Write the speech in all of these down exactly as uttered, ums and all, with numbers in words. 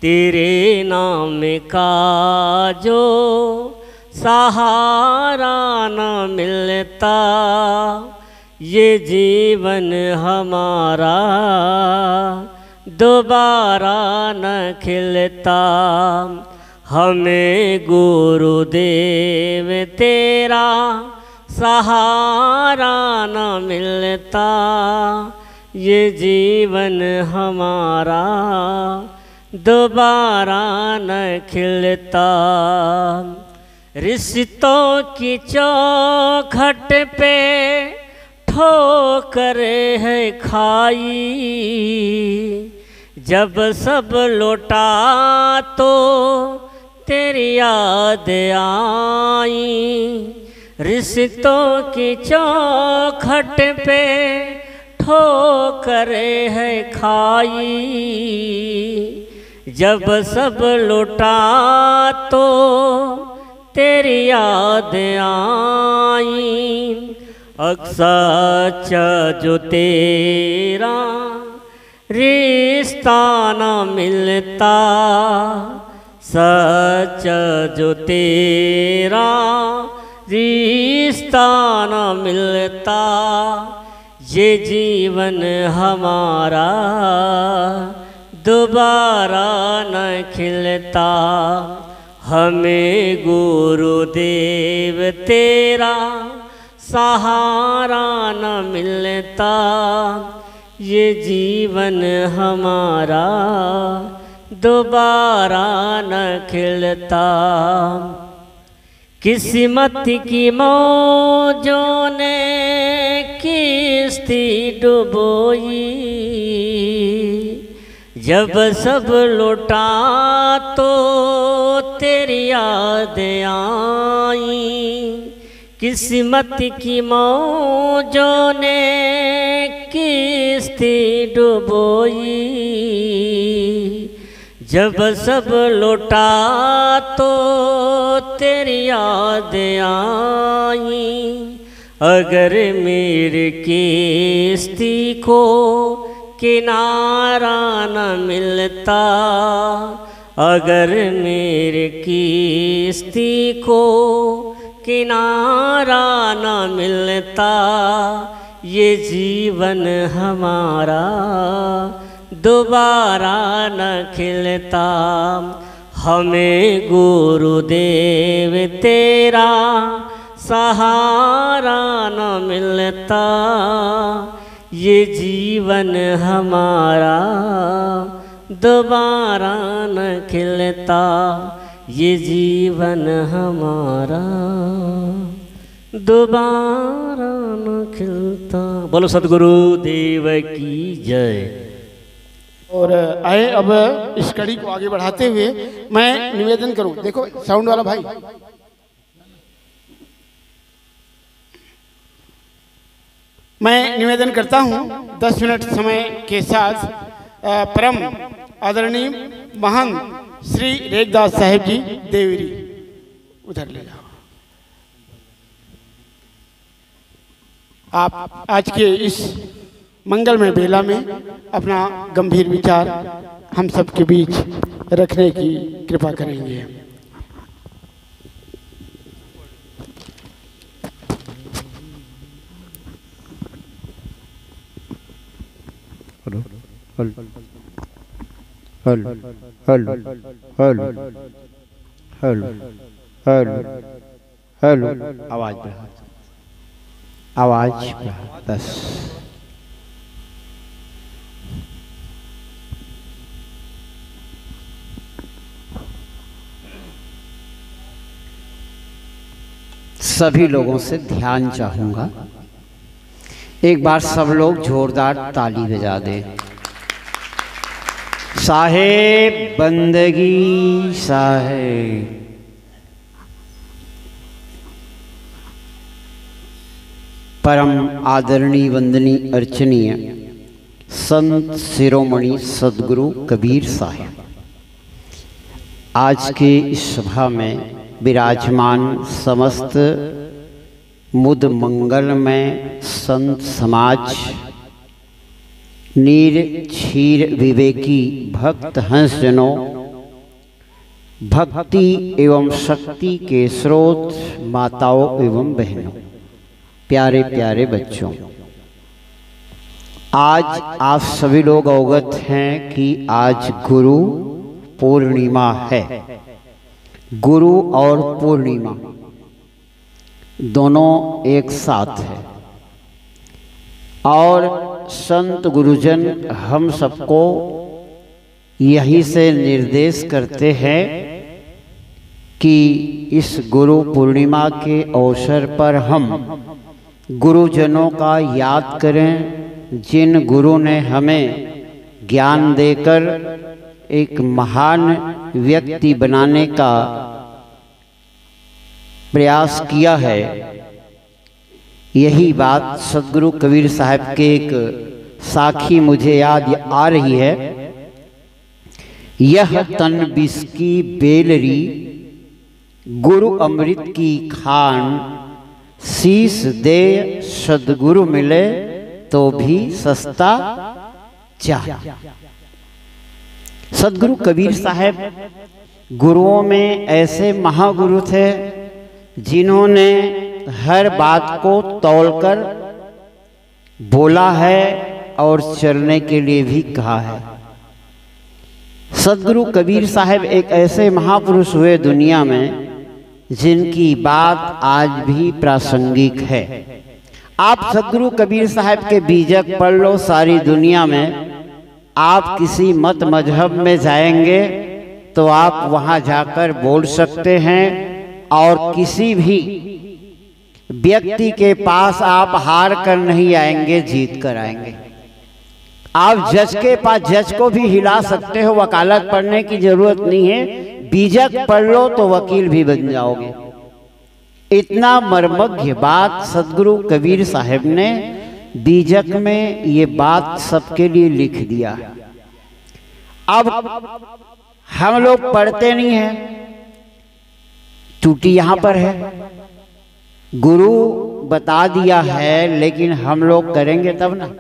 तेरे नाम का जो सहारा न मिलता, ये जीवन हमारा दोबारा न खिलता। हमें गुरुदेव तेरा सहारा न मिलता, ये जीवन हमारा दोबारा न खिलता। रिश्तों की चौखट पे ठोकर है खाई, जब सब लौटा तो तेरी याद आई। रिश्तों की चौखट पे ठोकर है खाई, जब सब लौटा तो तेरी याद आई। अक्सर जो तेरा रिश्ता न मिलता, सच जो तेरा रिश्ता न मिलता, ये जीवन हमारा दोबारा न खिलता। हमें गुरुदेव तेरा सहारा न मिलता, ये जीवन हमारा दोबारा न खिलता। किस्मत की मौजों ने किश्ती डुबोई, जब सब लौटा तो तेरी याद आई। किस्मत की मौजों ने किश्ती डुबोई, जब सब लौटा तो तेरी याद आई। अगर मेरी किश्ती को किनारा न मिलता, अगर मेरी किश्ती को किनारा न मिलता, ये जीवन हमारा दोबारा न खिलता। हमें गुरुदेव तेरा सहारा न मिलता, ये जीवन हमारा दोबारा न खिलता, ये जीवन हमारा दोबारा न खिलता। बोलो सद्गुरु देव की जय। और आए अब इस कड़ी को आगे बढ़ाते हुए मैं निवेदन करूं, देखो साउंड वाला भाई, मैं निवेदन करता हूं दस मिनट समय के साथ परम आदरणीय महान श्री रेखदास साहेब जी देवरी उधर ले जाओ। आप आज के इस मंगलमय बेला में अपना गंभीर विचार हम सबके बीच रखने की कृपा करेंगे। Hello hello hello hello hello hello hello hello आवाज बढ़ा, आवाज बढ़ा बस। सभी लोगों से ध्यान चाहूंगा, एक बार सब लोग जोरदार ताली बजा दें। साहेब बंदगी साहेब। परम आदरणीय वंदनीय अर्चनीय संत शिरोमणि सद्गुरु कबीर साहेब आज के इस सभा में विराजमान समस्त मुद मंगल में संत समाज, नीर क्षीर विवेकी भक्त हंसजनों, भक्ति एवं शक्ति के स्रोत माताओं एवं बहनों, प्यारे प्यारे बच्चों, आज आप सभी लोग अवगत हैं कि आज गुरु पूर्णिमा है। गुरु और पूर्णिमा दोनों एक साथ है और संत गुरुजन हम सबको यही से निर्देश करते हैं कि इस गुरु पूर्णिमा के अवसर पर हम गुरुजनों का याद करें, जिन गुरु ने हमें ज्ञान देकर एक महान व्यक्ति बनाने का प्रयास किया है। यही बात सद्गुरु कबीर साहब के एक साखी मुझे याद आ रही है। यह तन विष की बेलरी, गुरु अमृत की खान, शीश दे सद्गुरु मिले तो भी सस्ता चाह। सद्गुरु कबीर साहब गुरुओं में ऐसे महागुरु थे जिन्होंने हर बात को तौलकर बोला है और चलने के लिए भी कहा है। सद्गुरु कबीर साहब एक ऐसे महापुरुष हुए दुनिया में जिनकी बात आज भी प्रासंगिक है। आप सद्गुरु कबीर साहब के बीजक पढ़ लो, सारी दुनिया में आप किसी मत मजहब में जाएंगे तो आप वहां जाकर बोल सकते हैं और किसी भी व्यक्ति के पास आप हार कर नहीं आएंगे, जीत कर आएंगे। आप जज के पास जज को भी हिला सकते हो, वकालत पढ़ने की जरूरत नहीं है, बीजक पढ़ लो तो वकील भी बन जाओगे। इतना मर्मज्ञ बात सद्गुरु कबीर साहब ने बीजक में ये बात सबके लिए लिख दिया। अब हम लोग पढ़ते नहीं हैं, टूटी यहां पर है, गुरु बता दिया है, लेकिन हम लोग करेंगे तब ना।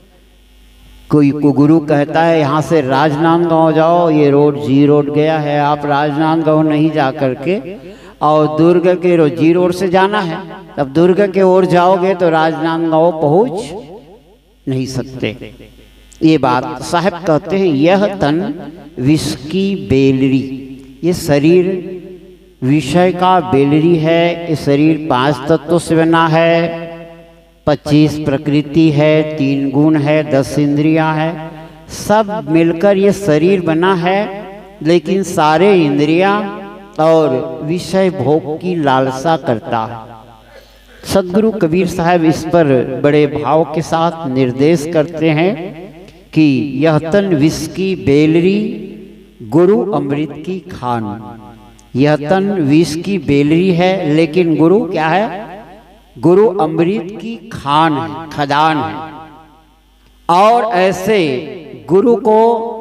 कोई को गुरु कहता है यहाँ से राजनांदगांव जाओ, ये रोड जी रोड गया है, आप राजनांदगांव नहीं जा करके और दुर्ग के रो जी रोड से जाना है, तब दुर्ग के ओर जाओगे तो राजनांदगांव पहुंच नहीं सकते। ये बात साहब कहते हैं, यह तन विष की बेलरी, ये शरीर विषय का बेलरी है। ये शरीर पांच तत्वों से बना है, पच्चीस प्रकृति है, तीन गुण है, दस इंद्रियां है, सब मिलकर ये शरीर बना है। लेकिन सारे इंद्रियां और विषय भोग की लालसा करता है। सद्गुरु कबीर साहब इस पर बड़े भाव के साथ निर्देश करते हैं कि यह तन विष की बेलरी, गुरु अमृत की खान। यह तन विष की बेलरी है, लेकिन गुरु क्या है? गुरु अमृत की खान है, खदान है। और ऐसे गुरु को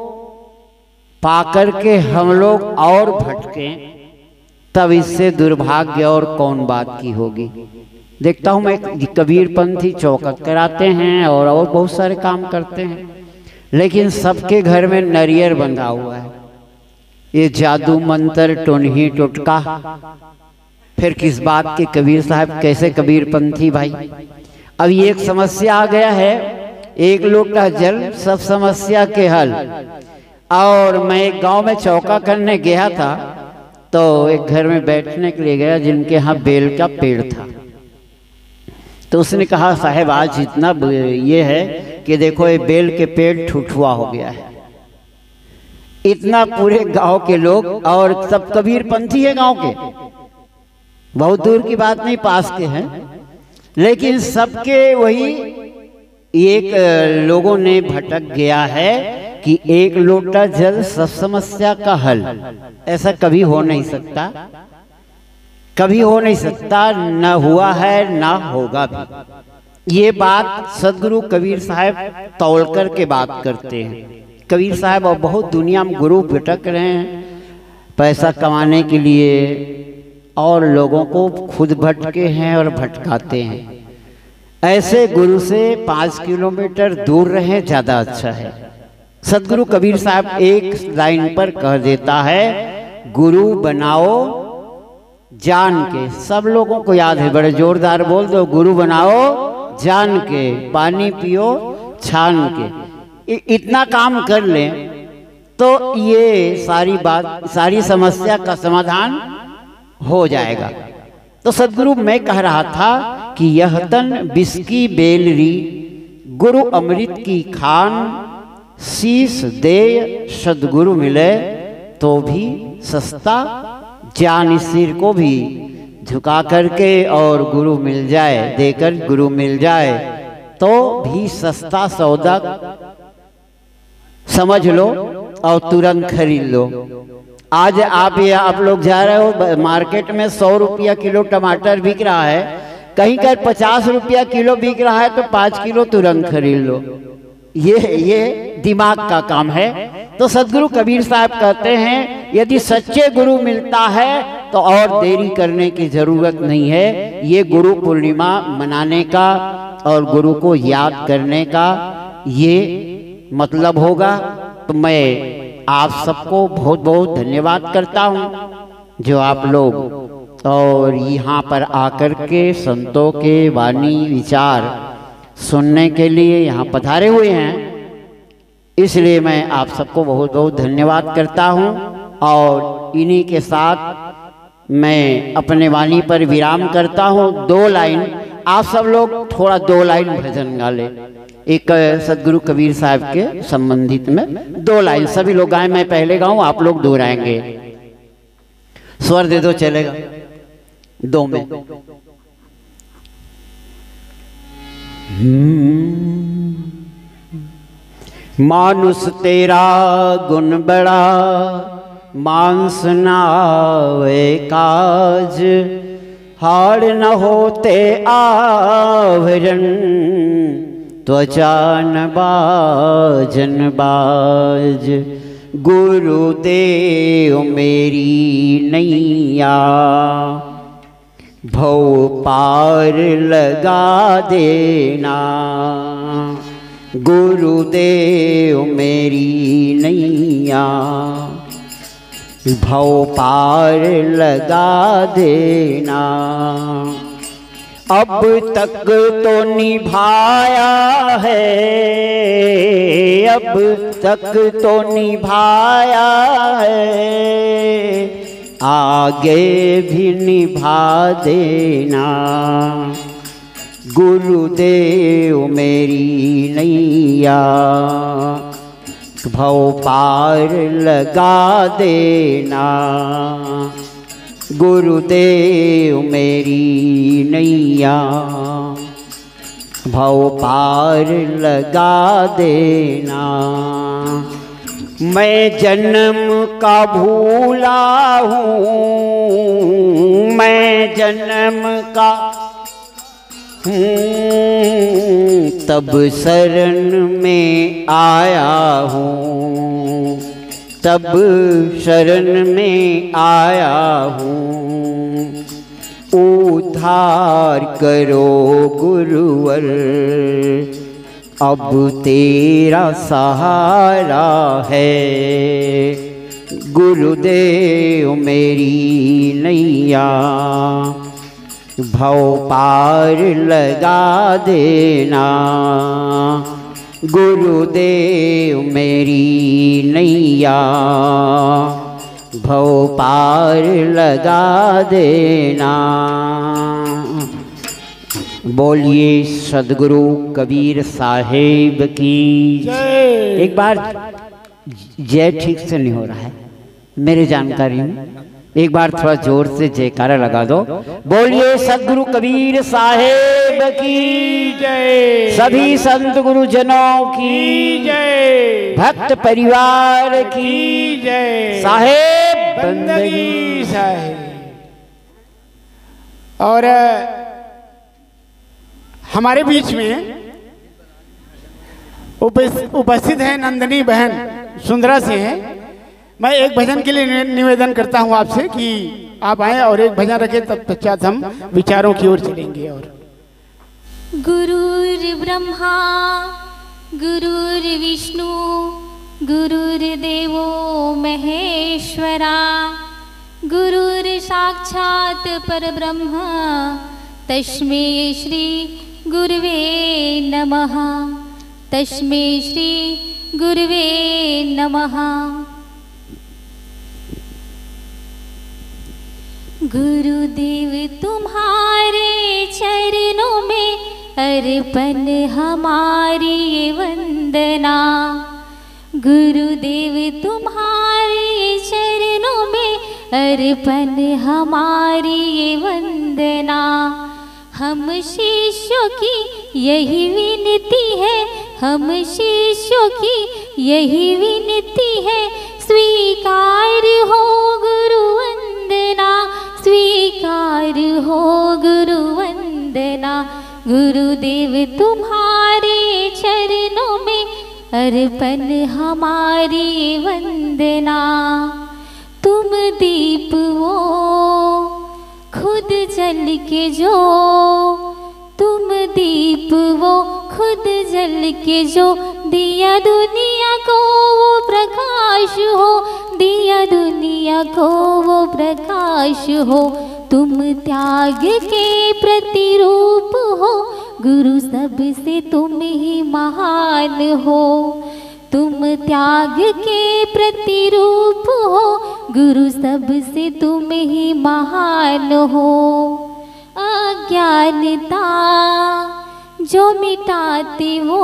पाकर के हम लोग और भटके, तब इससे दुर्भाग्य और कौन बात की होगी। देखता हूं मैं कबीरपंथी चौकट कराते हैं और और बहुत सारे काम करते हैं, लेकिन सबके घर में नरियर बंधा हुआ है। ये जादू मंत्र टोनही टोटका, फिर किस बात के कबीर साहब कैसे कबीरपंथी भाई। अब ये एक समस्या आ गया है, एक लोटा जल सब समस्या के हल। और मैं एक गांव में चौका करने गया था, तो एक घर में बैठने के लिए गया जिनके यहाँ बेल का पेड़ था। तो उसने कहा, साहब आज इतना ये है कि देखो ये बेल के पेड़ ठुठुआ हो गया है। इतना पूरे गांव के लोग, और सब कबीरपंथी है गांव के, बहुत दूर की बात नहीं, पास के हैं, लेकिन सबके वही एक लोगों ने भटक गया है कि एक लोटा जल सब समस्या का हल। ऐसा कभी हो नहीं सकता, कभी हो नहीं सकता, न हुआ है ना होगा भी। ये बात सद्गुरु कबीर साहब तौल कर के बात करते हैं। कबीर साहब और बहुत दुनिया में गुरु भटक रहे हैं पैसा कमाने के लिए, और लोगों को खुद भटके हैं और भटकाते हैं। ऐसे गुरु से पाँच किलोमीटर दूर रहें, ज़्यादा अच्छा है। सद्गुरु कबीर साहब एक लाइन पर कह देता है, गुरु बनाओ जान के। सब लोगों को याद है, बड़े जोरदार बोल दो, गुरु बनाओ जान के, पानी पियो छान के। इ, इतना काम कर लें तो ये सारी बात, सारी समस्या का समाधान हो जाएगा। तो सदगुरु मैं कह रहा था कि यह तन बिस्की बेलरी, गुरु अमृत की खान, शीश दे सदगुरु मिले तो भी सस्ता, जान सिर को भी झुका करके और गुरु मिल जाए, देकर गुरु मिल जाए तो भी सस्ता सौदा समझ लो और तुरंत खरीद लो। आज आप ये आप लोग जा रहे हो मार्केट में, सौ रुपया किलो टमाटर बिक रहा है, कहीं कहीं पचास रुपया किलो बिक रहा है तो पाँच किलो तुरंत खरीद लो। ये ये दिमाग का काम है। तो सदगुरु कबीर साहब कहते हैं यदि सच्चे गुरु मिलता है तो और देरी करने की जरूरत नहीं है। ये गुरु पूर्णिमा मनाने का और गुरु को याद करने का ये मतलब होगा। तो मैं आप सबको बहुत बहुत धन्यवाद करता हूँ जो आप लोग और यहाँ पर आकर के संतों के वाणी विचार सुनने के लिए यहाँ पधारे हुए हैं। इसलिए मैं आप सबको बहुत बहुत धन्यवाद करता हूँ और इन्हीं के साथ मैं अपने वाणी पर विराम करता हूँ। दो लाइन आप सब लोग थोड़ा दो लाइन भजन गा ले, एक सदगुरु कबीर साहब के संबंधित में दो लाइन सभी लोग गाएं। मैं पहले गाऊं, आप लोग दोहराएंगे। स्वर दे दो, चलेगा? दो में मानुष तेरा गुण बड़ा, मांस नावे काज, हाड़ न होते आवरण, त्वचा न बाजन बाज। गुरुदेव मेरी नैया, भव पार लगा देना। गुरुदेव मेरी नैया, भव पार लगा देना। अब तक तो निभाया है, अब तक तो निभाया है, आगे भी निभा देना। गुरुदेव मेरी नैया, भव पार लगा देना। गुरुदेव मेरी नैया, भव पार लगा देना। मैं जन्म का भूला हूँ, मैं जन्म का हूँ, तब शरण में आया हूँ, तब शरण में आया हूँ। उद्धार करो गुरुवर, अब तेरा सहारा है। गुरुदेव मेरी नैया, भव पार लगा देना। गुरुदेव मेरी नैया, भव पार लगा देना। बोलिए सदगुरु कबीर साहेब की जय। एक बार जय ठीक से नहीं हो रहा है मेरे जानकारी में, एक बार थोड़ा जोर से जयकारा लगा दो। बोलिए सदगुरु कबीर साहेब की जय। सभी संत गुरुजनों की जय। भक्त परिवार की जय। साहेब बंदगी साहेब। और हमारे बीच में उपस्थित हैं नंदनी बहन सुंदरा से हैं। मैं एक भजन के लिए निवेदन करता हूं आपसे कि आप आए और एक भजन रखें, तब पश्चात हम विचारों की ओर चलेंगे। और गुरुर्ब्रह्मा गुरुर्विष्णु गुरुर्देवो महेश्वरा, गुरुर्साक्षात् परब्रह्म तस्मै श्री गुरुवे नमः। तस्मै श्री गुरुवे नमः। गुरुदेव तुम्हारे चरणों में अर्पण हमारी वंदना। गुरुदेव तुम्हारे चरणों में अर्पण हमारी वंदना। हम शिष्यों की यही विनती है, हम शिष्यों की यही विनती है, स्वीकार हो गुरु वंदना, स्वीकार हो गुरु वंदना। गुरुदेव तुम्हारे चरणों में अर्पण हमारी वंदना। तुम दीप वो खुद जल के जो, तुम दीप वो खुद जल के जो, दिया दुनिया को वो प्रकाश हो, दिया दुनिया को वो प्रकाश हो। तुम त्याग के प्रतिरूप हो, गुरु सबसे तुम ही महान हो। तुम त्याग के प्रतिरूप हो, गुरु सबसे तुम ही महान हो। अज्ञानता जो मिटाते हो,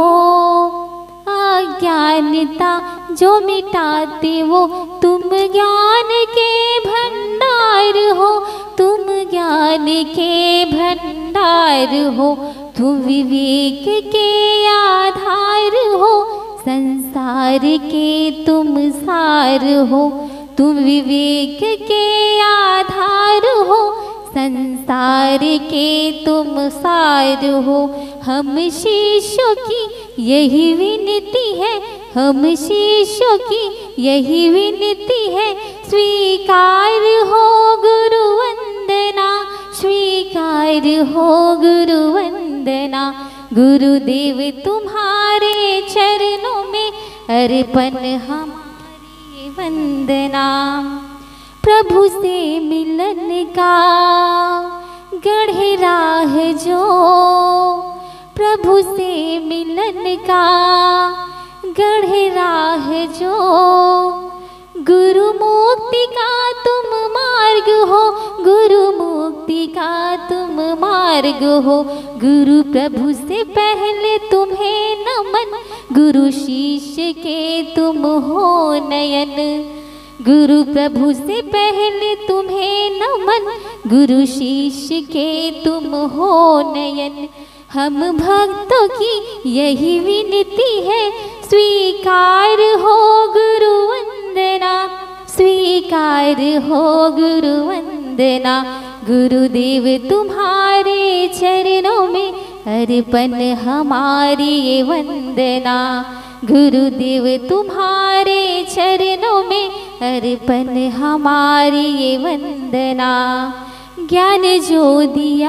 अज्ञानता जो मिटाते हो, तुम ज्ञान के भंडार हो, तुम ज्ञान के भंडार हो। तुम विवेक के आधार हो, संसार के तुम सार हो। तुम विवेक के आधार हो, संसार के तुम सार हो। हम शिष्यों की यही विनती है, हम शिष्यों की यही विनती है, स्वीकार हो गुरु वंदना, स्वीकार हो गुरु वंदना। गुरुदेव तुम्हारे चरणों में अर्पण हमारी वंदना। प्रभु से मिलन का गढ़े राह जो, प्रभु से मिलन का गढ़े राह जो, गुरु मुक्ति का तुम मार्ग हो, गुरु मुक्ति का तुम मार्ग हो। गुरु प्रभु से पहले तुम्हें नमन, गुरु शिष्य के तुम हो नयन। गुरु प्रभु से पहले तुम्हें नमन, गुरु शिष्य के तुम हो नयन। हम भक्तों की यही विनती है, स्वीकार हो गुरु वंदना, स्वीकार हो गुरु वंदना। गुरुदेव तुम्हारे चरणों में अर्पण हमारी वंदना। गुरुदेव तुम्हारे चरणों में अर्पण हमारी वंदना। ज्ञान जो दिया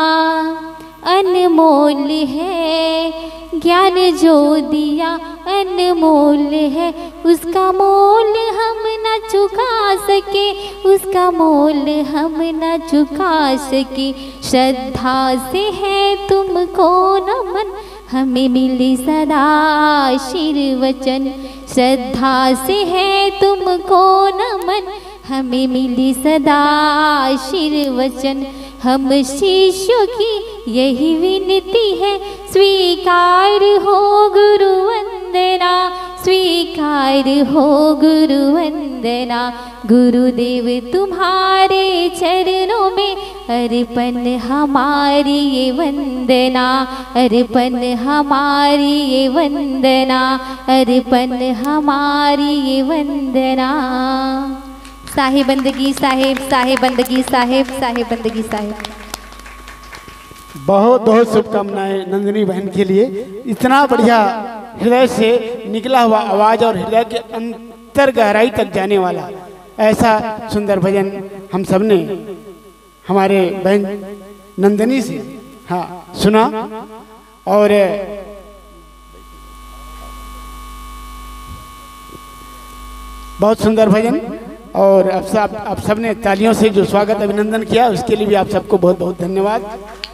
अनमोल है, ज्ञान जो दिया अनमोल है, उसका मोल हम न चुका सके, उसका मोल हम न चुका सके। श्रद्धा से है तुमको नमन, हमें मिली सदा आशीर्वचन। श्रद्धा से है तुमको नमन, हमें मिली सदा आशीर्वचन। हम शिष्यों की यही विनती है, स्वीकार हो गुरु वंदना, स्वीकार हो गुरु वंदना। गुरुदेव तुम्हारे चरणों में अर्पण हमारी ये वंदना, अर्पण हमारी ये वंदना, अर्पण हमारी ये वंदना। साहिब बंदगी साहिब, साहिब बंदगी साहिब, साहिब बंदगी साहिब। बहुत बहुत शुभकामनाएं नंदिनी बहन के लिए। इतना बढ़िया हृदय से निकला हुआ आवाज और हृदय के अंतर गहराई तक जाने वाला ऐसा सुंदर भजन हम सब ने हमारे बहन नंदिनी से हाँ सुना। और बहुत सुंदर भजन। और अब सब आप सब ने तालियों से जो स्वागत अभिनंदन किया उसके लिए भी आप सबको बहुत बहुत धन्यवाद।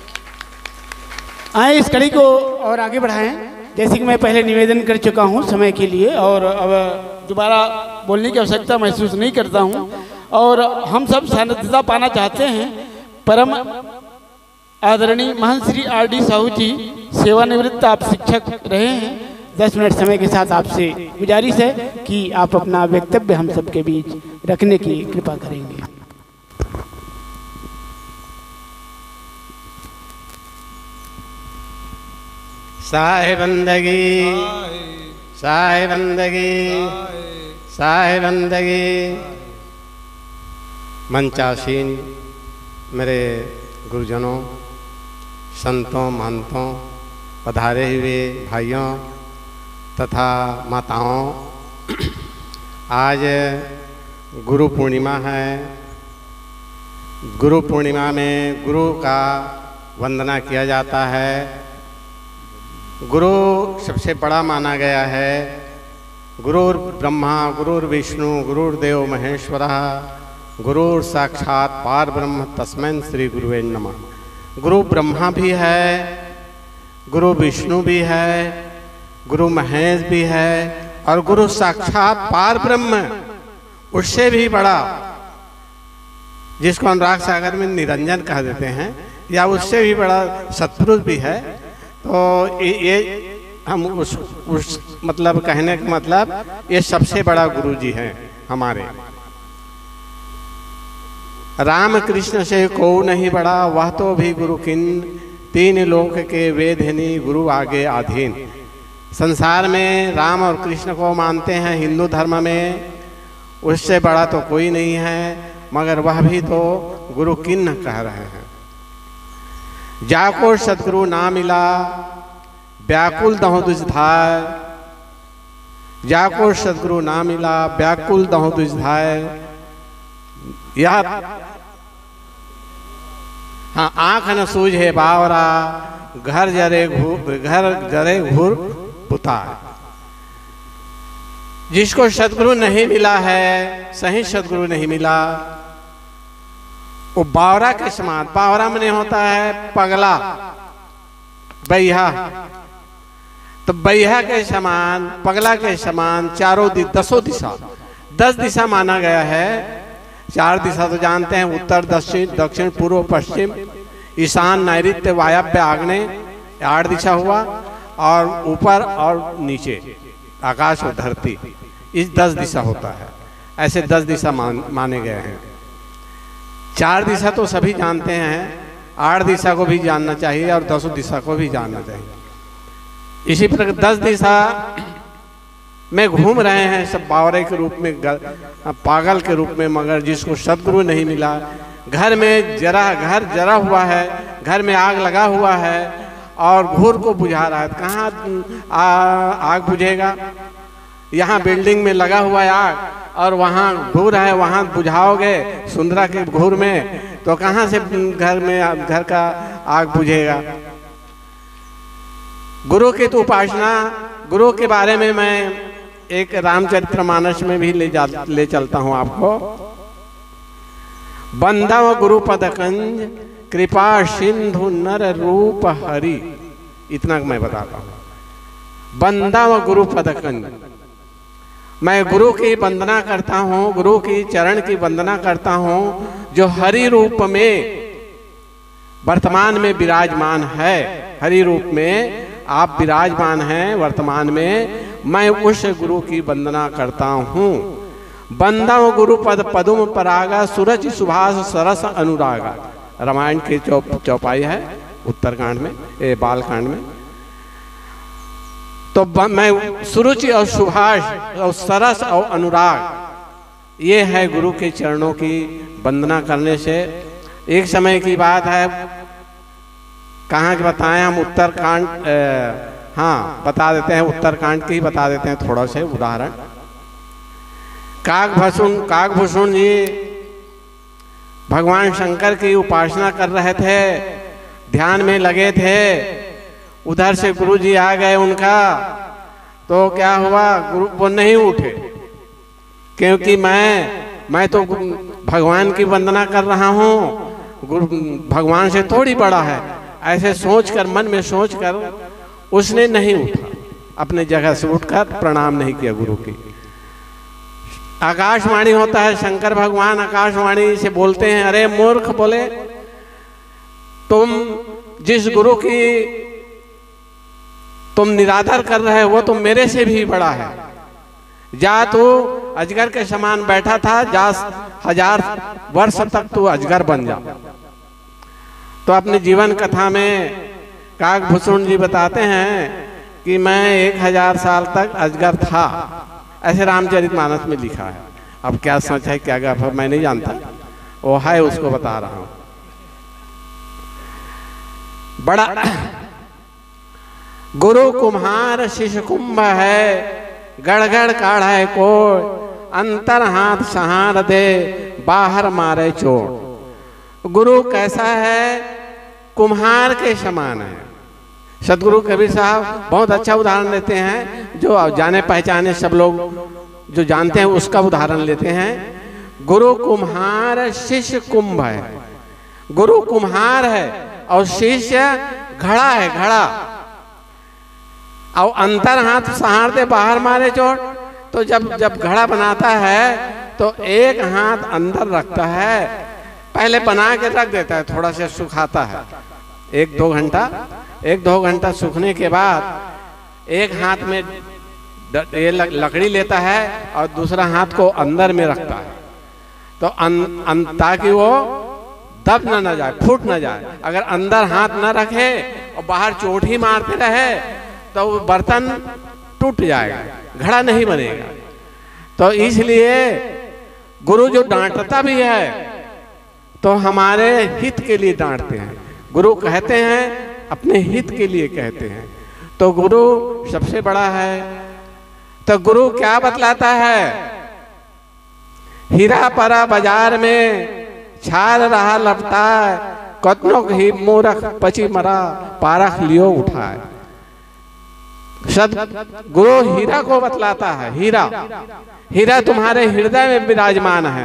आए इस कड़ी को और आगे बढ़ाएं। जैसे कि मैं पहले निवेदन कर चुका हूं समय के लिए और अब दोबारा बोलने की आवश्यकता महसूस नहीं करता हूं। और हम सब सानिध्यता पाना चाहते हैं। परम आदरणीय महंत श्री आर डी साहू जी सेवानिवृत्त आप शिक्षक रहे हैं। दस मिनट समय के साथ आपसे गुजारिश है कि आप अपना वक्तव्य हम सबके बीच रखने की कृपा करेंगे। साहे बंदगी साहे बंदगी साहे बंदगी। मंचासीन मेरे गुरुजनों, संतों, महंतों, पधारे हुए भाइयों तथा माताओं, आज गुरु पूर्णिमा है। गुरु पूर्णिमा में गुरु का वंदना किया जाता है। गुरु सबसे बड़ा माना गया है। गुरुर् ब्रह्मा गुरुर् विष्णु गुरुर्देव महेश्वरः गुरुर् साक्षात पार ब्रह्म तस्मै श्री गुरुवे नमः। गुरु ब्रह्मा भी है, गुरु विष्णु भी है, गुरु महेश भी है और गुरु साक्षात पार ब्रह्म उससे भी बड़ा, जिसको अनुराग सागर में निरंजन कह देते हैं, या उससे भी बड़ा सत्पुरुष भी है। तो ये, ये हम उस उस मतलब कहने का मतलब ये सबसे बड़ा गुरु जी हैं हमारे। राम कृष्ण से को नहीं बड़ा, वह तो भी गुरु किन, तीन लोक के वेदनी गुरु आगे आधीन। संसार में राम और कृष्ण को मानते हैं हिंदू धर्म में, उससे बड़ा तो कोई नहीं है, मगर वह भी तो गुरु किन कह रहे हैं। जाको सदगुरु ना मिला व्याकुल दहो दुझधाय, जाको सदगुरु ना मिला व्याकुल दहो दुझधाय। यह हाँ आँख न सूझे बावरा, घर जरे घूर घर जरे घूर पुता। जिसको सदगुरु नहीं मिला है, सही सदगुरु नहीं मिला, वो बावरा के समान, बावरा में होता है पगला, बैहा, तो बैहा के समान, पगला के समान चारों दि, दसों दिशा, दस दिशा माना गया है। चार दिशा तो जानते हैं, उत्तर दक्षिण दक्षिण पूर्व पश्चिम ईशान नैऋत्य वायव्य आग्नेय, आठ दिशा हुआ। और ऊपर और नीचे आकाश और धरती, इस दस दिशा होता है। ऐसे दस दिशा मान, माने गए हैं। चार दिशा तो सभी जानते हैं, आठ दिशा को भी जानना चाहिए और दसों दिशा को भी जानना चाहिए। इसी प्रकार दस दिशा में घूम रहे हैं सब बावरे के रूप में, पागल के रूप में, मगर जिसको सदगुरु नहीं मिला। घर में जरा घर जरा हुआ है, घर में आग लगा हुआ है और घूर को बुझा रहा है। कहाँ आग बुझेगा? यहाँ बिल्डिंग में लगा हुआ है आग और वहाँ घूर है, वहाँ बुझाओगे सुंदरा के घूर में, तो कहाँ से घर में घर का आग बुझेगा? गुरु की तो उपासना, गुरु के बारे में मैं एक रामचरितमानस में भी ले जा ले चलता हूँ आपको। बंधव गुरु पदकंज कृपा सिंधु नर रूप हरि, इतना मैं बताता हूँ। बंधव गुरु पदकंज, मैं गुरु की वंदना करता हूँ, गुरु की चरण की वंदना करता हूँ, जो हरि रूप में वर्तमान में विराजमान है। हरि रूप में आप विराजमान हैं वर्तमान में, मैं उस गुरु की वंदना करता हूँ। बंधव गुरु पद पदुम परागा, सूरज सुभाष सरस अनुरागा। रामायण की चौप चौपाई है उत्तरकांड में, ए बालकांड में। तो मैं सुरुचि और सुभाष और सरस और अनुराग, ये है गुरु के चरणों की वंदना करने से। एक समय की बात है, कहाँ के बताएं हम, उत्तरकांड, हाँ बता देते हैं, उत्तरकांड की ही बता देते हैं थोड़ा से उदाहरण। काकभूषण काकभूषण जी भगवान शंकर की उपासना कर रहे थे, ध्यान में लगे थे। उधर से गुरु जी आ गए उनका, तो क्या हुआ, गुरु वो नहीं उठे, क्योंकि मैं मैं तो भगवान की वंदना कर रहा हूँ, गुरु भगवान से थोड़ी बड़ा है, ऐसे सोचकर मन में सोचकर उसने नहीं उठा, अपने जगह से उठकर प्रणाम नहीं किया गुरु की। आकाशवाणी होता है, शंकर भगवान आकाशवाणी से बोलते हैं, अरे मूर्ख, बोले तुम जिस गुरु की तुम निरादर कर रहे हो वो तो मेरे से भी बड़ा है। जा तू अजगर के समान बैठा था, जा हजार वर्ष तक तू अजगर बन जा। तो अपने जीवन कथा में काकभूषण जी बताते हैं कि मैं एक हजार साल तक अजगर था, ऐसे रामचरितमानस में लिखा है। अब क्या सच है क्या गप है मैं नहीं जानता, वो है उसको बता रहा हूं। बड़ा गुरु कुम्हार शिष्य कुंभ है, गड़गड़ काढ़े कोड़, अंतर हाथ सहार दे, बाहर मारे चोट। गुरु कैसा है? कुम्हार के समान है। सदगुरु कबीर साहब बहुत अच्छा उदाहरण लेते हैं, जो जाने पहचाने सब लोग जो जानते हैं उसका उदाहरण लेते हैं। गुरु कुम्हार शिष्य कुंभ है। गुरु कुम्हार है और शिष्य घड़ा है, घड़ा। और अंतर हाथ सहार दे, बाहर मारे चोट। तो जब जब घड़ा बनाता है तो एक हाथ अंदर रखता है, पहले बना के रख देता है, थोड़ा सा सुखाता है, एक दो घंटा एक दो घंटा सूखने के बाद एक हाथ में ये लकड़ी लेता है और दूसरा हाथ को अंदर में रखता है, तो अन, अन, ताकि वो दब न न जाए, फूट न जाए। अगर अंदर हाथ न रखे और बाहर चोट ही मारते रहे तो वो बर्तन टूट जाएगा, घड़ा नहीं बनेगा। तो इसलिए गुरु जो डांटता भी है तो हमारे हित के लिए डांटते हैं। गुरु कहते हैं अपने हित के लिए कहते हैं। तो गुरु सबसे बड़ा है। तो गुरु क्या बतलाता है? हीरा परा बाजार में छाल रहा लपटा, कतनों ही मूरख पची मरा, पारख लियो उठाए। सद गुरु हीरा को बतलाता है। हीरा हीरा तुम्हारे हृदय में विराजमान है।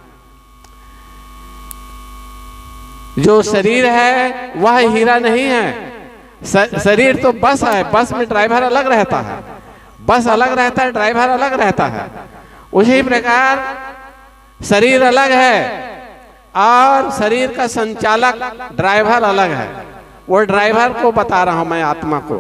जो शरीर है वह हीरा नहीं है। शरीर तो बस है, बस में ड्राइवर अलग रहता है, बस अलग रहता है, ड्राइवर अलग रहता है। उसी प्रकार शरीर अलग है और शरीर का संचालक ड्राइवर अलग है। वो ड्राइवर को बता रहा हूं मैं, आत्मा को।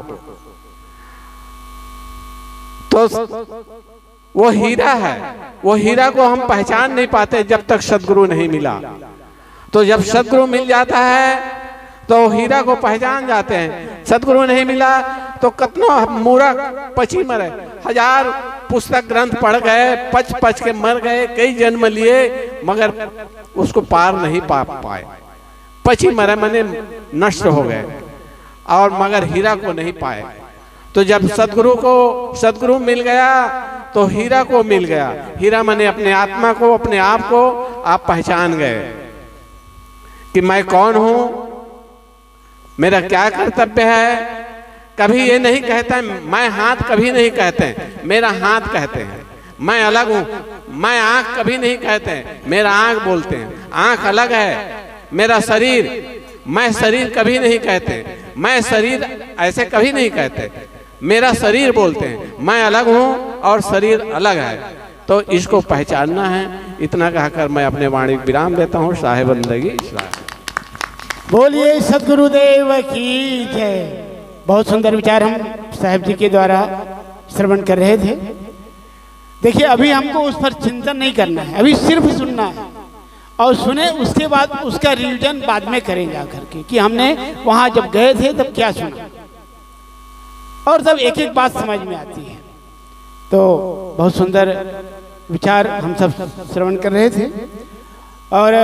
तो वो हीरा है। वो हीरा को हम पहचान नहीं पाते जब तक सदगुरु नहीं मिला। तो जब सदगुरु मिल जाता है तो हीरा को पहचान जाते हैं। सदगुरु नहीं मिला तो कतनो मूरख पची मरे, हजार पुस्तक ग्रंथ पढ़ गए, पच पच के मर गए, कई जन्म लिए, मगर उसको पार नहीं पा पाए। पची मरे माने नष्ट हो गए, और मगर हीरा को नहीं पाए। तो जब सदगुरु को सदगुरु मिल गया तो हीरा को मिल गया। हीरा माने अपने आत्मा को, अपने आप को आप पहचान गए कि मैं कौन हूं, मेरा क्या कर्तव्य है। कभी ये नहीं कहता है मैं हाथ, कभी नहीं कहते हैं मेरा हाथ कहते हैं। मैं अलग हूं, मैं आंख कभी नहीं कहते हैं, मेरा आंख बोलते हैं। आंख अलग है। मेरा शरीर, मैं शरीर कभी नहीं कहते, मैं शरीर ऐसे कभी नहीं कहते, मेरा शरीर बोलते हैं। मैं अलग हूं और शरीर अलग है। तो इसको पहचानना है। इतना कहकर मैं अपने वाणी विराम देता हूँ। साहेब बंदगी। बोलिए सदगुरुदेव की जय। बहुत सुंदर विचार हम साहब जी के द्वारा श्रवण कर रहे थे। देखिए, अभी हमको उस पर चिंतन नहीं करना है, अभी सिर्फ सुनना है। और सुने उसके बाद उसका रिवीजन बाद में करें जाकर के कि हमने वहां जब गए थे तब क्या सुना, और तब एक एक बात समझ में आती है। तो बहुत सुंदर विचार हम सब श्रवण कर रहे थे। और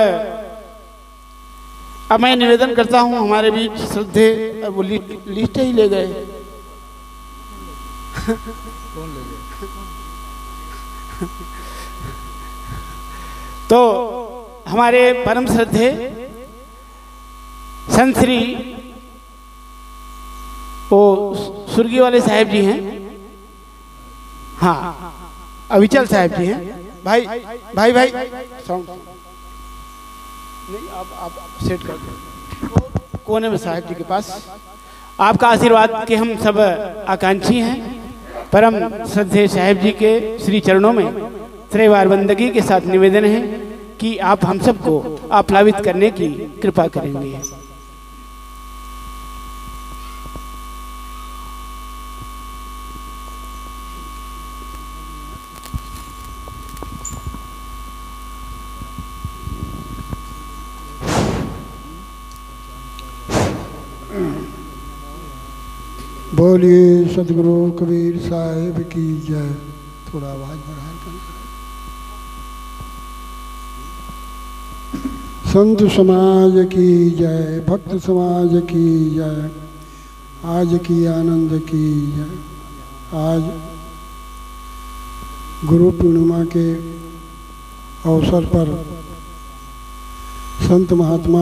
अब मैं निवेदन करता हूं, हमारे बीच श्रद्धे वो लि, लिस्ट ही ले गए। कौन ले गए? तो हमारे परम श्रद्धे संत श्री वो स्वर्गीय वाले साहब जी हैं, हाँ अविचल साहब जी हैं, भाई भाई भाई साउंड नहीं, आप आप सेट कर दो कोने में साहब जी के पास। आपका आशीर्वाद के हम सब आकांक्षी हैं। परम श्रद्धेय साहेब जी के श्री चरणों में त्रिवार बंदगी के साथ निवेदन है कि आप हम सबको आप्लावित करने की कृपा करेंगे। बोलिए सदगुरु कबीर साहिब की जय। थोड़ा आवाज बढ़ा कर। संत समाज की जय, भक्त समाज की जय, आज की आनंद की जय। आज गुरु पूर्णिमा के अवसर पर संत महात्मा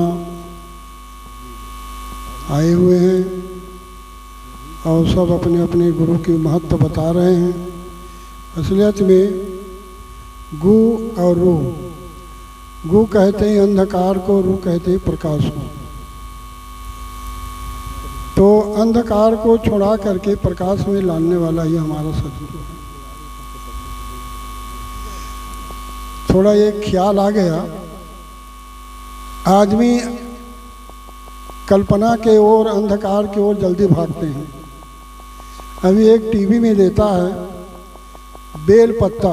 आए हुए हैं और सब अपने अपने गुरु की महत्व बता रहे हैं। असलियत में गु और रू, गु कहते हैं अंधकार को, रू कहते हैं प्रकाश को। तो अंधकार को छुड़ा करके प्रकाश में लाने वाला ही हमारा सदगुरु है। थोड़ा एक ख्याल आ गया, आदमी कल्पना के ओर, अंधकार की ओर जल्दी भागते हैं। अभी एक टीवी में देता है बेल पत्ता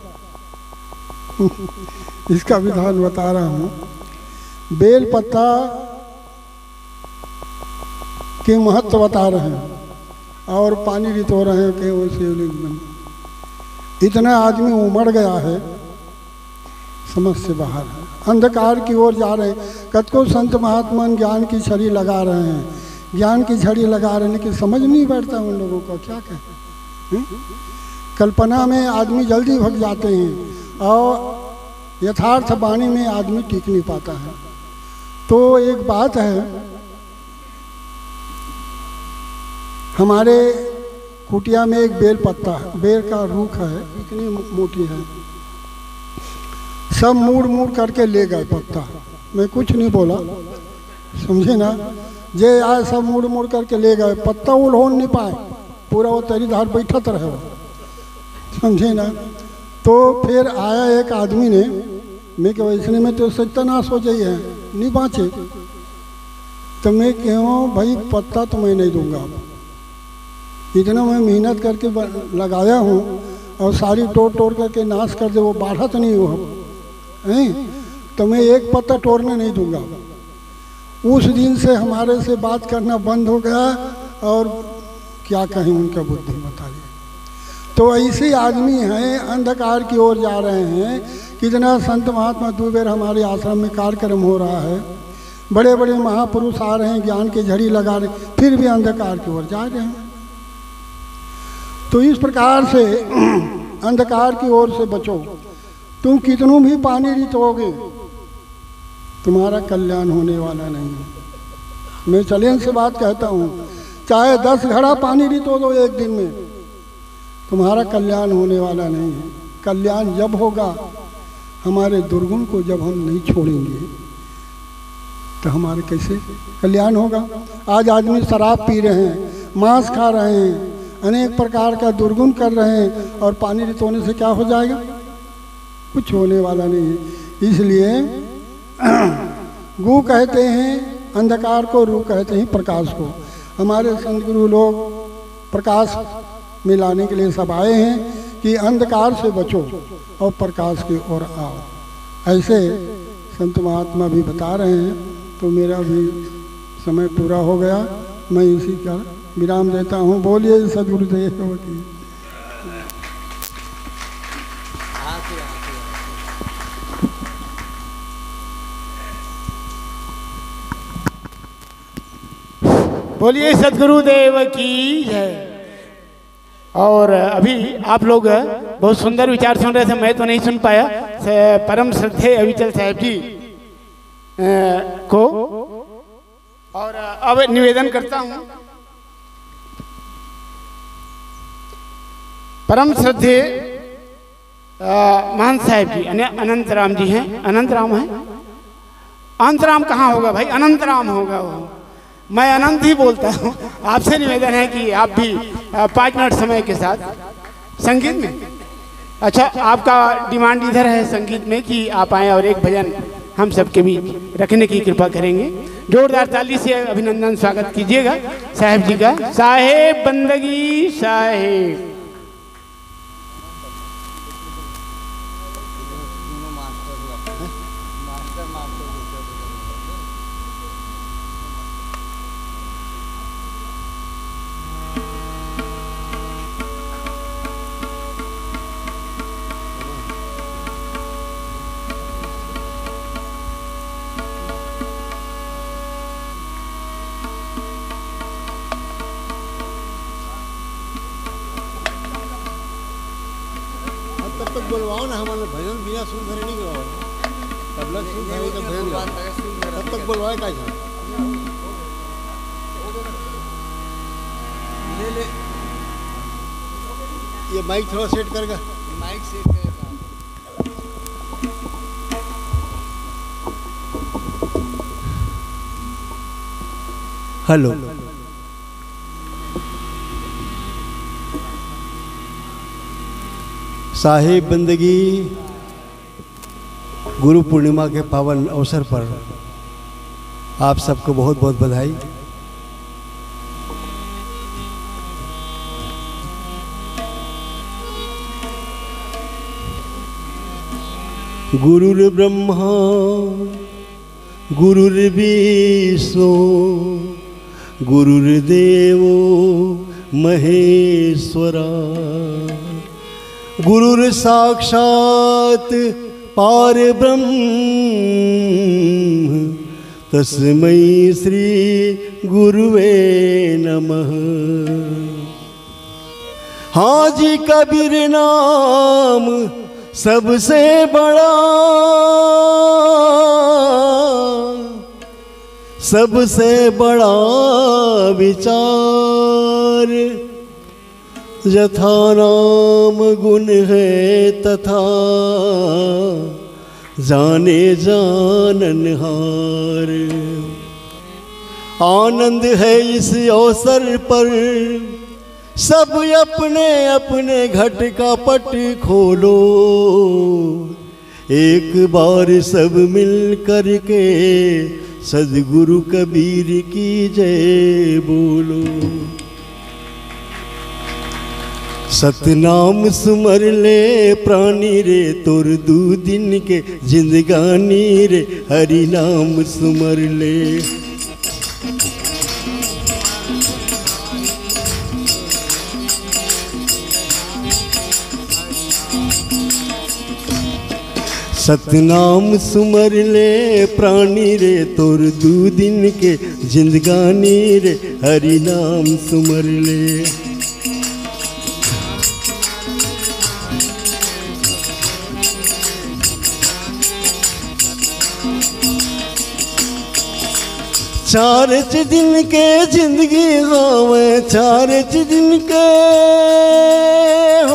इसका विधान बता रहा हूँ। बेल पत्ता के महत्व बता रहे हैं और पानी रितो रहे हैं कि वो शिवलिंग बन। इतना आदमी उमड़ गया है, समझ से बाहर है, अंधकार की ओर जा रहे हैं। कद को संत महात्मा ज्ञान की छड़ी लगा रहे हैं, ज्ञान की झड़ी लगा रहे हैं, लेकिन समझ नहीं बैठता उन लोगों का क्या कहें। कल्पना में आदमी जल्दी भग जाते हैं और यथार्थ वाणी में आदमी टिक नहीं पाता है। तो एक बात है, हमारे कुटिया में एक बेल पत्ता है, बेल का रूख है, इतनी मोटी है। सब मूड़ मूड़ करके ले गए पत्ता, मैं कुछ नहीं बोला, समझे ना। जे आए सब मुड़ मुड़ करके ले गए, पत्ता उलहोन नहीं पाए, पूरा वो तेरी धार बैठत रहे वो, समझे ना। तो फिर आया एक आदमी ने, मैं क्या इसने में तो सत्यानाश हो जाइए है, नहीं बाँचे। तो मैं क्यों भाई, पत्ता तो मैं नहीं दूंगा, इतना मैं मेहनत करके लगाया हूँ और सारी तोड़ तोड़ करके नाश कर दे, वो बढ़त नहीं हो हम, तो मैं एक पत्ता तोड़ने नहीं दूंगा। उस दिन से हमारे से बात करना बंद हो गया और क्या कहें उनका बुद्धि बताइए। तो ऐसे आदमी हैं, अंधकार की ओर जा रहे हैं। कितना संत महात्मा दो बेर हमारे आश्रम में कार्यक्रम हो रहा है, बड़े बड़े महापुरुष आ रहे हैं, ज्ञान की झड़ी लगा रहे, फिर भी अंधकार की ओर जा रहे हैं। तो इस प्रकार से अंधकार की ओर से बचो। तुम कितनों भी पानी रितोगे, तुम्हारा कल्याण होने वाला नहीं है। मैं चैलेंज से बात कहता हूँ, चाहे दस घड़ा पानी रितो दो एक दिन में, तुम्हारा कल्याण होने वाला नहीं है। कल्याण जब होगा, हमारे दुर्गुण को जब हम नहीं छोड़ेंगे तो हमारे कैसे कल्याण होगा। आज आदमी शराब पी रहे हैं, मांस खा रहे हैं, अनेक प्रकार का दुर्गुण कर रहे हैं, और पानी रितोने से क्या हो जाएगा, कुछ होने वाला नहीं है। इसलिए गु कहते हैं अंधकार को, रू कहते हैं प्रकाश को। हमारे संत गुरु लोग प्रकाश में लाने के लिए सब आए हैं कि अंधकार से बचो और प्रकाश की ओर आओ। ऐसे संत महात्मा भी बता रहे हैं। तो मेरा भी समय पूरा हो गया, मैं इसी का विराम देता हूँ। बोलिए सदगुरुदेव की। बोलिए सदगुरुदेव की जय। और अभी आप लोग बहुत सुंदर विचार सुन रहे थे, मैं तो नहीं सुन पाया। परम श्रद्धेय अविचल साहब जी को और अब निवेदन करता हूं, परम श्रद्धेय महंत साहब जी अनंत राम जी हैं। अनंत राम है, अनंत राम कहाँ होगा भाई, अनंत राम होगा वो, मैं अनंत ही बोलता हूँ। आपसे निवेदन है कि आप भी पाँच मिनट समय के साथ संगीत में, अच्छा आपका डिमांड इधर है संगीत में कि आप आए और एक भजन हम सबके बीच रखने की कृपा करेंगे। जोरदार ताली से अभिनंदन स्वागत कीजिएगा साहेब जी का। साहेब बंदगी साहेब। तब तक बोलवाओ ना, हमारे भजन बिना सुन धरे नहीं गवाओ, तबला सुन धरे तो भजन गाओ। तब तक बोलवाए का था ले ले ये माइक थोड़ा सेट करगा, माइक सेट करेगा। हेलो साहिब बंदगी गुरु पूर्णिमा के पावन अवसर पर आप सबको बहुत बहुत बधाई। गुरुर् ब्रह्मा गुरुर्विष्णु गुरुर्देवो महेश्वरा गुरुर् साक्षात पारब्रह्म तस्मै श्री गुरुवे नमः। हाजी कबीर नाम सबसे बड़ा, सबसे बड़ा विचार, यथा नाम गुण है तथा जाने जाननहार। आनंद है इस अवसर पर सब अपने अपने घट का पट खोलो, एक बार सब मिल कर के सद्गुरु कबीर की जय बोलो। सतनाम सुमर ले प्राणी रे तोर दू दिन के जिंदगानी रे, हरि नाम सुमर ले। सतनाम सुमर ले प्राणी रे तोर दू दिन के जिंदगानी रे, हरि नाम सुमर ले। चार च दिन के जिंदगी गावे, चार च दिन के हो,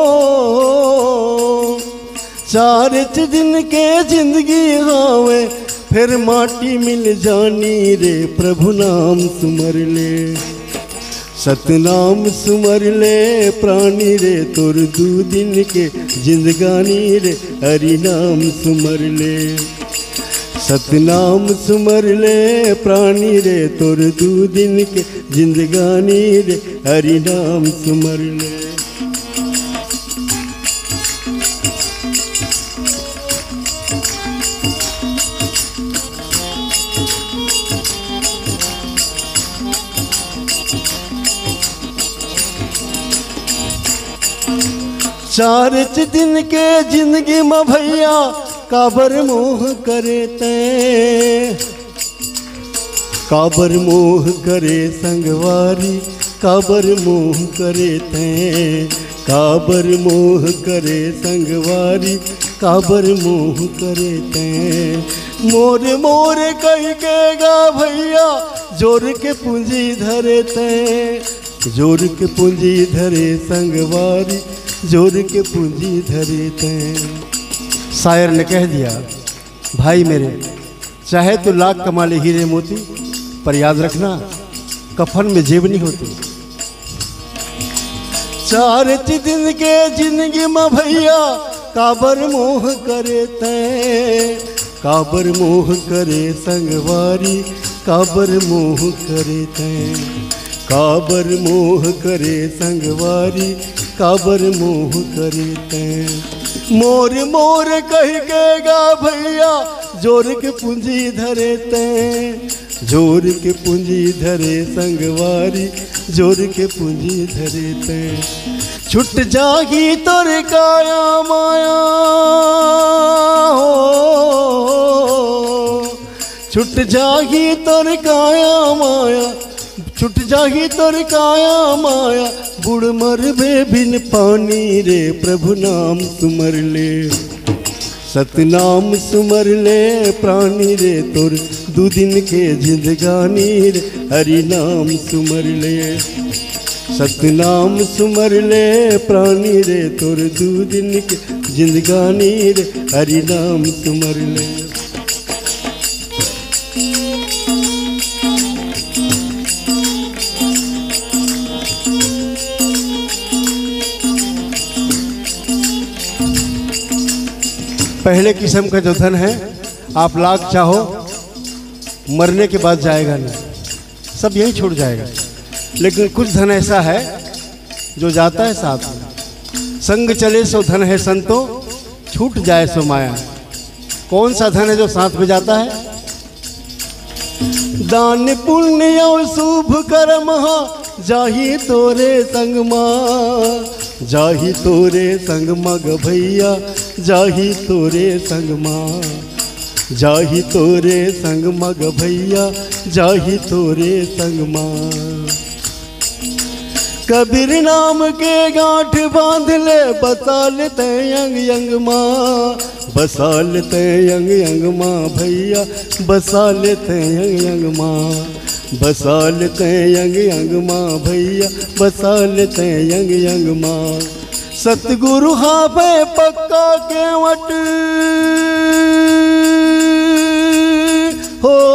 चार च दिन के जिंदगी गावे, फिर माटी मिल जानी रे, प्रभु नाम सुमर ले। सतनाम सुमर ले प्राणी रे तोर दू दिन के जिंदगानी रे, हरि नाम सुमर ले। सतनाम सुमर ले प्राणी रे तोर दू दिन के जिंदगानी रे, हरि नाम सुमर ले। चार च दिन के जिंदगी में भैया काबर मोह करे ते, काबर मोह करे संगवारी, काबर मोह करे ते, काबर मोह करे संगवारी, काबर मोह करे ते। मोर मोर कह के गा भैया जोर के पूंजी धरे ते, जोर के पूंजी धरे संगवारी, जोर के पूंजी धरे तैं। शायर ने कह दिया, भाई मेरे चाहे तो लाख कमा ले हीरे मोती, पर याद रखना कफन में जेब नहीं होती। चार दिन के जिंदगी में भैया काबर मोह करे तैं, काबर मोह करे संगवारी, काबर मोह करे तैं, काबर मोह करे संगवारी, काबर मोह करे तैं। मोर मोर कह के गा भैया जोर के पूंजी धरे तैं, जोर के पूंजी धरे संगवारी, जोर के पूंजी धरे तैं। छुट जागी तोर काया माया हो, छुट जागी तोर काया माया, छुट जागी तोर काया माया, बुढ़ मरबे बिन पानी रे प्रभु नाम सुमर ले। सतनाम सुमर ले प्राणी रे तोर दू दिन के जिंदगानी रे, हरि नाम सुमर ले। सतनाम सुमर ले प्राणी रे तोर दू दिन के जिंदगानी रे, हरि नाम सुमर ले। पहले किस्म का जो धन है आप लाख चाहो मरने के बाद जाएगा नहीं, सब यहीं छूट जाएगा। लेकिन कुछ धन ऐसा है जो जाता है साथ में। संग चले सो धन है संतो, छूट जाए सो माया। कौन सा धन है जो साथ में जाता है? दान पुण्य और शुभ कर्म जाही तोरे संग माँ, जाही तोरे संग मग भैया, जाही तोरे संग माँ, जाही तोरे संग मग भैया, जाही तोरे संग माँ। कबीर नाम के गांठ बांध ले बसा लेते यंग यंग माँ, बसा लेते यंग यंग माँ भैया, बसा लेते यंग यंग माँ, बसा लेते यंग यंग माँ भैया, बसा लेते यंग यंग माँ। सतगुरु हाँ पे पक्का केवट हो,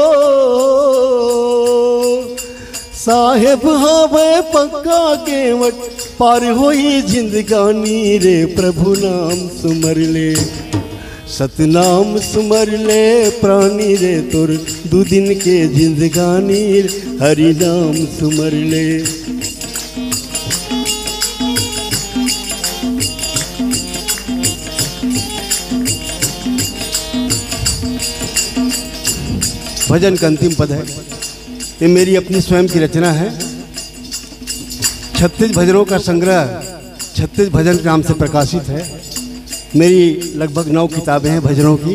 साहेब हाँ पे पक्का केवट, पार होई जिंदगानी रे प्रभु नाम सुमर ले। सतनाम सुमर ले प्राणी रे तोर दू दिन के जिंदगानी रे, हरि नाम सुमर ले। भजन का अंतिम पद है, ये मेरी अपनी स्वयं की रचना है। छत्तीस भजनों का संग्रह छत्तीस भजन के नाम से प्रकाशित है। मेरी लगभग नौ किताबें हैं भजनों की।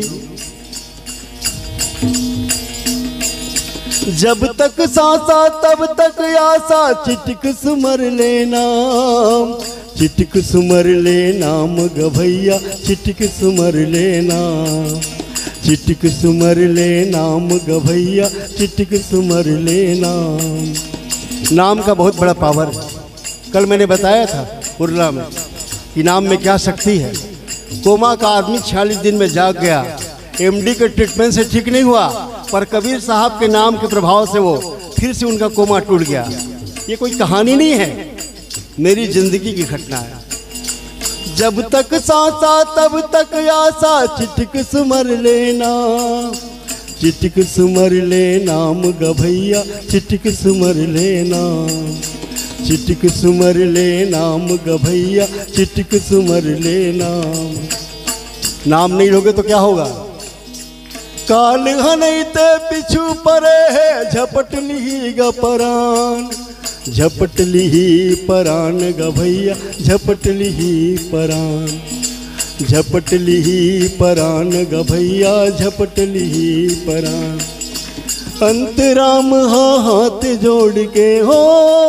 जब तक सांसा तब तक आशा, चिटक सुमर ले नाम, चिटक सुमर ले नाम गभैया, चिटक सुमर ले नाम, चिटक सुमर ले नाम गभैया, चिटक सुमर ले नाम। नाम का बहुत बड़ा पावर है। कल मैंने बताया था उर्ला में कि नाम में क्या शक्ति है। कोमा का आदमी छियालीस दिन में जाग गया, एमडी के ट्रीटमेंट से ठीक नहीं हुआ, पर कबीर साहब के नाम के प्रभाव से वो फिर से उनका कोमा टूट गया। ये कोई कहानी नहीं है, मेरी जिंदगी की घटना है। जब तक सांसा तब तक आशा, चिटक सुमर लेना, चिटक सुमर ले नाम गभैया, चिटक सुमर लेना, चिटक सुमर ले नाम गभैया, चिटक सुमर ले नाम। नाम नहीं लोगे तो क्या होगा? काल हनैते पिछू परे है, झपट ली गपरान, झपट ली परान गभैया, झपट ली परान, झपट ली परान गभैया, झपट ली परान। अंतराम हाँ हाथ जोड़ के हो,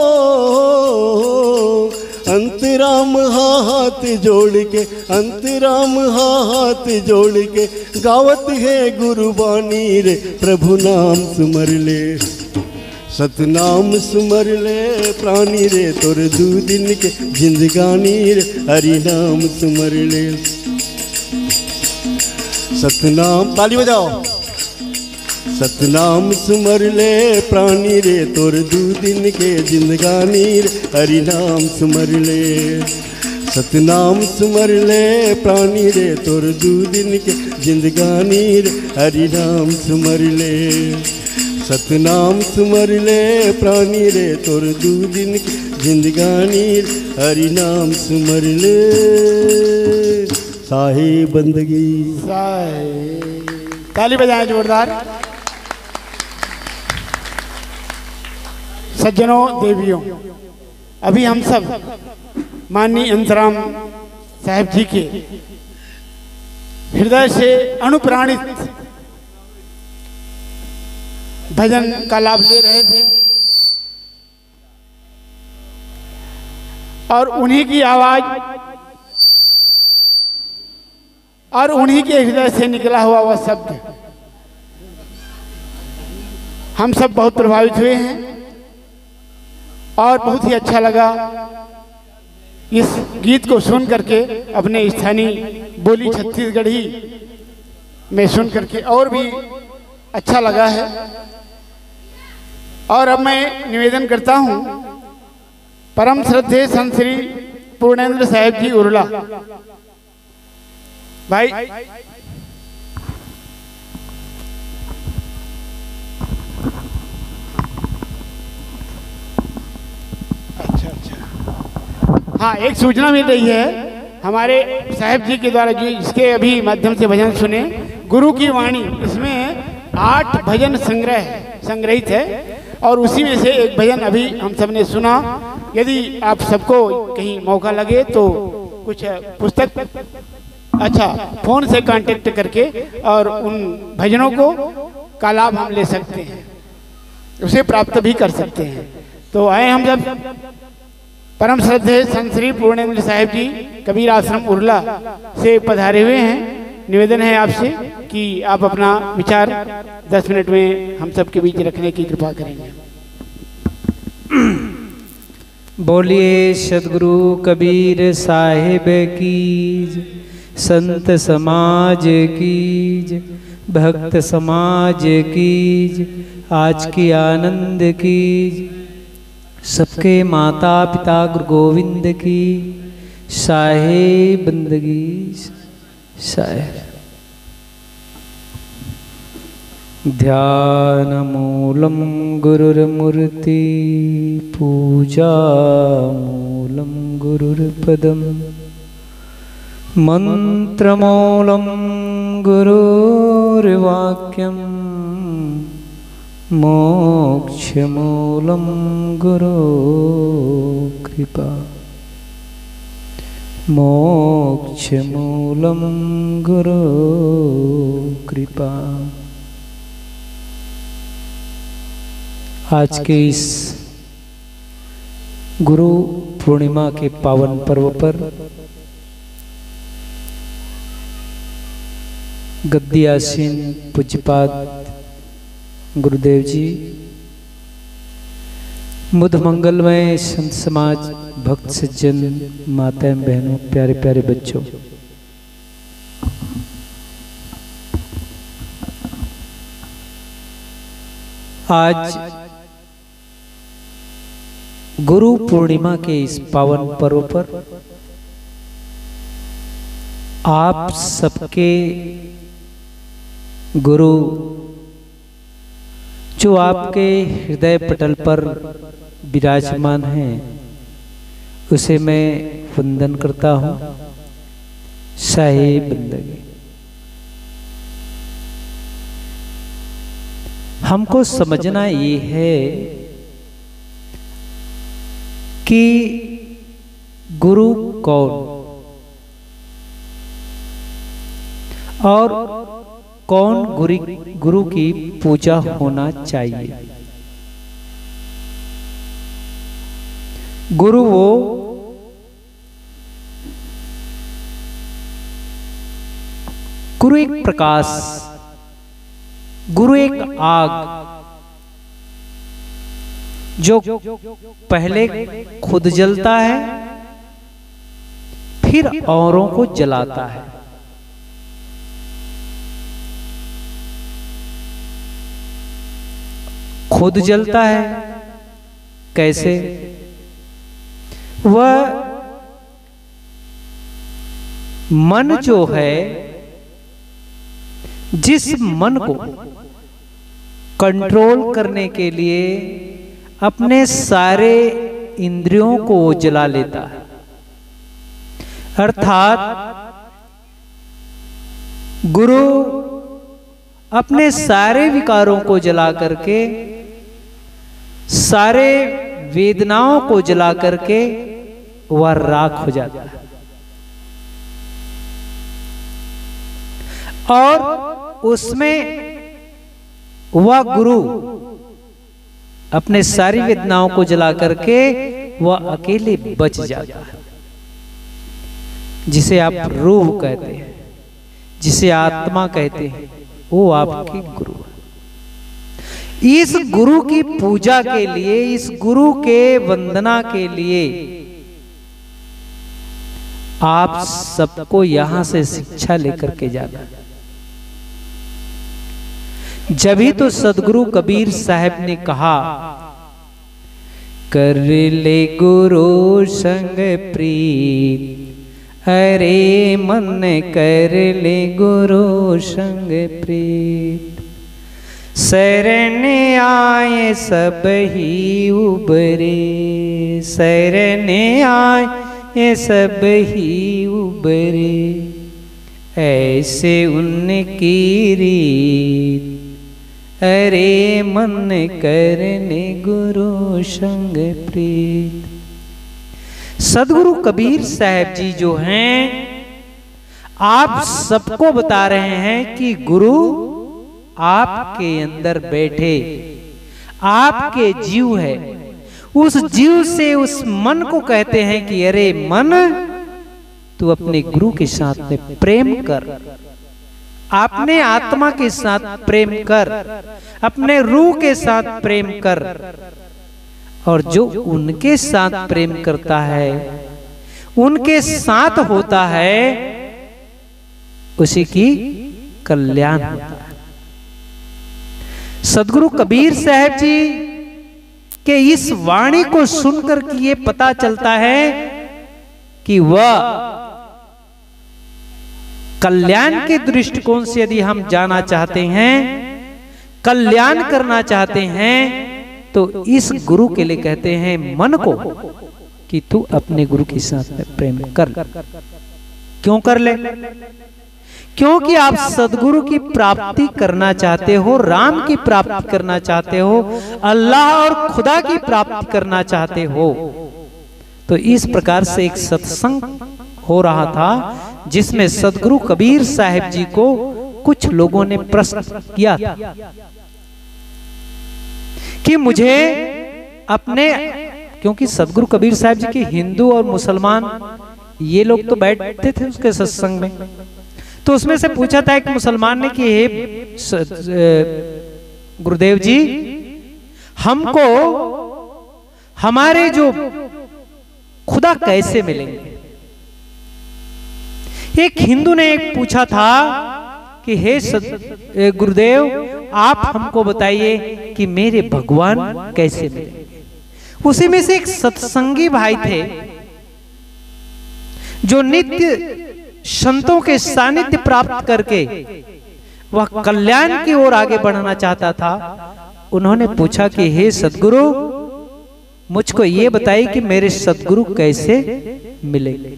अंतराम हाँ हाथ जोड़ के, अंतराम हाँ हाथ जोड़ के, गावत है गुरुबानी रे प्रभु नाम सुमर ले। सतनाम सुमर ले प्राणी रे तोर दू दिन के जिंदगानी रे हरि नाम सुमर ले। सतनाम ताली बजाओ। सतनाम सुमर ले प्राणी रे तोर दू दिन के जिंदगानी रे हरि नाम सुमर ले। सतनाम सुमर ले प्राणी रे तोर दू दिन के जिंदगानी रे हरि नाम सुमर ले। सतनाम सुमर ले प्राणी रे तोर दू दिन की जिंदगानी हरि नाम सुमर ले। साहिब बंदगी ताली बजाएं जोरदार। सज्जनों देवियों, अभी हम सब माननीय अंतराम साहब जी के हृदय से अनुप्राणित भजन का लाभ ले रहे थे और उन्हीं की आवाज और उन्हीं के हृदय से निकला हुआ वह शब्द हम सब बहुत प्रभावित हुए हैं और बहुत ही अच्छा लगा इस गीत को सुन करके, अपने स्थानीय बोली छत्तीसगढ़ी में सुन करके और भी अच्छा लगा है। और अब मैं निवेदन करता हूं परम श्रद्धेय संत श्री पूर्णेंद्र साहब जी उर्ला भाई। अच्छा अच्छा हाँ, एक सूचना मिल रही है हमारे साहब जी के द्वारा, जो इसके अभी माध्यम से भजन सुने, गुरु की वाणी, इसमें आठ भजन संग्रह संग्रहित है और उसी में से एक भजन अभी हम सब ने सुना। यदि आप सबको कहीं मौका लगे तो कुछ पुस्तक अच्छा फोन से कांटेक्ट करके और उन भजनों को का लाभ हम ले सकते हैं, उसे प्राप्त भी कर सकते हैं। तो आए हम जब परम श्रद्धेय संत श्री पूर्णेंद्र साहब जी कबीर आश्रम उर्ला से पधारे हुए हैं, निवेदन है आपसे कि आप अपना विचार दस मिनट में हम सबके बीच रखने की कृपा करेंगे। बोलिए सदगुरु कबीर साहिब की, संत समाज की, भक्त समाज की, आज की आनंद की, सबके माता पिता गुरु गोविंद की, साहिब बंदगी साहिब। ध्यानमूलं गुरुर्मूर्ति पूजामूलं गुरुर्पदम् मंत्रमूलं गुरुर्वाक्यं मोक्षमूलं गुरुकृपा मोक्षमूलं गुरुकृपा। आज के इस गुरु पूर्णिमा के पावन पर्व पर गद्दी आसीन पूज्यपाद गुरुदेव जी, मुद मंगलमय संत समाज, भक्त सज्जन, माताएं बहनों, प्यारे प्यारे बच्चों, आज गुरु पूर्णिमा के इस पावन पर्व पर आप सबके गुरु जो आपके हृदय पटल पर विराजमान हैं, उसे मैं वंदन करता हूँ। साहिब बंदगी। हमको समझना ये है कि गुरु कौन और कौन गुरु गुरु की पूजा होना चाहिए। गुरु वो गुरु एक प्रकाश, गुरु एक आग, जो पहले खुद जलता है फिर औरों को जलाता है। खुद जलता है कैसे? वह मन जो है, जिस मन को कंट्रोल करने के लिए अपने सारे इंद्रियों को जला लेता है, अर्थात गुरु अपने सारे विकारों को जला करके, सारे वेदनाओं को जला करके वह राख हो जाता है। और उसमें वह गुरु अपने सारी वेदनाओं को जला करके वह अकेले बच जाता है, जिसे आप रूह कहते हैं, जिसे आत्मा कहते हैं, वो आपके गुरु है। इस गुरु की पूजा के लिए, इस गुरु के वंदना के लिए आप सबको यहां से शिक्षा लेकर के जाना। जब ही तो सदगुरु कबीर साहब ने कहा, कर ले गुरु संग प्रीत, अरे मन कर ले गुरु संग प्रीत, शरण आए सब ही उबरे, शरण आए सब ही उबरे, ऐसे उनकी रीत, अरे मन करने गुरु संग प्रीत। सदगुरु कबीर साहब जी जो हैं, आप सबको बता रहे हैं कि गुरु आपके अंदर बैठे, आपके जीव है। उस जीव से उस मन को कहते हैं कि अरे मन, तू अपने गुरु के साथ में प्रेम कर, अपने आत्मा के साथ प्रेम कर, अपने रूह के साथ प्रेम कर। और जो उनके साथ प्रेम करता है, उनके साथ होता है, उसी की कल्याण होता है। सदगुरु कबीर साहब जी के इस वाणी को सुनकर के ये पता चलता है कि वह कल्याण के दृष्टिकोण से यदि हम जाना चाहते हैं, कल्याण करना चाहते हैं, तो इस गुरु के लिए कहते हैं मन को कि तू अपने गुरु के साथ में प्रेम कर। क्यों कर ले? क्योंकि आप सदगुरु की प्राप्ति करना चाहते हो, राम की प्राप्ति करना चाहते हो, अल्लाह और खुदा की प्राप्ति करना चाहते हो। तो इस प्रकार से एक सत्संग हो रहा था जिसमें सदगुरु कबीर साहब जी को कुछ लोगों ने प्रश्न किया था कि मुझे अपने, क्योंकि सदगुरु कबीर साहब जी के हिंदू और मुसलमान ये लोग तो बैठते थे उसके सत्संग में, तो उसमें से पूछा था एक मुसलमान ने कि हे गुरुदेव जी, हमको हमारे जो खुदा कैसे मिलेंगे? एक हिंदू ने एक पूछा था कि हे गुरुदेव, आप हमको बताइए कि मेरे भगवान कैसे मिलेंगे? उसी में से एक सत्संगी भाई थे जो नित्य संतों के सानिध्य प्राप्त करके वह कल्याण की ओर आगे बढ़ना चाहता था। उन्होंने पूछा कि हे सदगुरु, मुझको ये बताइए कि मेरे सदगुरु कैसे मिलेंगे?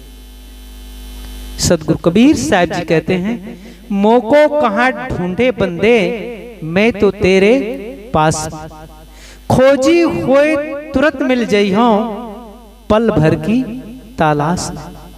सदगुरु कबीर साहब जी कहते हैं, मोको कहां ढूंढे बंदे, मैं तो तेरे पास, खोजी हुए तुरंत मिल जाई हो, पल भर की तलाश।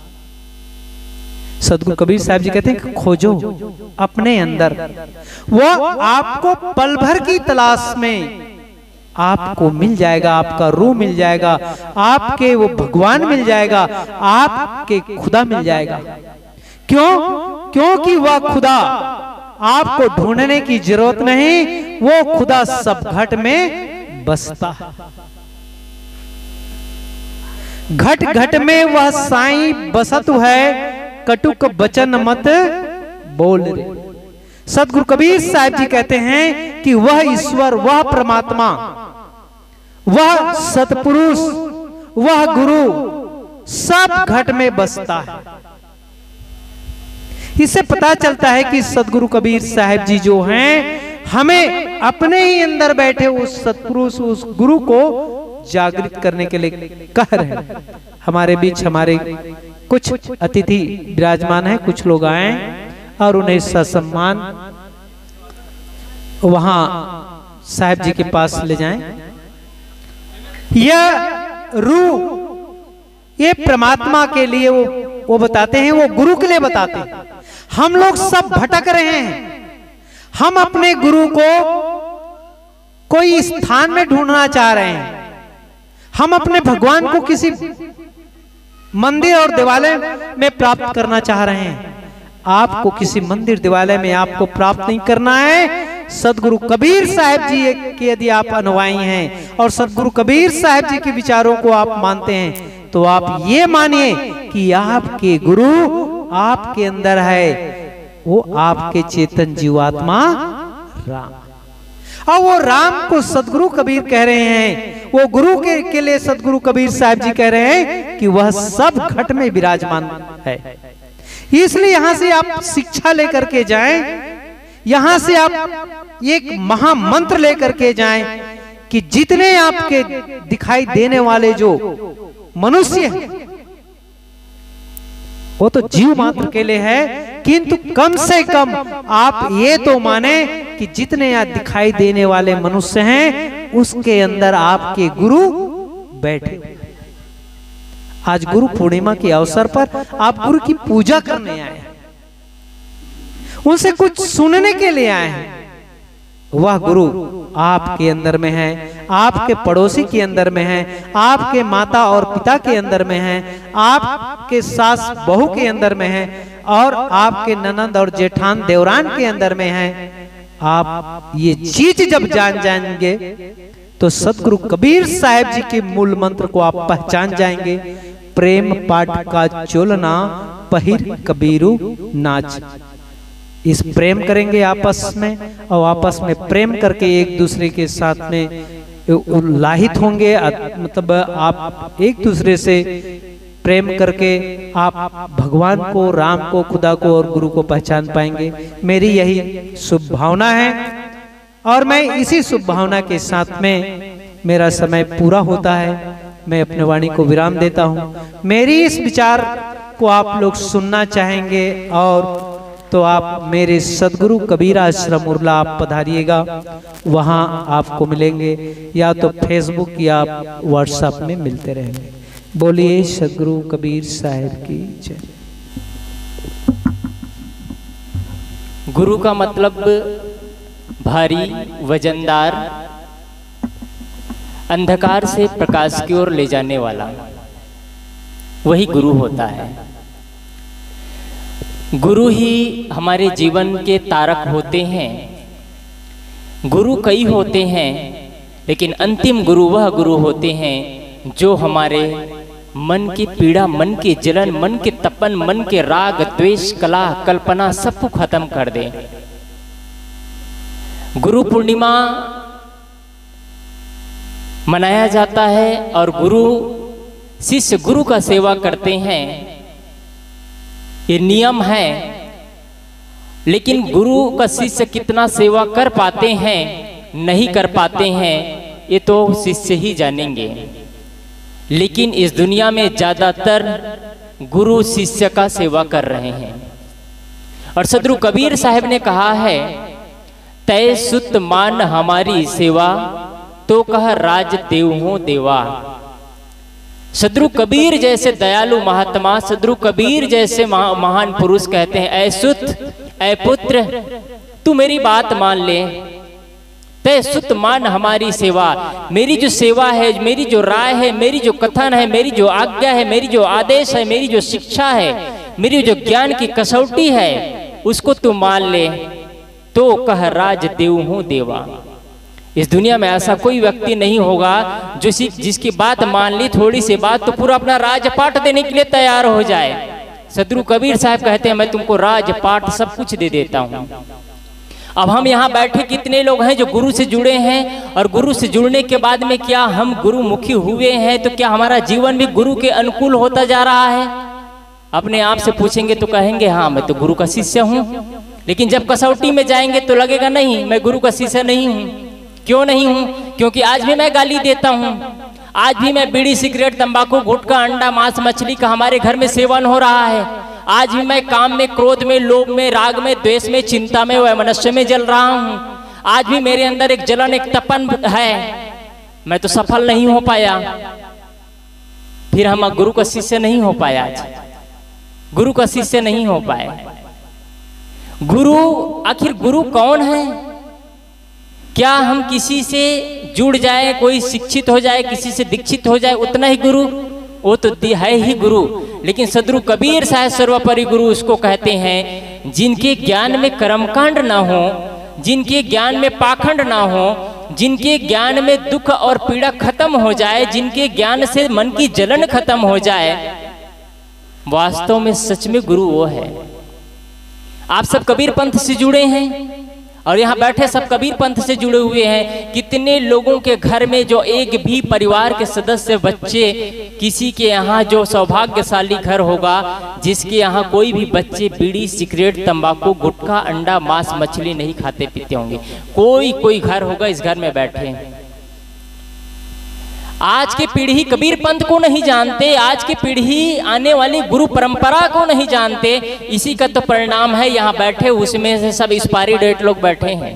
सदगुरु कबीर साहब जी कहते हैं कि खोजो अपने अंदर, वो आपको पल भर की तलाश में आपको मिल जाएगा, आपका रूह मिल जाएगा, आपके वो भगवान मिल जाएगा, आपके खुदा मिल जाएगा। क्यों? क्योंकि वह खुदा आपको ढूंढने की जरूरत नहीं, वो खुदा सब घट में बसता है। घट घट में वह साईं बसत है, कटुक बचन मत बोल रे। सदगुरु कबीर साहब जी कहते हैं कि वह ईश्वर, वह परमात्मा, वह सतपुरुष, वह गुरु सब घट में बसता है। इससे पता चलता है कि सदगुरु कबीर साहब जी जो हैं हमें अपने ही अंदर बैठे उस सतपुरुष, उस गुरु को जागृत करने के लिए कह रहे हैं। हमारे बीच हमारे कुछ अतिथि विराजमान हैं, कुछ लोग आए और उन्हें ससम्मान वहां साहब जी के पास ले जाएं। यह रूह ये परमात्मा के लिए वो वो बताते हैं, वो गुरु के लिए बताते हैं। हम लोग सब भटक रहे हैं, हम अपने गुरु को कोई स्थान में ढूंढना चाह रहे हैं, हम अपने भगवान को किसी मंदिर और देवालय में प्राप्त करना चाह रहे हैं। आपको किसी मंदिर देवालय में आपको प्राप्त नहीं करना है। सदगुरु कबीर साहब जी के यदि आप अनुयायी हैं और सदगुरु कबीर साहब जी के विचारों को आप मानते हैं तो आप ये मानिए कि आपके गुरु आपके अंदर है, वो आपके चेतन जीवात्मा राम। और वो राम को सदगुरु कबीर कह रहे हैं, वो गुरु के, के लिए सदगुरु कबीर साहब जी कह रहे हैं कि वह सब घट में विराजमान है। इसलिए यहां से आप शिक्षा लेकर के जाएं, यहां से आप एक महामंत्र लेकर के जाएं कि जितने आपके दिखाई देने वाले जो मनुष्य हैं वो तो जीव मात्र के लिए है, किंतु कम से कम आप ये तो माने कि जितने यहाँ दिखाई देने वाले मनुष्य हैं उसके अंदर आपके गुरु बैठे। आज गुरु पूर्णिमा के अवसर पर आप गुरु की पूजा करने आए हैं, उनसे कुछ सुनने के लिए आए हैं। वह गुरु आपके अंदर में है, आपके पड़ोसी के अंदर में है, आपके माता और पिता के अंदर में है, आपके सास बहू के अंदर में है और आपके ननंद और जेठान देवरान के अंदर में है। आप ये चीज जब जान जाएंगे तो सदगुरु कबीर साहब जी के मूल मंत्र को आप पहचान जाएंगे। प्रेम पाठ का चोलना पहिर कबीरू नाच। इस प्रेम करेंगे आपस में और आपस में प्रेम करके एक दूसरे के साथ में उल्लाहित होंगे, मतलब आप एक दूसरे से प्रेम करके आप भगवान को, राम को, खुदा को और गुरु को पहचान पाएंगे। मेरी यही शुभ भावना है और मैं इसी शुभ भावना के साथ में मेरा समय पूरा होता है। मैं अपने वाणी को विराम देता हूँ। मेरी इस विचार को आप लोग सुनना चाहेंगे और तो आप मेरे सदगुरु कबीर आश्रम उर्ला आप पधारिएगा, वहां आपको मिलेंगे, या तो फेसबुक या व्हाट्सएप में मिलते रहेंगे। बोलिए सदगुरु कबीर साहब की जय। गुरु का मतलब भारी, वजनदार, अंधकार से प्रकाश की ओर ले जाने वाला, वही गुरु होता है। गुरु ही हमारे जीवन के तारक होते हैं। गुरु कई होते हैं लेकिन अंतिम गुरु वह गुरु होते हैं जो हमारे मन की पीड़ा, मन की जलन, मन के तपन, मन के राग, द्वेष, कलह, कल्पना सबको खत्म कर दे। गुरु पूर्णिमा मनाया जाता है और गुरु शिष्य गुरु का सेवा करते हैं, ये नियम है। लेकिन गुरु का शिष्य कितना सेवा कर पाते हैं, नहीं कर पाते हैं, ये तो शिष्य ही जानेंगे। लेकिन इस दुनिया में ज्यादातर गुरु शिष्य का सेवा कर रहे हैं। और सदगुरु कबीर साहब ने कहा है, तय सुत मान हमारी सेवा, तो कह राज देव हो देवा। सदगुरु कबीर जैसे दयालु महात्मा, सदगुरु कबीर जैसे महा, महान पुरुष कहते हैं, ऐ सुत, ऐ पुत्र, तू मेरी बात मान ले, तय सुत मान हमारी सेवा। मेरी जो सेवा है, मेरी जो राय है, मेरी जो कथन है, मेरी जो आज्ञा है, मेरी जो आदेश है, मेरी जो शिक्षा है, मेरी जो ज्ञान की कसौटी है, उसको तू मान ले, तो कह राज देव हूं देवा। इस दुनिया में ऐसा कोई व्यक्ति नहीं होगा जो जिसकी बात मान ली थोड़ी सी बात तो पूरा अपना राजपाट देने के लिए तैयार हो जाए। सदगुरु कबीर साहब कहते हैं मैं तुमको राजपाट सब कुछ दे देता हूँ। अब हम यहाँ बैठे कितने लोग हैं जो गुरु से जुड़े हैं, और गुरु से जुड़ने के बाद में क्या हम गुरुमुखी हुए हैं, तो क्या हमारा जीवन भी गुरु के अनुकूल होता जा रहा है? अपने आप से पूछेंगे तो कहेंगे हाँ मैं तो गुरु का शिष्य हूँ, लेकिन जब कसौटी में जाएंगे तो लगेगा नहीं मैं गुरु का शिष्य नहीं हूँ। क्यों नहीं हूँ? क्योंकि आज भी मैं गाली देता हूँ, आज भी मैं बीड़ी सिगरेट तंबाकू गुटखा अंडा मांस मछली का हमारे घर में सेवन हो रहा है, आज भी मैं काम में क्रोध में लोभ में राग में द्वेष में चिंता में वैमनस्य में जल रहा हूँ, आज भी मेरे अंदर एक जलन एक तपन है, मैं तो सफल नहीं हो पाया। फिर हम गुरु का शिष्य नहीं हो पाया, आज गुरु का शिष्य नहीं हो पाए। गुरु आखिर गुरु कौन है? क्या हम किसी से जुड़ जाए, कोई शिक्षित हो जाए, किसी से दीक्षित हो जाए उतना ही गुरु? वो तो है ही गुरु, लेकिन सदगुरु कबीर साहब सर्वोपरि गुरु उसको कहते हैं जिनके ज्ञान में कर्मकांड ना हो, जिनके ज्ञान में पाखंड ना हो, जिनके ज्ञान में दुख और पीड़ा खत्म हो जाए, जिनके ज्ञान से मन की जलन खत्म हो जाए, वास्तव में सच में गुरु वो है। आप सब कबीर पंथ से जुड़े हैं और यहाँ बैठे सब कबीर पंथ से जुड़े हुए हैं। कितने लोगों के घर में जो एक भी परिवार के सदस्य बच्चे, किसी के यहाँ जो सौभाग्यशाली घर होगा जिसके यहाँ कोई भी बच्चे बीड़ी सिगरेट तंबाकू गुटखा अंडा मांस मछली नहीं खाते पीते होंगे, कोई कोई घर होगा इस घर में बैठे। आज की पीढ़ी कबीर पंथ को नहीं जानते, आज की पीढ़ी आने वाली गुरु परंपरा को नहीं जानते। इसी का तो परिणाम है यहाँ बैठे उसमें से सब एक्सपायरी डेट लोग बैठे हैं,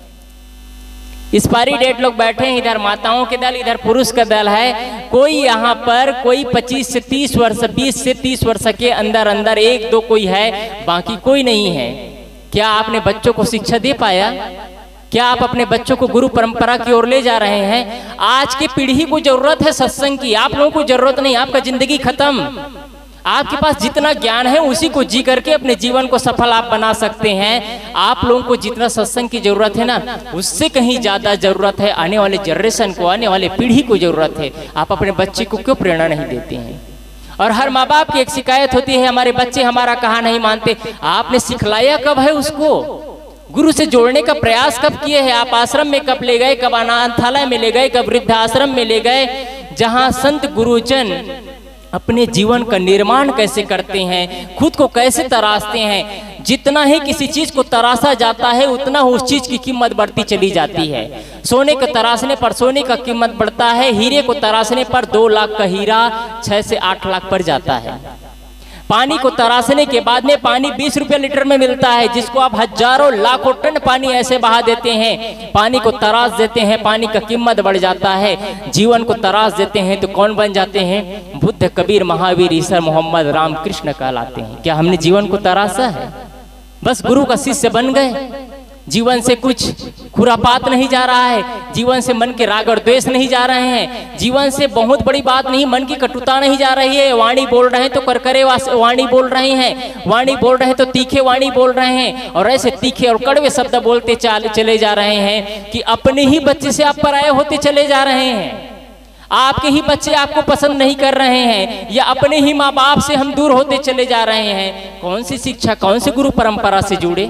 एक्सपायरी डेट लोग बैठे हैं। इधर माताओं के दल, इधर पुरुष का दल है। कोई यहाँ पर कोई पच्चीस से तीस वर्ष, बीस से तीस वर्ष के अंदर अंदर एक दो कोई है, बाकी कोई नहीं है। क्या आपने बच्चों को शिक्षा दे पाया? क्या आप अपने बच्चों को गुरु परंपरा की ओर ले जा रहे हैं? आज की पीढ़ी को जरूरत है सत्संग की, आप लोगों को जरूरत नहीं। आपका जिंदगी खत्म, आपके पास जितना ज्ञान है उसी को जी करके अपने जीवन को सफल आप बना सकते हैं। आप लोगों को जितना सत्संग की जरूरत है ना, उससे कहीं ज्यादा जरूरत है आने वाले जनरेशन को, आने वाले पीढ़ी को जरूरत है। आप अपने बच्चे को क्यों प्रेरणा नहीं देते हैं? और हर माँ बाप की एक शिकायत होती है हमारे बच्चे हमारा कहा नहीं मानते। आपने सिखलाया कब है उसको? गुरु से जोड़ने का प्रयास कब किए हैं? आप आश्रम में कब ले गए, कब अनाथालय में ले गए, कब वृद्धाश्रम में ले गए, जहां संत गुरुजन अपने जीवन का निर्माण कैसे करते हैं, खुद को कैसे तराशते हैं। जितना ही किसी चीज को तराशा जाता है उतना उस चीज की कीमत बढ़ती चली जाती है। सोने को तराशने पर सोने का कीमत बढ़ता है, हीरे को तराशने पर दो लाख का हीरा छह से आठ लाख पड़ जाता है। पानी को तराशने के बाद में पानी बीस रुपए लीटर में मिलता है, जिसको आप हजारों लाखों टन पानी ऐसे बहा देते हैं, पानी को तराश देते हैं, पानी का कीमत बढ़ जाता है। जीवन को तराश देते हैं तो कौन बन जाते हैं? बुद्ध, कबीर, महावीर, ईसा, मोहम्मद, राम, कृष्ण कहलाते हैं। क्या हमने जीवन को तराशा है? बस गुरु का शिष्य बन गए, जीवन से कुछ खुरापात नहीं जा रहा है, जीवन से मन के राग और द्वेष नहीं जा रहे हैं, जीवन से बहुत बड़ी बात नहीं मन की कटुता नहीं जा रही है। वाणी बोल रहे हैं तो करकरे वाणी बोल रहे हैं, वाणी बोल रहे हैं तो तीखे वाणी बोल रहे हैं, और ऐसे तीखे और कड़वे शब्द बोलते चले जा रहे हैं कि अपने ही बच्चे से आप पराये होते चले जा रहे हैं। आपके ही बच्चे आपको पसंद नहीं कर रहे हैं, या अपने ही माँ बाप से हम दूर होते चले जा रहे हैं। कौन सी शिक्षा, कौन सी गुरु परंपरा से जुड़े?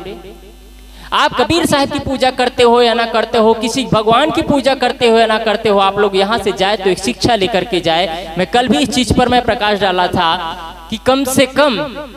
आप कबीर साहब की पूजा करते हो या ना करते हो, किसी भगवान की पूजा करते हो या ना करते हो, आप लोग यहाँ से जाए तो एक शिक्षा लेकर के जाए। मैं कल भी इस चीज पर मैं प्रकाश डाला था कि कम से कम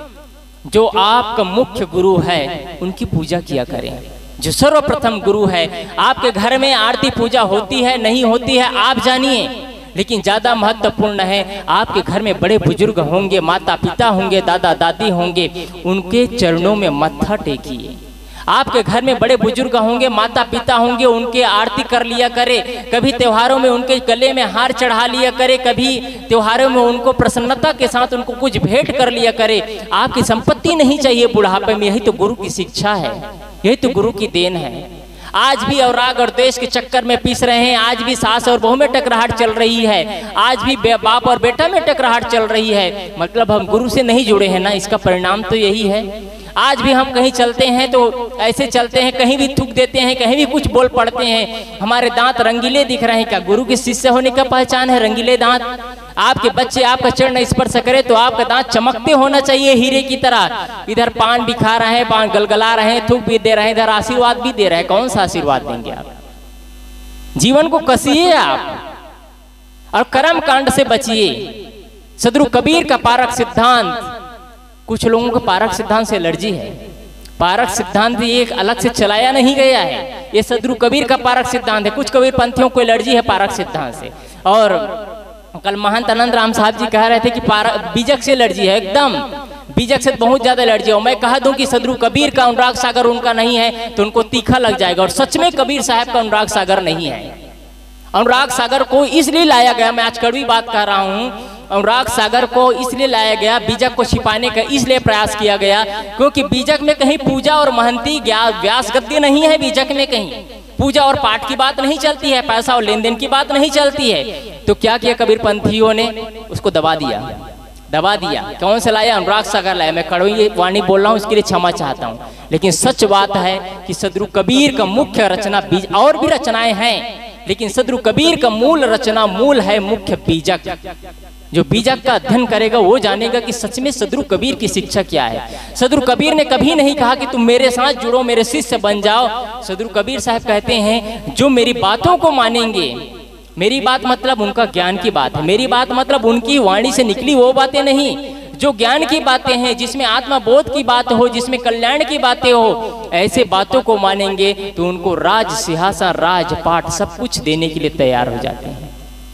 जो आपका मुख्य गुरु है उनकी पूजा किया करें। जो सर्वप्रथम गुरु है, आपके घर में आरती पूजा होती है नहीं होती है आप जानिए, लेकिन ज्यादा महत्वपूर्ण है आपके घर में बड़े बुजुर्ग होंगे, माता पिता होंगे, दादा दादी होंगे, उनके चरणों में मत्था टेकिए। आपके घर में बड़े बुजुर्ग होंगे, माता पिता होंगे, उनके आरती कर लिया करे। कभी त्योहारों में उनके गले में हार चढ़ा लिया करे, कभी त्योहारों में उनको प्रसन्नता के साथ उनको कुछ भेंट कर लिया करे। आपकी संपत्ति नहीं चाहिए बुढ़ापे में, यही तो गुरु की शिक्षा है, यही तो गुरु की देन है। आज भी और राग और द्वेष के चक्कर में पीस रहे हैं, आज भी सास और बहू में टकराहट चल रही है, आज भी बाप और बेटा में टकराहट चल रही है। मतलब हम गुरु से नहीं जुड़े हैं ना, इसका परिणाम तो यही है। आज भी हम कहीं चलते हैं तो ऐसे चलते हैं, कहीं भी थूक देते हैं, कहीं भी कुछ बोल पड़ते हैं, हमारे दांत रंगीले दिख रहे हैं। क्या गुरु के शिष्य होने का पहचान है रंगीले दांत? आपके बच्चे आपका चरण स्पर्श करे तो आपका दांत चमकते होना चाहिए हीरे की तरह। इधर पान भी खा रहे हैं, पान गलगला रहे हैं, थूक भी दे रहे हैं, इधर आशीर्वाद भी दे रहे हैं। कौन सा आशीर्वाद देंगे आप? जीवन को कसिए आप और कर्म कांड से बचिए। सदगुरु कबीर का पारक सिद्धांत, कुछ लोगों को पारक सिद्धांत से एलर्जी है। पारक सिद्धांत भी एक अलग से चलाया नहीं गया है, ये सदगुरु कबीर का पारक सिद्धांत है। कुछ कबीर पंथियों को एलर्जी है पारक सिद्धांत से। और कल महंत आनंद राम साहब जी कह रहे थे कि पारक बीजक से एलर्जी है, एकदम बीजक से बहुत ज्यादा एलर्जी है। मैं कह दूं कि सदगुरु कबीर का अनुराग सागर उनका नहीं है तो उनको तीखा लग जाएगा। और सच में कबीर साहब का अनुराग सागर नहीं है। अनुराग सागर को इसलिए लाया गया, मैं आज कड़वी बात कह रहा हूं, अनुराग सागर को इसलिए लाया गया, बीजक को छिपाने का इसलिए प्रयास किया गया क्योंकि बीजक में कहीं पूजा और महंती व्यास गद्दी नहीं है। बीजक में कहीं पूजा और पाठ की बात नहीं चलती है, पैसा और लेन देन की बात नहीं चलती है। तो क्या किया कबीर पंथियों ने? उसको दबा दिया, दबा दिया। कौन से लाया? अनुराग सागर लाया। मैं कड़वी वाणी बोल रहा हूँ, इसके लिए क्षमा चाहता हूँ, लेकिन सच बात है कि सदगुरु कबीर का मुख्य रचना बीज, और भी रचनाएं हैं लेकिन सदगुरु कबीर का मूल रचना मूल है मुख्य बीजक। जो बीजक का अध्ययन करेगा वो जानेगा कि सच में सदगुरु कबीर की शिक्षा क्या है। सदगुरु कबीर ने कभी नहीं कहा कि तुम मेरे साथ जुड़ो, मेरे शिष्य बन जाओ। सदगुरु कबीर साहब कहते हैं जो मेरी बातों को मानेंगे, मेरी बात मतलब उनका ज्ञान की बात है, मेरी बात मतलब उनकी वाणी से निकली वो बातें नहीं, जो ज्ञान की बातें हैं, जिसमें आत्मा बोध की बात हो, जिसमें कल्याण की बातें हो, ऐसे बातों को मानेंगे तो उनको राज सिंहासन राजपाट सब कुछ देने के लिए तैयार हो जाते हैं।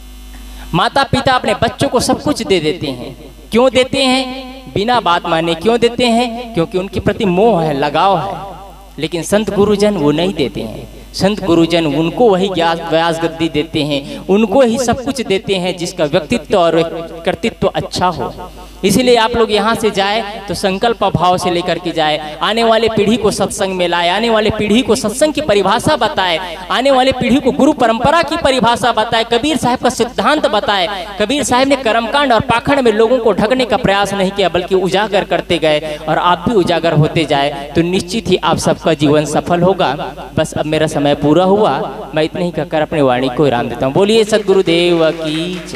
माता पिता अपने बच्चों को सब कुछ दे देते हैं। क्यों देते हैं? बिना बात माने। क्यों देते हैं? क्योंकि उनके प्रति मोह है, लगाव है। लेकिन संत गुरुजन वो नहीं देते हैं। संत गुरुजन उनको वही व्यास गद्दी देते हैं, उनको ही सब कुछ देते हैं जिसका व्यक्तित्व और कर्तृत्व अच्छा हो। इसीलिए आप लोग यहाँ से जाए तो संकल्प भाव से लेकर के जाए, आने वाले पीढ़ी को सत्संग में लाए, आने वाले पीढ़ी को सत्संग की परिभाषा बताए, आने वाले पीढ़ी को गुरु परंपरा की परिभाषा बताए, कबीर साहब का सिद्धांत बताए। कबीर साहब ने कर्मकांड और पाखंड में लोगों को ढकने का प्रयास नहीं किया, बल्कि उजागर करते गए और आप भी उजागर होते जाए तो निश्चित ही आप सबका जीवन सफल होगा। बस अब मेरा समय पूरा हुआ, मैं इतने ही कहकर अपनी वाणी को विराम देता हूँ। बोलिए सद्गुरुदेव की जय।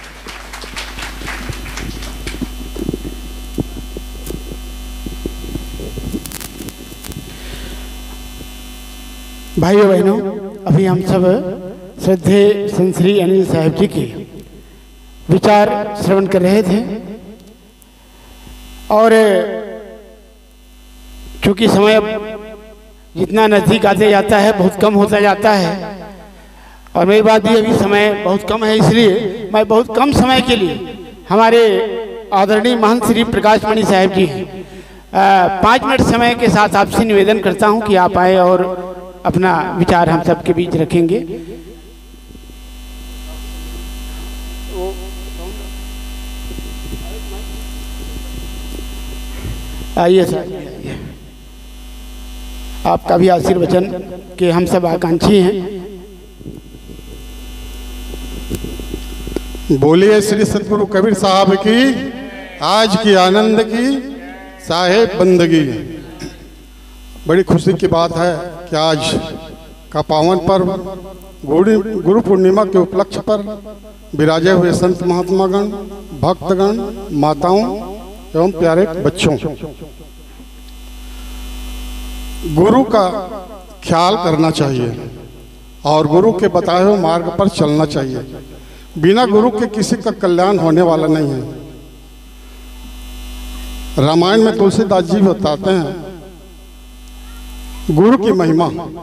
भाइयों बहनों, अभी हम सब श्रद्धेय संत श्री अनिल साहब जी के विचार श्रवण कर रहे थे और चूंकि समय अब जितना नज़दीक आते जाता है बहुत कम होता जाता है और मेरी बात भी अभी समय बहुत कम है, इसलिए मैं बहुत कम समय के लिए हमारे आदरणीय महंत श्री प्रकाश मणि साहब जी पाँच मिनट समय के साथ आपसे निवेदन करता हूं कि आप आए और अपना विचार हम सबके बीच रखेंगे। आइए सर, आपका भी आशीर्वचन के हम सब आकांक्षी हैं। बोलिए श्री सतगुरु कबीर साहब की आज की आनंद की साहेब बंदगी। बड़ी खुशी की बात है कि आज का पावन पर्व गुरु पूर्णिमा के उपलक्ष्य पर विराजे हुए संत महात्मागण, भक्तगण, माताओं एवं प्यारे बच्चों, गुरु का ख्याल करना चाहिए और गुरु के बताए हुए मार्ग पर चलना चाहिए। बिना गुरु के किसी का कल्याण होने वाला नहीं है। रामायण में तुलसीदास जी बताते हैं गुरु की महिमा।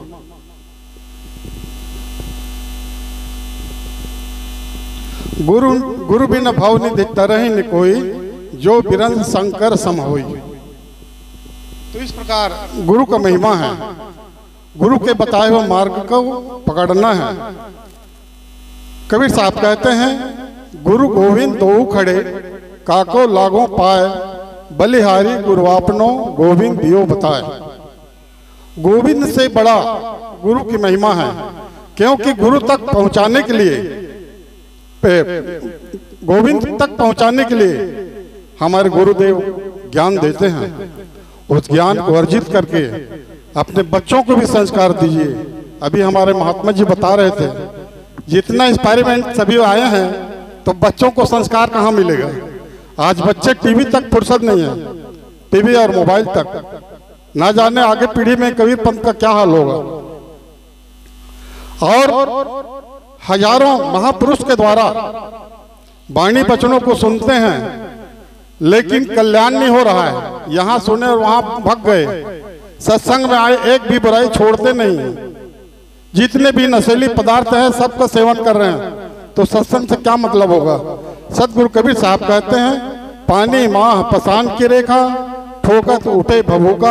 गुरु गुरु बिना भाव नहीं देखता रहे न कोई, जो बिरंद शंकर सम होई। तो इस प्रकार गुरु का महिमा है। गुरु के बताए हुए मार्ग को पकड़ना है। कबीर साहब कहते हैं गुरु गोविंद दो खड़े, काको लागो पाए, बलिहारी गुरुआपनो गोविंद दियो बताए। गोविंद से बड़ा गुरु की महिमा है, क्योंकि गुरु तक पहुंचाने के लिए, गोविंद तक पहुंचाने के लिए हमारे गुरुदेव ज्ञान देते हैं। उस ज्ञान को अर्जित करके अपने बच्चों को भी संस्कार दीजिए। अभी हमारे महात्मा जी बता रहे थे, जितना एक्सपेरिमेंट सभी आए हैं तो बच्चों को संस्कार कहाँ मिलेगा। आज बच्चे टीवी तक फुर्सत नहीं है, टीवी और मोबाइल तक। ना जाने आगे पीढ़ी में कबीर पंथ का क्या हाल होगा। और हजारों महापुरुष के द्वारा वाणी वचनों को सुनते हैं, लेकिन कल्याण नहीं हो रहा है। यहाँ सुने और वहां भग गए। सत्संग में आए एक भी बुराई छोड़ते नहीं। जितने भी नशीली पदार्थ हैं सबका सेवन कर रहे हैं, तो सत्संग से क्या मतलब होगा। सतगुरु कबीर साहब कहते हैं, पानी माह पसान की रेखा, ठोकत उठे भभूका,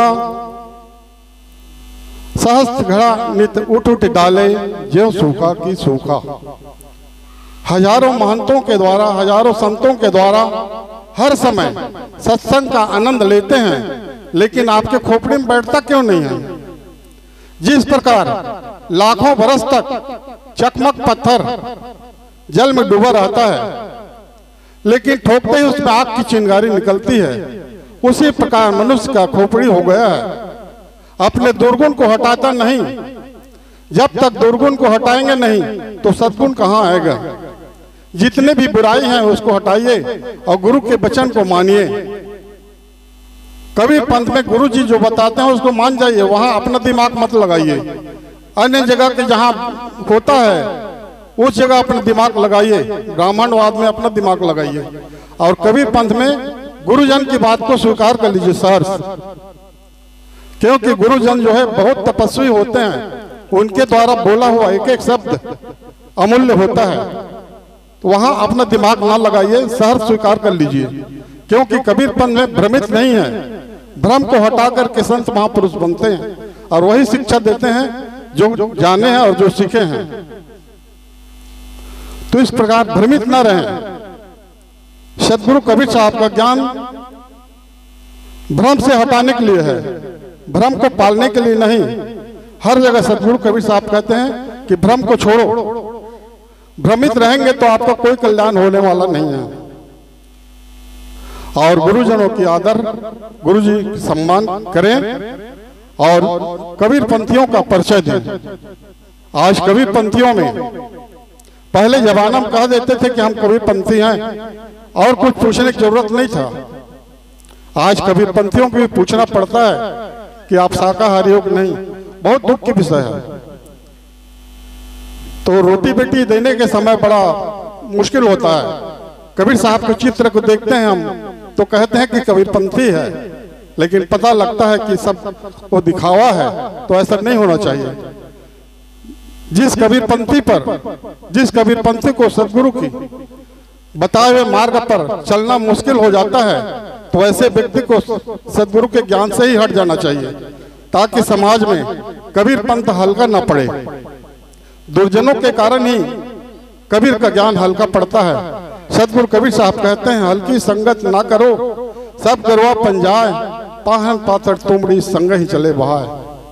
सहस्त्र घड़ा नित उठ उठ डाले, ज्यों सूखा की सूखा। हजारों महंतों के द्वारा, हजारों संतों के द्वारा हर समय सत्संग का आनंद लेते हैं, लेकिन आपके खोपड़ी में बैठता क्यों नहीं है। जिस प्रकार लाखों बरस तक चकमक पत्थर जल में डूबा रहता है, लेकिन ठोकते ही उसमें आग की चिंगारी निकलती है, उसी प्रकार मनुष्य का खोपड़ी हो गया है। अपने दुर्गुण को हटाता नहीं। जब तक दुर्गुण को हटाएंगे नहीं तो सद्गुण कहाँ आएगा। जितने भी बुराई हैं उसको हटाइए और गुरु के वचन को मानिए। कबीर पंथ में गुरु जी जो बताते हैं उसको मान जाइए, वहां अपना दिमाग मत लगाइए। अन्य जगह के जहां होता है उस जगह अपना दिमाग लगाइए। ब्राह्मणवाद में अपना दिमाग लगाइए और कबीर पंथ में गुरुजन की बात को स्वीकार कर लीजिए सहर्ष। क्योंकि गुरुजन जो है बहुत तपस्वी होते हैं, उनके द्वारा बोला हुआ एक एक शब्द अमूल्य होता है। तो वहां अपना दिमाग ना लगाइए, सहर्ष स्वीकार कर लीजिए। क्योंकि कबीर पंथ में भ्रमित नहीं है, भ्रम को हटाकर के संत महापुरुष बनते हैं और वही शिक्षा देते हैं जो जाने हैं और जो सीखे हैं। तो इस प्रकार भ्रमित ना रहें। सद्गुरु कबीर साहब का ज्ञान भ्रम से हटाने के लिए है, भ्रम को पालने के लिए नहीं। हर जगह सद्गुरु कबीर साहब कहते हैं कि भ्रम को छोड़ो। भ्रमित रहेंगे तो आपका कोई कल्याण होने वाला नहीं है। और गुरुजनों की आदर, गुरु जी की सम्मान करें और कबीर पंथियों का परिचय दें। आज कबीर पंथियों में, पहले जमाना में कह देते थे कि हम कबीर पंथी हैं और कुछ पूछने की जरूरत नहीं था। आज कबीर पंथियों को भी पूछना पड़ता है कि आप शाकाहारी हो कि नहीं। बहुत दुख की विषय है। तो रोटी बेटी देने के समय बड़ा मुश्किल होता है। कबीर साहब के चित्र को देखते हैं हम तो कहते हैं कि कबीर पंथी है, लेकिन पता लगता है कि सब वो दिखावा है। तो ऐसा नहीं होना चाहिए। जिस कबीर पंथी पर, जिस कबीर पंथी को सद्गुरु की बताए हुए मार्ग पर चलना मुश्किल हो जाता है, तो ऐसे व्यक्ति को सद्गुरु के ज्ञान से ही हट जाना चाहिए, ताकि समाज में कबीर पंथ हल्का न पड़े। दुर्जनों के कारण ही कबीर का ज्ञान हल्का पड़ता है। सद्गुरु कबीर साहब कहते हैं, हल्की संगत ना करो, सब गरवा पंजाए, पाहन पातर तुमड़ी संग ही चले बहाए।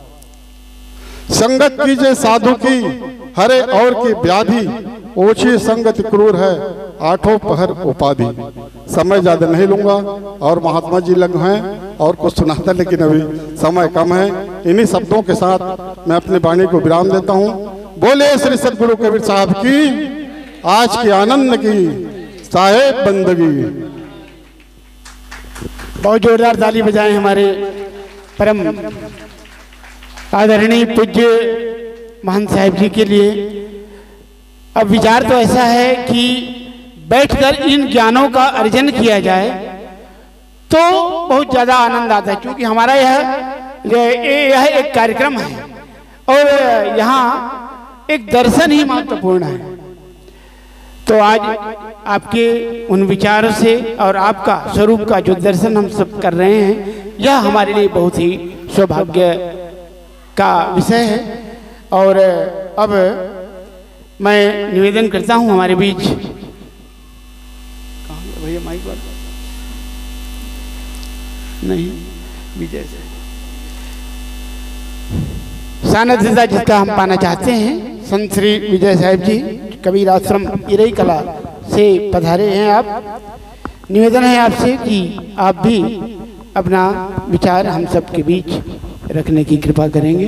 संगत कीजिए साधु की, हरे और की व्याधि, ओछी संगत क्रूर है, आठों पहर उपाधि। समय ज्यादा नहीं लूंगा और महात्मा जी लग हैं और कुछ सुनाता, लेकिन अभी समय कम है। इन्हीं शब्दों के साथ मैं अपनी वाणी को विराम देता हूँ। बोले श्री सद्गुरु कबीर साहब की, आज की आनंद की साहेब बंदगी। बहुत जोरदार ताली बजाएं हमारे परम आदरणीय पूज्य महंत साहिब जी के लिए। अब विचार तो ऐसा है कि बैठकर इन ज्ञानों का अर्जन किया जाए तो बहुत ज़्यादा आनंद आता है, क्योंकि हमारा यह यह एक कार्यक्रम है और यहाँ एक दर्शन ही महत्वपूर्ण है। तो आज आपके उन विचारों से और आपका स्वरूप का जो दर्शन हम सब कर रहे हैं, यह हमारे लिए बहुत ही सौभाग्य का विषय है। और अब मैं निवेदन करता हूं हमारे बीच, कहाँ भैया माइक बात नहीं, विजय सानिध्यता जिसका हम पाना चाहते हैं, संत श्री विजय साहिब जी कबीर आश्रम इरई कला से पधारे हैं। आप निवेदन है आपसे कि आप भी अपना विचार हम सब के बीच रखने की कृपा करेंगे।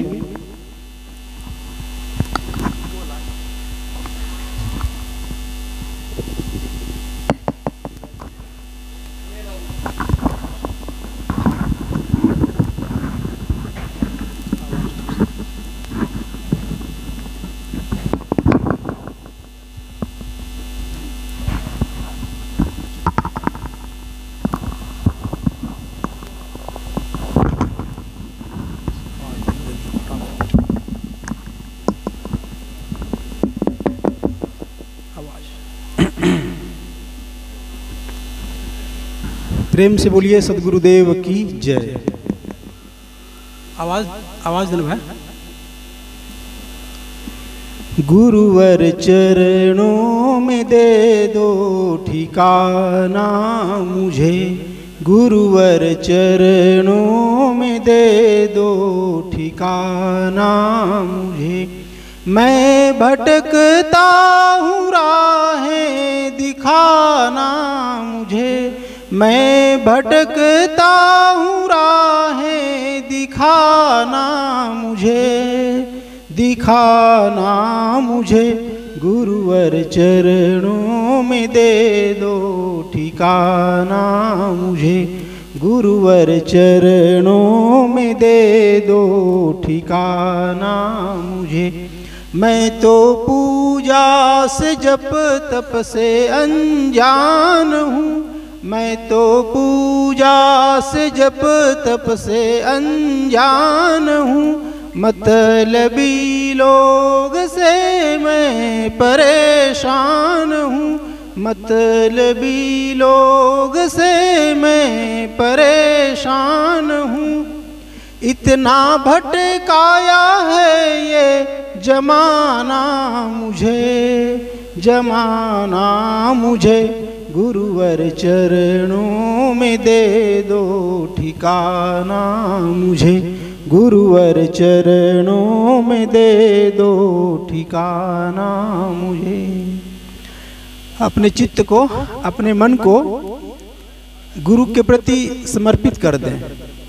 प्रेम से बोलिए सदगुरुदेव की जय। आवाज आवाज देना भाई। गुरुवर चरणों में दे दो ठिकाना मुझे, गुरुवर चरणों में दे दो ठिकाना मुझे। मैं भटकता हूँ राहें दिखाना मुझे, मैं भटकता हूँ राहें दिखाना मुझे, दिखाना मुझे। गुरुवर चरणों में दे दो ठिकाना मुझे, गुरुवर चरणों में दे दो ठिकाना मुझे। मैं तो पूजा से जप तप से अनजान हूँ, मैं तो पूजा से जप तप से अनजान हूँ। मतलबी लोग से मैं परेशान हूँ, मतलबी लोग से मैं परेशान हूँ। इतना भटकाया है ये जमाना मुझे, जमाना मुझे। गुरुवर चरणों में दे दो ठिकाना मुझे, गुरुवर चरणों में दे दो ठिकाना मुझे। अपने चित्त को, अपने मन को गुरु के प्रति समर्पित कर दें।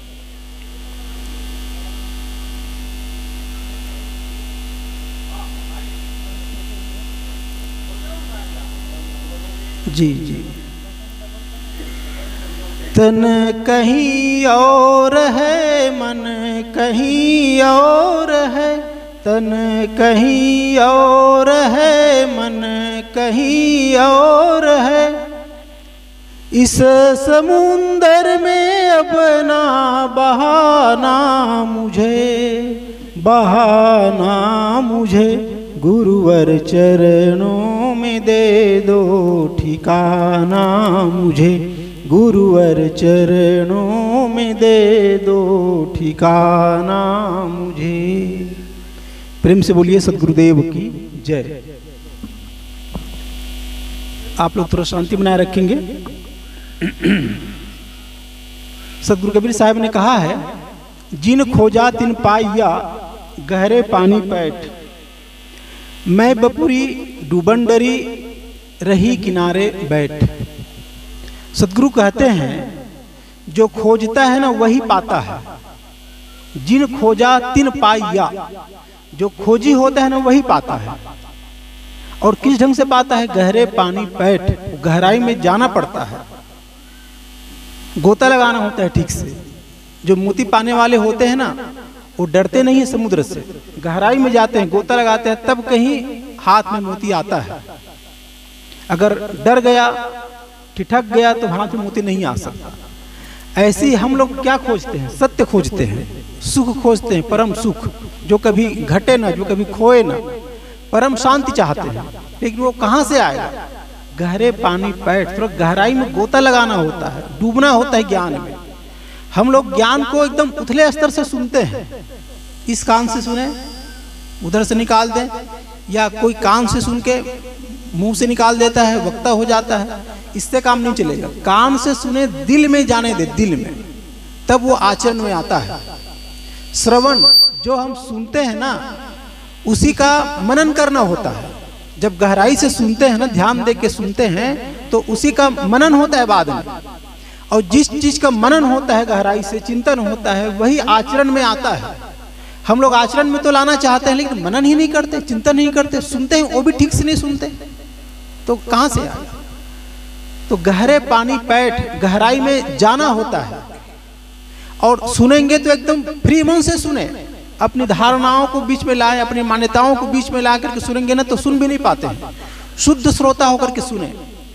जी जी। तन कहीं और है, मन कहीं और है, तन कहीं और है, मन कहीं और है। इस समुंदर में अपना बहाना मुझे, बहाना मुझे। गुरुवर चरणों में दे दो ठिकाना मुझे, गुरुवर चरणों में दे दो ठिकाना मुझे। प्रेम से बोलिए सदगुरुदेव की जय। आप लोग थोड़ा शांति बनाए रखेंगे। सदगुरु कबीर साहब ने कहा है, जिन खोजा तिन पाइया गहरे पानी पैठ, मैं बपुरी डूबन डरी रही किनारे बैठ। सदगुरु कहते हैं जो खोजता है ना वही पाता है। जिन खोजा तिन पाइया, जो खोजी होता है ना वही पाता है। और किस ढंग से पाता है? गहरे पानी पैठ, गहराई में जाना पड़ता है, गोता लगाना होता है ठीक से। जो मोती पाने वाले होते हैं ना वो डरते नहीं है समुद्र से, गहराई में जाते हैं, गोता लगाते हैं, तब कहीं हाथ में मोती आता है। अगर डर गया, ठिठक गया तो हाथ में मोती नहीं आ सकता। ऐसे ही हम लोग क्या खोजते हैं? सत्य खोजते हैं, सुख खोजते हैं, परम सुख जो कभी घटे ना, जो कभी खोए ना, परम शांति चाहते हैं। लेकिन वो कहाँ से आएगा? गहरे पानी पैठ, थोड़ा गहराई में गोता लगाना होता है, डूबना होता है ज्ञान में। हम लोग ज्ञान को एकदम उथले स्तर से सुनते हैं, इस कान से सुने उधर से निकाल दें, या कोई कान से सुन के मुंह से निकाल देता है, वक्ता हो जाता है। इससे काम नहीं चलेगा। कान से सुने, दिल में जाने दे, दिल में, तब वो आचरण में आता है। श्रवण जो हम सुनते हैं ना, उसी का मनन करना होता है। जब गहराई से सुनते हैं ना, ध्यान दे के सुनते हैं, तो उसी का मनन होता है बाद में। और जिस चीज का मनन होता है, गहराई से चिंतन होता है, वही आचरण में आता है। हम लोग आचरण में तो लाना चाहते हैं लेकिन मनन ही नहीं करते, चिंतन नहीं करते, सुनते हैं वो भी ठीक से नहीं सुनते, तो कहां से आए? तो गहरे पानी पैठ, गहराई में जाना होता है। और सुनेंगे तो एकदम फ्री मन से सुने, अपनी धारणाओं को बीच में लाए, अपनी मान्यताओं को बीच में ला करके सुनेंगे ना तो सुन भी नहीं पाते हैं। शुद्ध श्रोता होकर के सुने।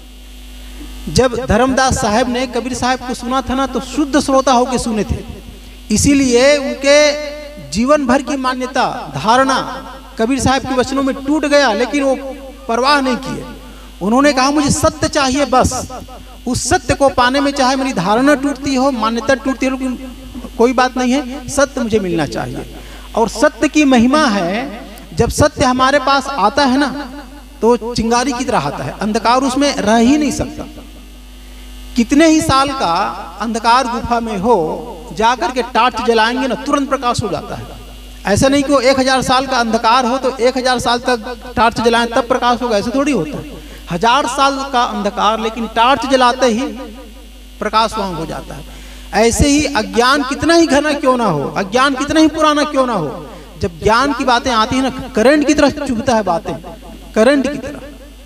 जब धर्मदास साहब ने कबीर साहब को सुना था ना तो शुद्ध श्रोता होकर सुने थे, इसीलिए उनके जीवन भर की मान्यता धारणा कबीर साहब के वचनों में टूट गया, लेकिन वो परवाह नहीं किए। उन्होंने कहा मुझे सत्य चाहिए, बस उस सत्य को पाने में चाहे मेरी धारणा टूटती हो, मान्यता टूटती हो, लेकिन कोई बात नहीं है, सत्य मुझे मिलना चाहिए। और सत्य की महिमा है, जब सत्य हमारे पास आता है ना तो चिंगारी की तरह आता है, अंधकार उसमें रह ही नहीं सकता। कितने ही साल का अंधकार गुफा में हो, जाकर के टार्च जलाएंगे ना तुरंत प्रकाश हो जाता है। ऐसा नहीं कि वो एक हजार साल का अंधकार हो तो एक हजार साल तक टार्च जलाएं तब प्रकाश होगा, ऐसा थोड़ी होता है। हजार साल का अंधकार लेकिन टार्च जलाते ही प्रकाश वहां हो जाता है। ऐसे ही अज्ञान कितना ही घना क्यों ना हो, अज्ञान कितना ही पुराना क्यों ना हो, जब ज्ञान की बातें आती है ना करंट की तरह चुभता है, बातें करंट की तरह,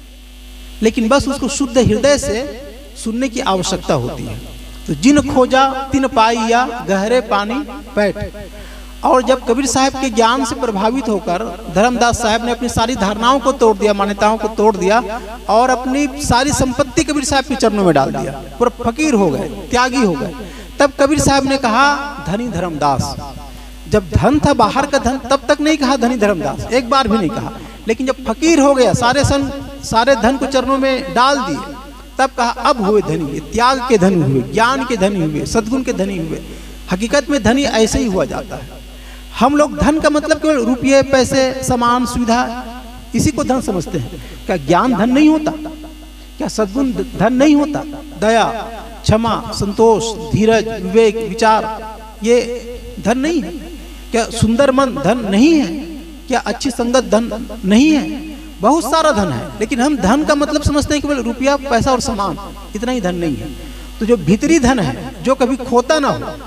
लेकिन बस उसको शुद्ध हृदय से सुनने की आवश्यकता होती है। तो जिन खोजा तिन पाइया, गहरे पानी पैठ। और जब कबीर साहब के ज्ञान से प्रभावित होकर धर्मदास साहब ने अपनी सारी धारणाओं को तोड़ दिया, मान्यताओं को तोड़ दिया और अपनी सारी संपत्ति कबीर साहब के चरणों में डाल दिया, पूरा फकीर हो गए, त्यागी हो गए। तब कबीर साहब ने कहा धनी धर्मदास। जब धन था बाहर का धन, तब तक नहीं कहा धनी धर्मदास, एक बार भी नहीं कहा। लेकिन जब फकीर हो गया, सारे सन सारे धन को चरणों में डाल दिए, तब कहा अब हुए धनी, ये त्याग के धनी हुए, ज्ञान के धनी हुए, सद्गुण के धनी हुए। हकीकत में धनी ऐसे ही हुआ जाता है। हम लोग धन का मतलब केवल रुपये, पैसे, सामान, सुविधा, इसी को धन समझते हैं। क्या ज्ञान धन नहीं होता? क्या सद्गुण धन नहीं होता? दया, क्षमा, संतोष, धीरज, विवेक, विचार, ये धन नहीं है? क्या सुंदर मन धन नहीं है? क्या अच्छी संगत धन नहीं है? बहुत सारा धन है, लेकिन हम धन का मतलब समझते हैं केवल रुपया, पैसा और सामान, इतना ही धन नहीं है। तो जो भीतरी धन है, जो कभी खोता ना हो,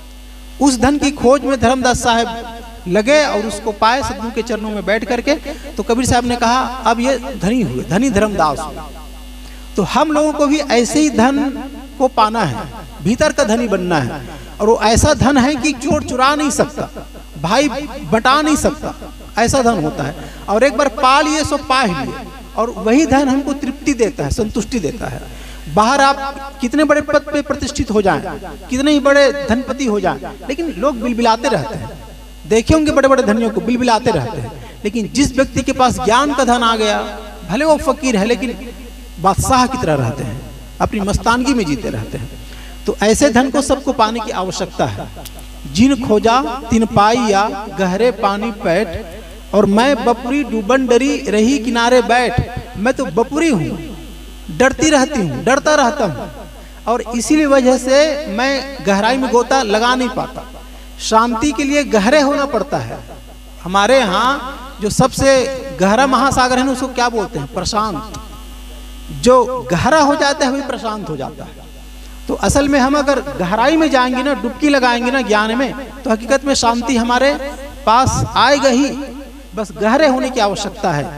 उस धन की खोज में धर्मदास साहब लगे और उसको पाए सद्गुरु के चरणों में बैठ करके। तो कबीर साहब ने कहा अब ये धनी हुए, धनी धर्मदास हुए। तो हम लोगों को भी ऐसे ही धन को पाना है, भीतर का धनी बनना है। और वो ऐसा धन है कि चोर चुरा नहीं सकता, भाई बटा नहीं सकता, ऐसा धन होता है। और एक बार पा लिए सो पा ही लिए, और वही धन हमको तृप्ति देता है, संतुष्टि देता है। बाहर आप कितने बड़े पद पे प्रतिष्ठित हो जाएं, कितने ही बड़े धनपति हो जाएं, लेकिन लोग बिलबिलाते रहते हैं। देखे होंगे बड़े बड़े धनियों को, बिलबिलाते रहते हैं। लेकिन जिस व्यक्ति के पास ज्ञान का धन आ गया, भले वो फकीर है लेकिन बादशाह की तरह रहते हैं, अपनी मस्तानगी में जीते रहते हैं। तो ऐसे धन को सबको पाने की आवश्यकता है। जिन खोजा तिन पाइया, गहरे पानी पैठ। और मैं बपुरी डूबन डरी रही किनारे बैठ। मैं तो बपुरी हूँ, डरती रहती हूँ, डरता रहता हूँ, और इसीलिए वजह से मैं गहराई में गोता लगा नहीं पाता। शांति के लिए गहरे होना पड़ता है। हमारे यहाँ जो सबसे गहरा महासागर है ना, उसको क्या बोलते हैं? प्रशांत। जो गहरा हो जाता है वही प्रशांत हो जाता है। तो असल में हम अगर गहराई में जाएंगे ना, डुबकी लगाएंगे ना ज्ञान में, तो हकीकत में शांति हमारे पास आएगा ही। बस गहरे होने की आवश्यकता है।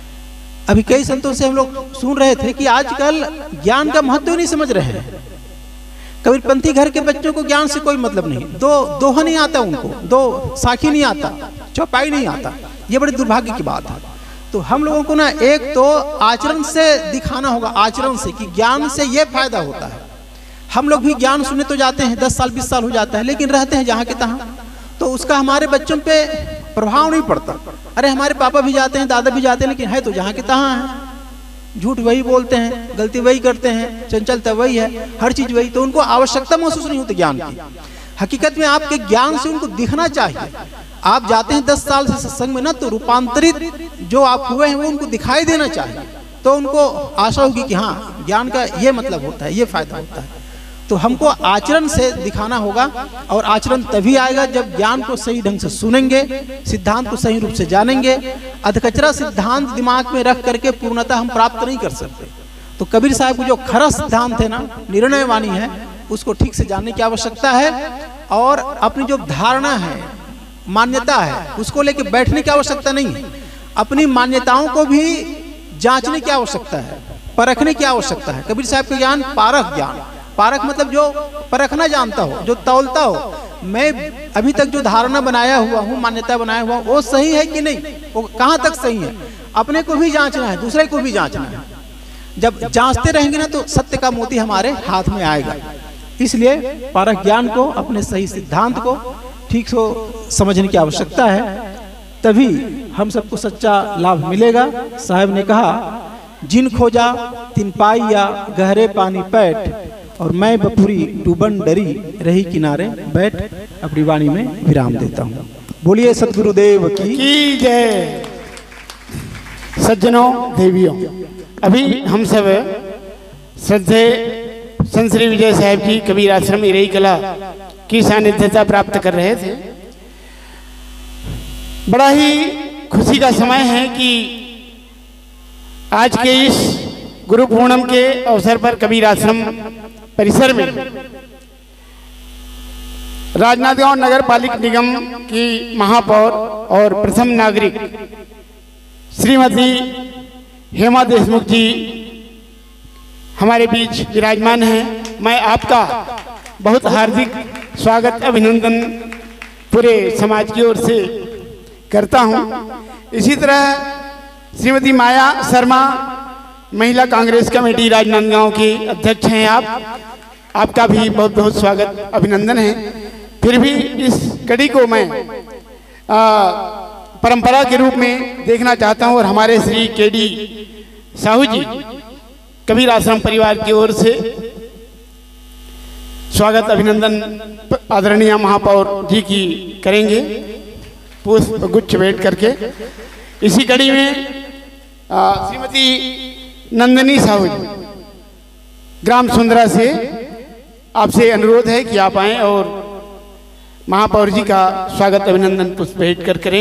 अभी कई संतों से हम लोग सुन रहे थे कि आजकल ज्ञान का महत्व नहीं समझ रहे हैं। कबीरपंथी घर के बच्चों को ज्ञान से कोई मतलब नहीं, दो दोहा नहीं आता उनको, दो साखी नहीं आता, चौपाई नहीं आता। ये बड़ी दुर्भाग्य की बात है। तो हम लोगों को ना एक तो आचरण से दिखाना होगा, आचरण से, कि ज्ञान से ये फायदा होता है। हम लोग भी ज्ञान सुने तो जाते हैं, दस साल बीस साल हो जाता है, लेकिन रहते हैं जहाँ के तहाँ, तो उसका हमारे बच्चों पे प्रभाव नहीं पड़ता। अरे हमारे पापा भी जाते हैं, दादा भी जाते हैं, लेकिन है तो जहाँ के तहाँ है। झूठ वही बोलते हैं, गलती वही करते हैं, चंचलता वही है, हर चीज वही। तो उनको आवश्यकता महसूस नहीं होती ज्ञान की। हकीकत में आपके ज्ञान से उनको दिखना चाहिए। आप जाते हैं दस साल से सत्संग में ना, तो रूपांतरित जो आप हुए हैं वो उनको दिखाई देना चाहिए। तो उनको आशा होगी कि हाँ, ज्ञान का ये मतलब होता है, ये फायदा होता है। तो हमको आचरण से दिखाना होगा, और आचरण तभी आएगा जब ज्ञान को सही ढंग से सुनेंगे, सिद्धांत को सही रूप से जानेंगे। अधकचरा सिद्धांत दिमाग में रख करके पूर्णता हम प्राप्त नहीं कर सकते। तो कबीर साहब को जो खरा सिद्धांत है ना, निर्णय वाणी है, उसको ठीक से जानने की आवश्यकता है और अपनी जो धारणा है, मान्यता है, उसको लेके बैठने की आवश्यकता नहीं है। अपनी मान्यताओं को भी जांचने की आवश्यकता है, परखने की आवश्यकता है। कबीर साहब का ज्ञान पारख ज्ञान, पारख मतलब जो परखना जानता हो, जो तौलता हो, मैं अभी तक जो धारणा बनाया हुआ हूँ, मान्यता बनाया हुआ हूँ, वो सही है कि नहीं, वो कहाँ तक सही है, अपने को भी जांचना है, दूसरे को भी जांचना है। जब जांचते रहेंगे ना तो सत्य का मोती हमारे हाथ में आएगा। इसलिए पारख ज्ञान को, अपने सही सिद्धांत को ठीक से समझने की आवश्यकता है, तभी हम सबको सच्चा लाभ मिलेगा। साहब ने कहा, जिन खोजा तिन पाइया गहरे पानी पैठ, और मैं बपुरी डूबन डरी रही किनारे बैठ। अपनी वाणी में विराम देता हूँ। बोलिए सतगुरुदेव की, की जय। सज्जनों, देवियों, अभी हम सब श्रद्धेय संत श्री विजय साहब जी कबीर आश्रम इरई कला की सानिध्यता प्राप्त कर रहे थे। बड़ा ही खुशी का समय है कि आज के इस गुरु पूर्णिमा के अवसर पर कबीर आश्रम परिसर में राजनांदगांव नगर पालिक निगम की महापौर और प्रथम नागरिक श्रीमती हेमा देशमुख जी हमारे बीच विराजमान हैं। मैं आपका बहुत हार्दिक स्वागत, अभिनंदन पूरे समाज की ओर से करता हूं। इसी तरह श्रीमती माया शर्मा, महिला कांग्रेस कमेटी राजनांदगांव की अध्यक्ष हैं आप, आपका भी बहुत बहुत स्वागत, अभिनंदन है। फिर भी इस कड़ी को मैं आ, परंपरा के रूप में देखना चाहता हूं और हमारे श्री के डी साहू जी कबीर आश्रम परिवार की ओर से स्वागत, अभिनंदन आदरणीय महापौर जी की करेंगे पुष्प गुच्छ भेंट करके। इसी कड़ी में श्रीमती नंदिनी साहू जी ग्राम सुंदरा से आपसे अनुरोध है कि आप आएं और महापौर जी का स्वागत, अभिनंदन पुष्प भेंट कर करें।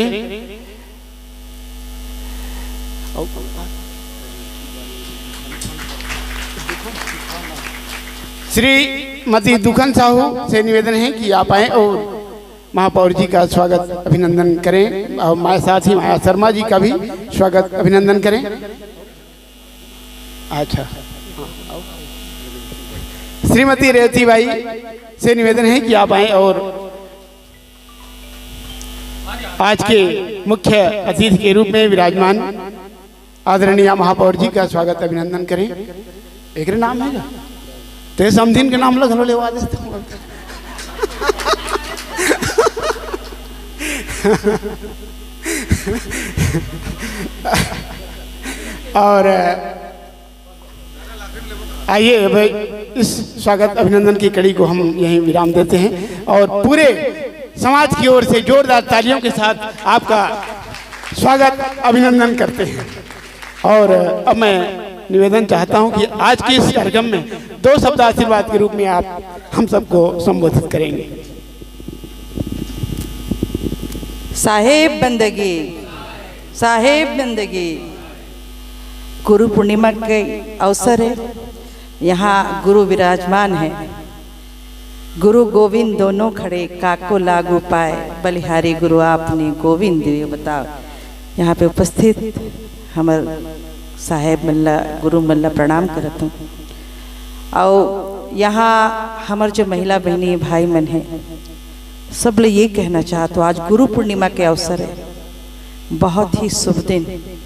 श्रीमती दुखन साहू से निवेदन है कि आप आएं और महापौर जी का स्वागत, अभिनंदन करें और हमारे साथ ही माया शर्मा जी का भी स्वागत, अभिनंदन करें। अच्छा, श्रीमती रेवती बाई से निवेदन है कि आप आएं और आज के मुख्य अतिथि के रूप में विराजमान आदरणीय महापौर जी का स्वागत, अभिनंदन करें। एक नाम है तो समझिन के नाम लग ले और आइए भाई इस स्वागत अभिनंदन की कड़ी को हम यहीं विराम देते हैं और पूरे समाज की ओर से जोरदार तालियों के साथ आपका स्वागत, अभिनंदन करते हैं। और अब मैं निवेदन चाहता हूं कि आज के इस कार्यक्रम में दो शब्द आशीर्वाद के रूप में आप हम सबको संबोधित करेंगे। साहेब बंदगी, साहेब बंदगी। गुरु पूर्णिमा के अवसर है, यहाँ गुरु विराजमान है। गुरु गोविंद दोनों खड़े, काको लागू पाए, बलिहारी गुरु आपने गोविंद दिए। बताओ, यहाँ पे उपस्थित हमार साहेब मल्ला, गुरु मल्ला प्रणाम करता हूँ। और यहाँ हमार जो महिला बहनी भाई मन है, सब लोग ये कहना चाहते हो, आज गुरु पूर्णिमा के अवसर है, बहुत ही शुभ दिन।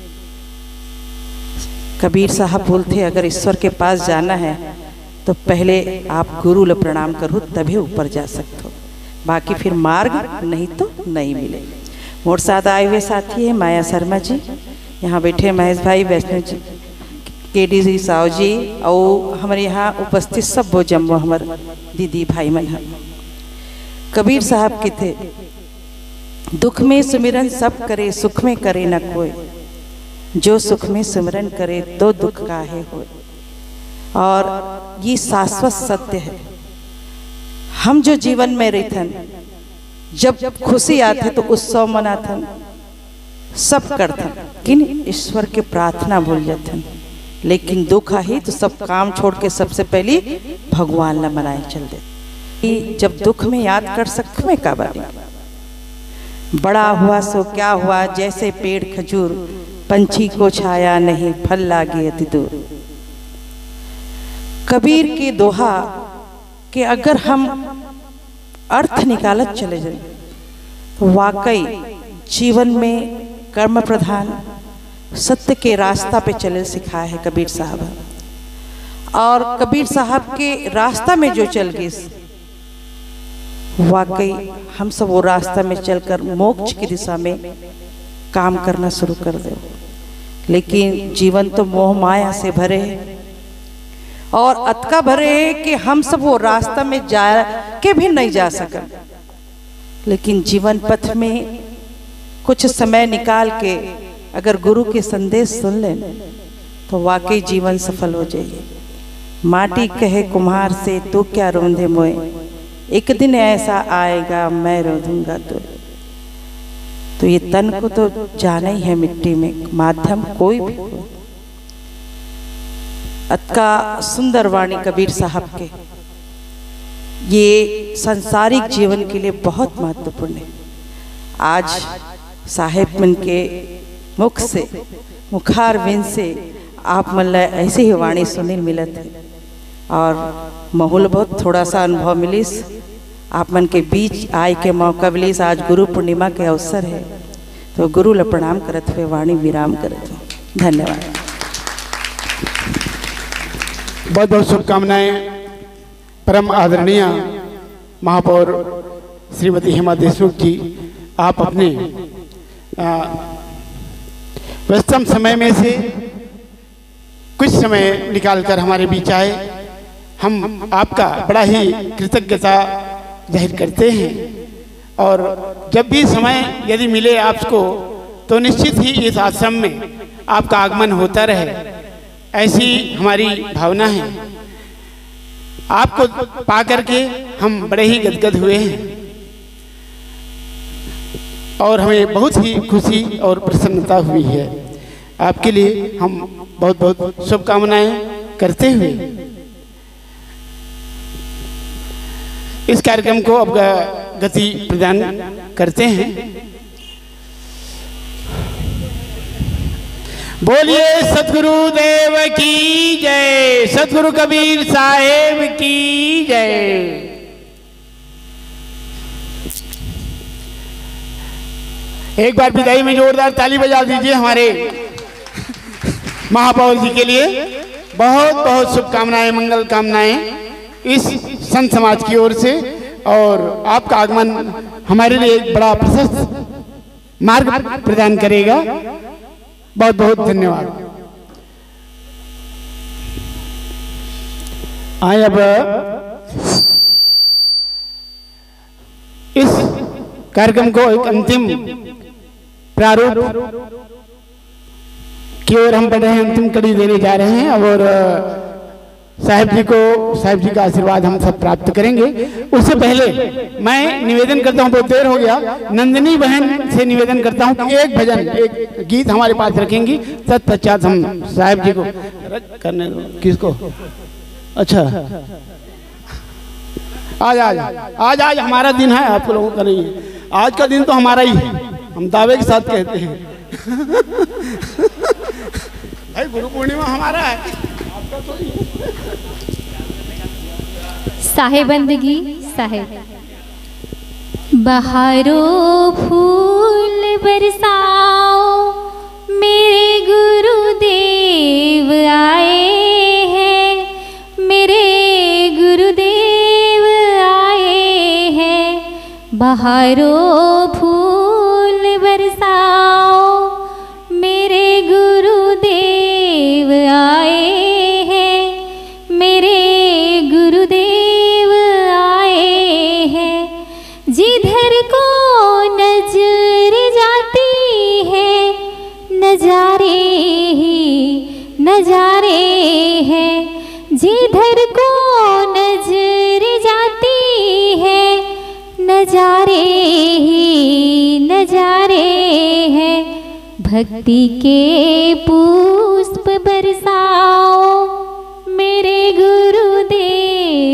कबीर साहब बोलते अगर ईश्वर के पास जाना है तो पहले आप गुरु ले प्रणाम करो, तभी ऊपर जा सकते हो, बाकी फिर मार्ग नहीं तो नहीं मिले। मोर साथ आए हुए साथी है माया शर्मा जी, यहाँ बैठे महेश भाई, वैष्णव जी, के डी जी साहू जी, और हमारे यहाँ उपस्थित सब वो जम्मो हमारे दीदी भाई मन है। कबीर साहब के थे, दुख में सुमिरन सब करे, सुख में करे न कोई, जो सुख में सिमरन करे तो दुख काहे होए। और ये शाश्वत सत्य है। हम जो जीवन में रहथन, जब खुशी आते तो उत्सव मनाथन, सब करथन, किन ईश्वर के प्रार्थना भूल जाथन। लेकिन दुख आई तो सब काम छोड़ के सबसे पहले भगवान ला मनाए चल दे। जब दुख में याद कर सकते में का बारी बड़ा हुआ सो क्या हुआ, जैसे पेड़ खजूर पंछी को छाया नहीं, फल लागे अति दूर। कबीर के दोहा कि अगर हम अर्थ निकालत चले जाए तो वाकई जीवन में कर्म प्रधान सत्य के रास्ता पे चले सिखाया है कबीर साहब। और कबीर साहब के रास्ता में जो चल गए वाकई हम सब वो रास्ता में चलकर मोक्ष की दिशा में काम करना शुरू कर दे। लेकिन जीवन तो मोह माया से भरे है और अतका भरे है कि हम सब वो रास्ता में जा के भी नहीं जा सका। लेकिन जीवन पथ में कुछ समय निकाल के अगर गुरु के संदेश सुन लें तो वाकई जीवन सफल हो जाएगी। माटी कहे कुम्हार से तू क्या रोंदे मोए, एक दिन ऐसा आएगा मैं रोधूंगा तो। तो ये तन को तो जाना ही है मिट्टी में, माध्यम कोई भी हो। अतका सुंदर वाणी कबीर साहब के ये सांसारिक जीवन के लिए बहुत महत्वपूर्ण है। आज साहेब मन के मुख से मुखार बिन से आप मन ऐसे ही वाणी सुनील मिलत है और माहौल बहुत थोड़ा सा अनुभव मिलिस। आप मन के बीच आय के मौका मिलिस। आज गुरु पूर्णिमा के अवसर है तो गुरु ला प्रणाम करत हुए वाणी विराम करत हुए धन्यवाद। बहुत बहुत शुभकामनाएं परम आदरणीय महापौर श्रीमती हेमा देशमुख जी, आप अपने व्यस्तम समय में से कुछ समय निकालकर हमारे बीच आए। हम आपका बड़ा ही कृतज्ञता जाहिर करते हैं और जब भी समय यदि मिले आपको तो निश्चित ही इस आश्रम में आपका आगमन होता रहे, ऐसी हमारी भावना है। आपको पा करके हम बड़े ही गदगद हुए हैं और हमें बहुत ही खुशी और प्रसन्नता हुई है। आपके लिए हम बहुत बहुत शुभकामनाएं करते हुए इस कार्यक्रम को अब गति प्रदान करते हैं। बोलिए सतगुरु देव की जय, सतगुरु कबीर साहेब की जय। एक बार विदाई में जोरदार ताली बजा दीजिए हमारे महापौर जी के लिए। बहुत बहुत शुभकामनाएं, मंगल कामनाएं इस संत समाज की ओर से और आपका आगमन हमारे लिए एक बड़ा प्रशस्त मार्ग प्रदान करेगा। बहुत बहुत धन्यवाद। आए अब इस कार्यक्रम को एक अंतिम प्रारूप की ओर हम बढ़ रहे हैं, अंतिम कड़ी देने जा रहे हैं और साहिब जी को साहिब जी का आशीर्वाद हम सब प्राप्त करेंगे। उससे पहले मैं निवेदन करता हूं, बहुत देर हो गया, नंदिनी बहन से निवेदन करता हूं कि एक भजन एक गीत हमारे पास रखेंगी, तत्पश्चात हम साहिब जी को करने दो। किसको? अच्छा आज आज आज आज हमारा दिन है, आप लोगों का नहीं है। आज का दिन तो हमारा ही है, हम दावे के साथ कहते हैं। भाई गुरु पूर्णिमा हमारा है, आपका तो नहीं है। साहेबंदगी साहेब। बहारों फूल बरसाओ मेरे गुरुदेव आए हैं, मेरे गुरुदेव आए हैं। बहारों फूल बरसाओ मेरे गुरुदेव आए हैं, मेरे गुरुदेव आए हैं। जिधर को नजर जाती है नजारे ही नजारे हैं। जिधर को नजर जाती है नजारे ही नजारे हैं। भक्ति के पुष्प बरसाओ मेरे गुरुदेव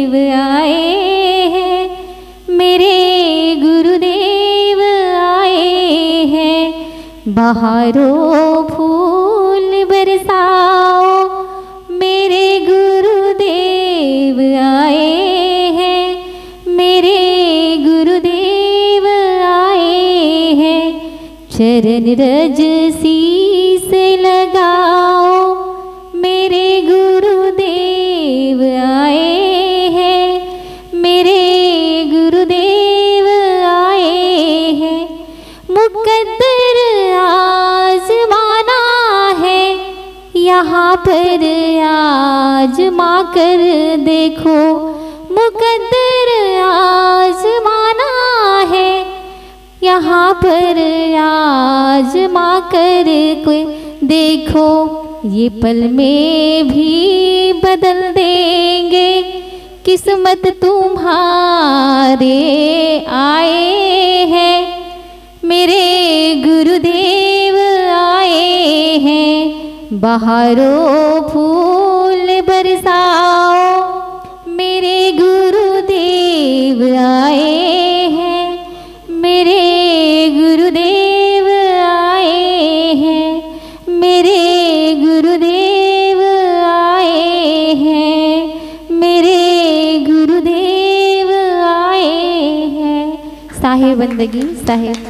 बहारो फूल बरसाओ मेरे गुरुदेव आए हैं, मेरे गुरुदेव आए हैं। चरण रज शीस लगाओ मेरे गुरुदेव आए हैं, मेरे गुरुदेव आए हैं। मुकद्दर आजमाना है यहाँ पर आजमा कर देखो, मुकद्दर आजमाना है यहाँ पर आजमा कर कोई देखो। ये पल में भी बदल देंगे किस्मत तुम्हारे आए हैं, मेरे गुरुदेव आए हैं। बहारो फूल बरसाओ मेरे गुरुदेव आए हैं, मेरे गुरुदेव आए हैं, मेरे गुरुदेव आए हैं, मेरे गुरुदेव आए हैं। साहिब बंदगी साहिब।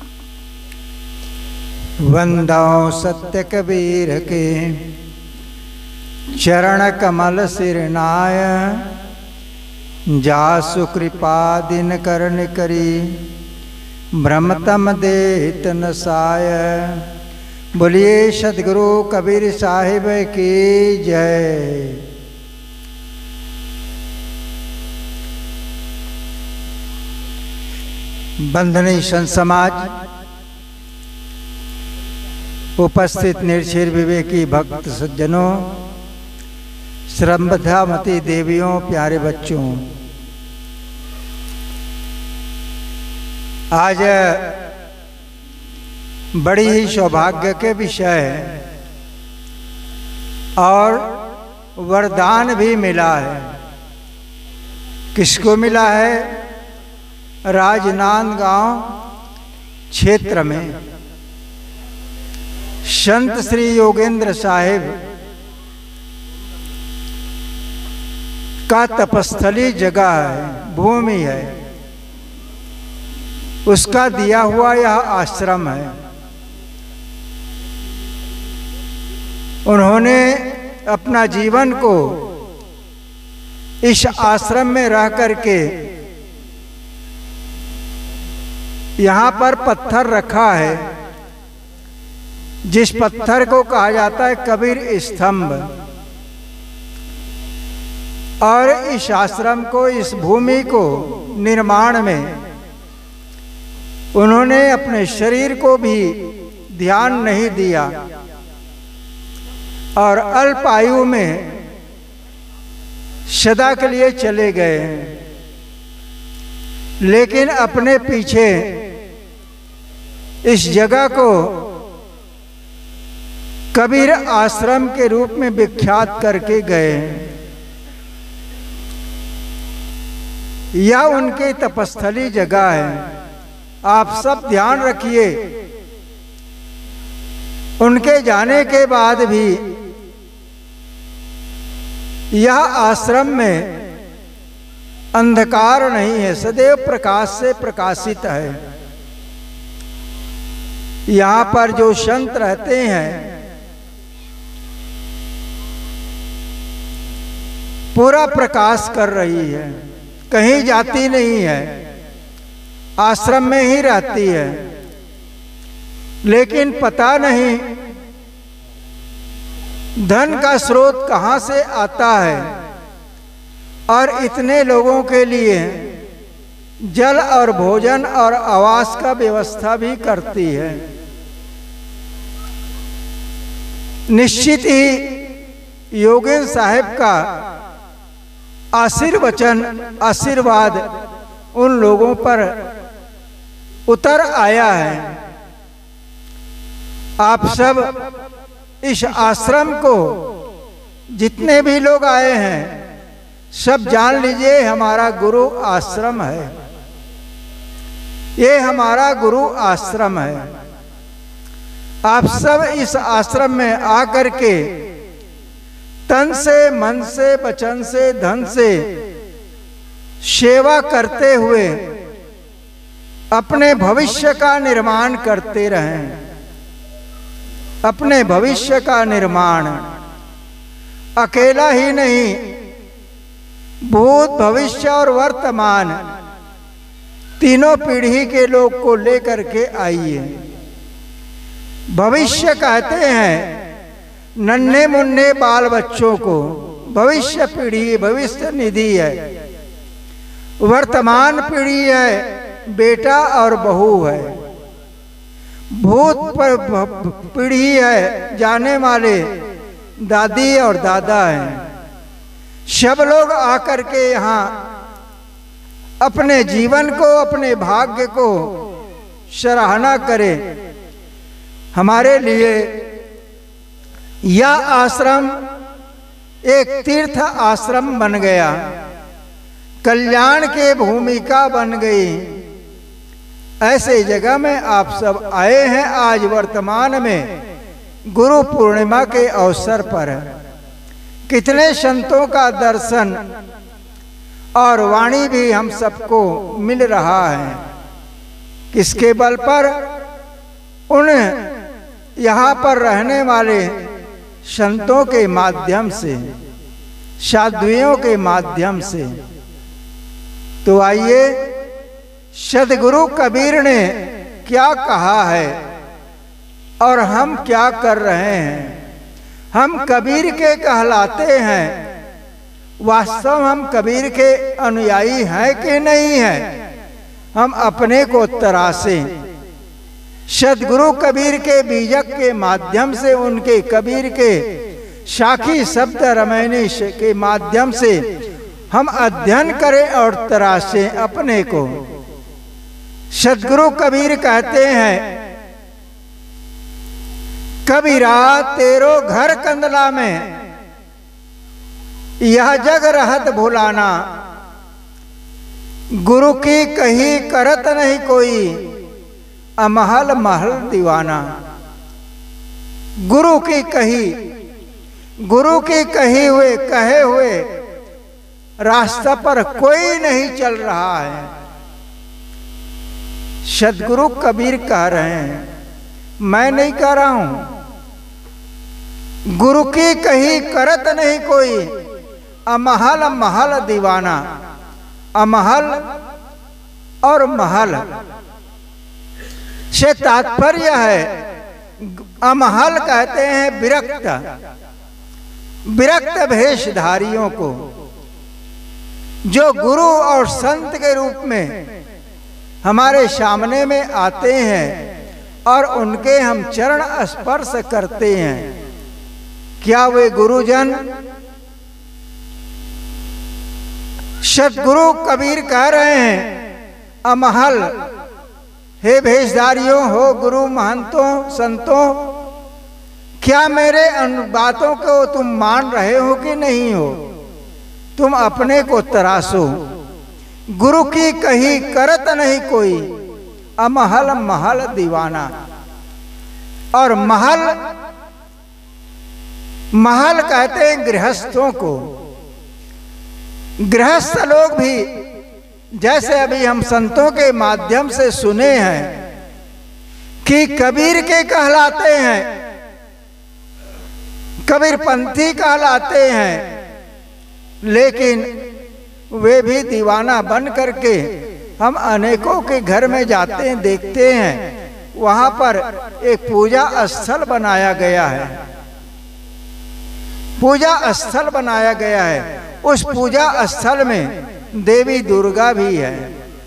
वंदाओ सत्य कबीर के चरण कमल सिर नाय, जासु कृपा दिन करन करी ब्रह्मतम देत नसाय। बोलिए सदगुरु कबीर साहिब की जय। बंधनी संत समाज, उपस्थित निर्शीर विवेकी भक्त सज्जनों, श्रद्धामती देवियों, प्यारे बच्चों, आज बड़ी ही सौभाग्य के विषय है और वरदान भी मिला है। किसको मिला है? राजनांदगांव क्षेत्र में संत श्री योगेंद्र साहिब का तपस्थली जगह है, भूमि है, उसका दिया हुआ यह आश्रम है। उन्होंने अपना जीवन को इस आश्रम में रह करके यहाँ पर पत्थर रखा है, जिस पत्थर को कहा जाता है कबीर स्तंभ। और इस आश्रम को, इस भूमि को निर्माण में उन्होंने अपने शरीर को भी ध्यान नहीं दिया और अल्प आयु में सदा के लिए चले गए। लेकिन अपने पीछे इस जगह को कबीर आश्रम के रूप में विख्यात करके गए। यह उनकी तपस्थली जगह है। आप सब ध्यान रखिए, उनके जाने के बाद भी यह आश्रम में अंधकार नहीं है, सदैव प्रकाश से प्रकाशित है। यहाँ पर जो संत रहते हैं पूरा प्रकाश कर रही है, कहीं जाती नहीं है, आश्रम में ही रहती है। लेकिन पता नहीं धन का स्रोत कहाँ से आता है और इतने लोगों के लिए जल और भोजन और आवास का व्यवस्था भी करती है। निश्चित ही योगेंद्र साहिब का आशीर्वचन आशीर्वाद उन लोगों पर उतर आया है। आप सब इस आश्रम को जितने भी लोग आए हैं सब जान लीजिए हमारा गुरु आश्रम है, ये हमारा गुरु आश्रम है। आप सब इस आश्रम में आकर के तन से, मन से, वचन से, धन से सेवा करते हुए अपने भविष्य का निर्माण करते रहें। अपने भविष्य का निर्माण अकेला ही नहीं, भूत, भविष्य और वर्तमान तीनों पीढ़ी के लोग को लेकर के आइए। भविष्य कहते हैं नन्हे मुन्ने बाल बच्चों को, भविष्य पीढ़ी भविष्य निधि है। वर्तमान पीढ़ी है बेटा और बहू है। भूत पीढ़ी है जाने वाले दादी और दादा हैं। सब लोग आकर के यहाँ अपने जीवन को, अपने भाग्य को सराहना करें। हमारे लिए यह आश्रम एक तीर्थ आश्रम बन गया, कल्याण की भूमिका बन गई। ऐसे जगह में आप सब आए हैं आज वर्तमान में गुरु पूर्णिमा के अवसर पर। कितने संतों का दर्शन और वाणी भी हम सबको मिल रहा है। किसके बल पर? उन यहाँ पर रहने वाले संतों के माध्यम से, साधुओं के माध्यम से। तो आइए, सदगुरु कबीर ने क्या कहा है और हम क्या कर रहे हैं। हम कबीर के कहलाते हैं, वास्तव हम कबीर के अनुयायी हैं कि नहीं हैं, हम अपने को तरासें। सदगुरु कबीर के बीजक के माध्यम से, उनके कबीर के साखी शब्द रामायणी के माध्यम से हम अध्ययन करें और तराशें अपने को। सदगुरु कबीर कहते हैं, कबीरा तेरो घर कंदला में, यह जग रहत भुलाना, गुरु की कही करत नहीं कोई, अमहल महल दीवाना। गुरु की कही, गुरु की कही हुए कहे हुए रास्ता पर कोई नहीं चल रहा है। सदगुरु कबीर कह रहे हैं, मैं नहीं कह रहा हूं। गुरु की कही करत नहीं कोई, अमहल महल दीवाना। अमहल और महल से तात्पर्य है, अमहल कहते हैं विरक्त, विरक्त भेषधारियों को, जो गुरु और संत के रूप में हमारे सामने में आते हैं और उनके हम चरण स्पर्श करते हैं। क्या वे गुरुजन? सदगुरु कबीर कह रहे हैं, अमहल, हे भेषधारियों, हो गुरु महंतों, संतों, क्या मेरे बातों को तुम मान रहे हो कि नहीं हो? तुम अपने को तराशो। गुरु की कही करत नहीं कोई, अमहल महल दीवाना। और महल, महल कहते हैं गृहस्थों को। गृहस्थ लोग भी, जैसे अभी हम संतों के माध्यम से सुने हैं कि कबीर के कहलाते हैं, कबीर पंथी कहलाते हैं, लेकिन वे भी दीवाना बन करके हम अनेकों के घर में जाते हैं, देखते हैं, वहां पर एक पूजा स्थल बनाया गया है। पूजा स्थल बनाया गया है। उस पूजा स्थल में देवी दुर्गा भी है,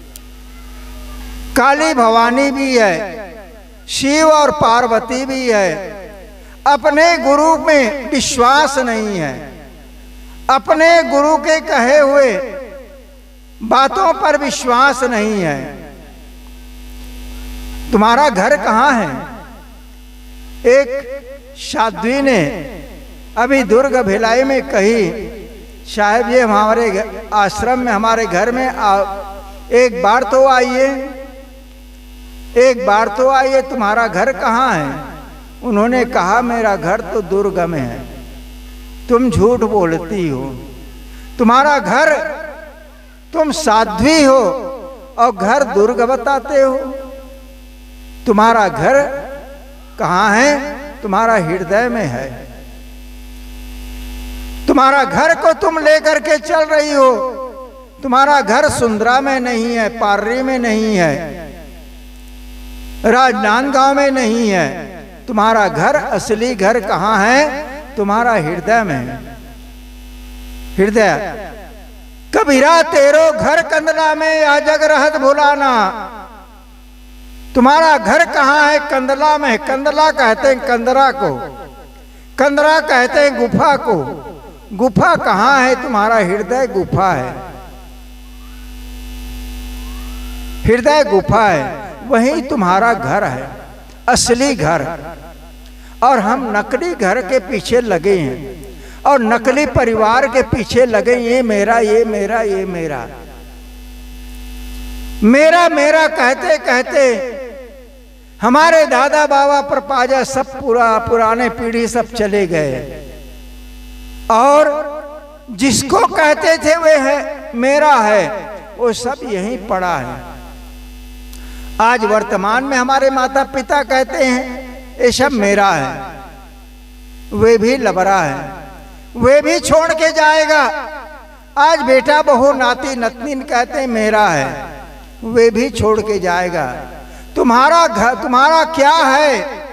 काली भवानी भी है, शिव और पार्वती भी है। अपने गुरु में विश्वास नहीं है, अपने गुरु के कहे हुए बातों पर विश्वास नहीं है। तुम्हारा घर कहाँ है? एक साध्वी ने अभी दुर्ग भिलाई में कही, साहब ये हमारे आश्रम में, हमारे घर में आ, एक बार तो आइए, एक बार तो आइए, तुम्हारा घर कहाँ है? उन्होंने कहा मेरा घर तो दुर्गम है, तुम झूठ बोलती हो, तुम्हारा घर, तुम साध्वी हो और घर दुर्ग बताते हो। तुम्हारा घर कहाँ है? तुम्हारा हृदय में है। तुम्हारा घर को तुम लेकर के चल रही हो। तुम्हारा घर सुंदरा में नहीं है, पार्री में नहीं है, राजनांदगांव में नहीं है। तुम्हारा घर, असली घर कहाँ है? तुम्हारा हृदय में है। हृदय। कबीरा तेरो घर कंदला में या जग रहत भुलाना। तुम्हारा घर कहाँ है? कंदला में। कंदला कहते हैं कंदरा को, कंदरा कहते हैं गुफा को। गुफा कहाँ है? तुम्हारा हृदय गुफा है। हृदय गुफा है, वही तुम्हारा घर है, असली घर। और हम नकली घर के पीछे लगे हैं और नकली परिवार के पीछे लगे, ये मेरा, ये मेरा, ये मेरा, मेरा मेरा कहते कहते हमारे दादा बाबा परपाजा सब पूरा पुराने पीढ़ी सब चले गए। और जिसको कहते थे वे है मेरा है, वो सब यहीं पड़ा है। आज वर्तमान में हमारे माता पिता कहते हैं ये सब मेरा है, वे भी लबरा है, वे भी छोड़ के जाएगा। आज बेटा बहू नाती नतनीन कहते हैं मेरा है, वे भी छोड़ के जाएगा। तुम्हारा घर, तुम्हारा क्या है?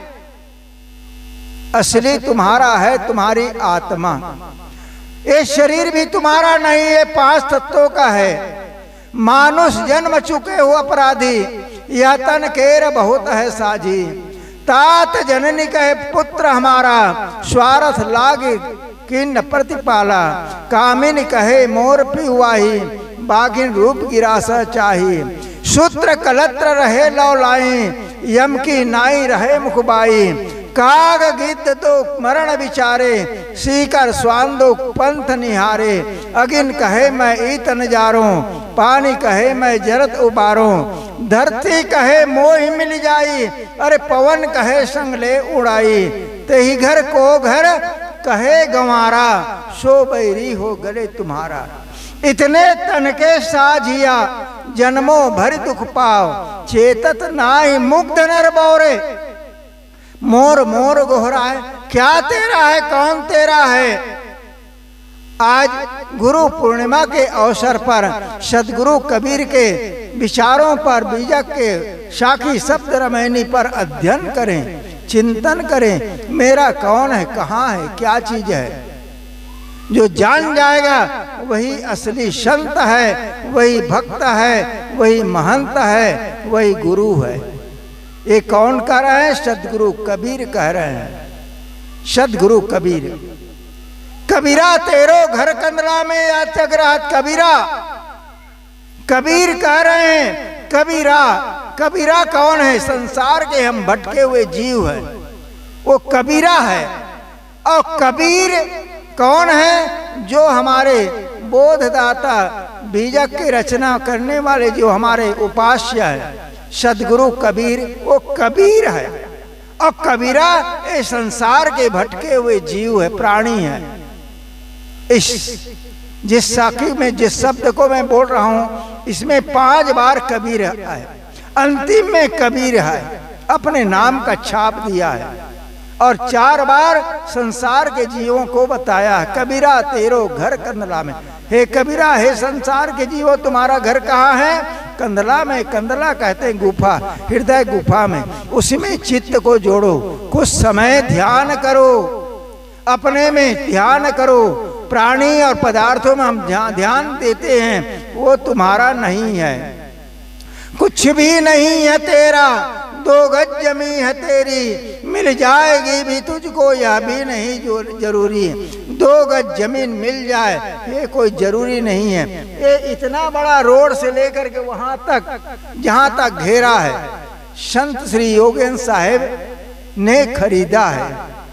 असली तुम्हारा है तुम्हारी आत्मा। ये शरीर भी तुम्हारा नहीं है, पांच तत्वों का है। मानुष जन्म चुके हो अपराधी, यह तन केर बहुत है साझी। तात जननी कहे पुत्र हमारा, स्वार्थ लाग किन प्रतिपाला। कामिन कहे मोर पिवाही, बाघिन रूप गिरासा चाही। सूत्र कलत्र रहे लौलाई, यम की नाई रहे मुखबाई। काग गीत दो मरण विचारे, सीकर स्वांदो पंथ निहारे। अगिन कहे मैं ईत नजारों, पानी कहे मैं जरत उबारों। धरती कहे मोह मिल जाई, अरे पवन कहे संग ले उड़ाई। तेही घर को घर कहे गंवारा, सो बैरी हो गले तुम्हारा। इतने तन के साझिया, जन्मों भर दुख पाओ। चेतत नाई मुग्ध नर बौरे, मोर मोर गोहराए। क्या तेरा है, कौन तेरा है? आज गुरु पूर्णिमा के अवसर पर सदगुरु कबीर के विचारों पर, बीजक के शाखी शब्द रामायणी पर अध्ययन करें, चिंतन करें। मेरा कौन है, कहाँ है, क्या चीज है? जो जान जाएगा वही असली संत है, वही भक्त है, वही महंत है, वही गुरु है। ये कौन कह रहे हैं? सदगुरु कबीर कह रहे हैं। सदगुरु कबीर। कबीरा तेरो घर कंदला में या चगरात। कबीरा, कबीर कह रहे हैं। कबीरा, कबीरा कौन है? संसार के हम भटके हुए जीव हैं, वो कबीरा है। और कबीर कौन है? जो हमारे बोधदाता, बीजक की रचना करने वाले, जो हमारे उपास्य है, सदगुरु कबीर, वो कबीर है। और कबीरा ये संसार के भटके हुए जीव है, प्राणी है। इस जिस साखी में जिस शब्द को मैं बोल रहा हूं, इसमें पांच बार कबीर है, अंतिम में कबीर है, अपने नाम का छाप दिया है। और चार बार संसार के जीवों को बताया है। कबीरा तेरो घर कंदला में। हे कबीरा, हे संसार के जीवों, तुम्हारा घर कहाँ है? कंदला में। कंदला कहते हैं गुफा, हृदय गुफा में। उसमें चित्त को जोड़ो, कुछ समय ध्यान करो, अपने में ध्यान करो। प्राणी और पदार्थों में हम ध्यान देते हैं, वो तुम्हारा नहीं है। कुछ भी नहीं है तेरा, दो गज जमी है तेरी, मिल जाएगी भी तुझको यह भी नहीं जरूरी। दो गज जमीन मिल जाए ये कोई जरूरी नहीं है। ये इतना बड़ा रोड से लेकर के वहां तक, जहां तक घेरा है, संत श्री योगेंद्र साहेब ने खरीदा है।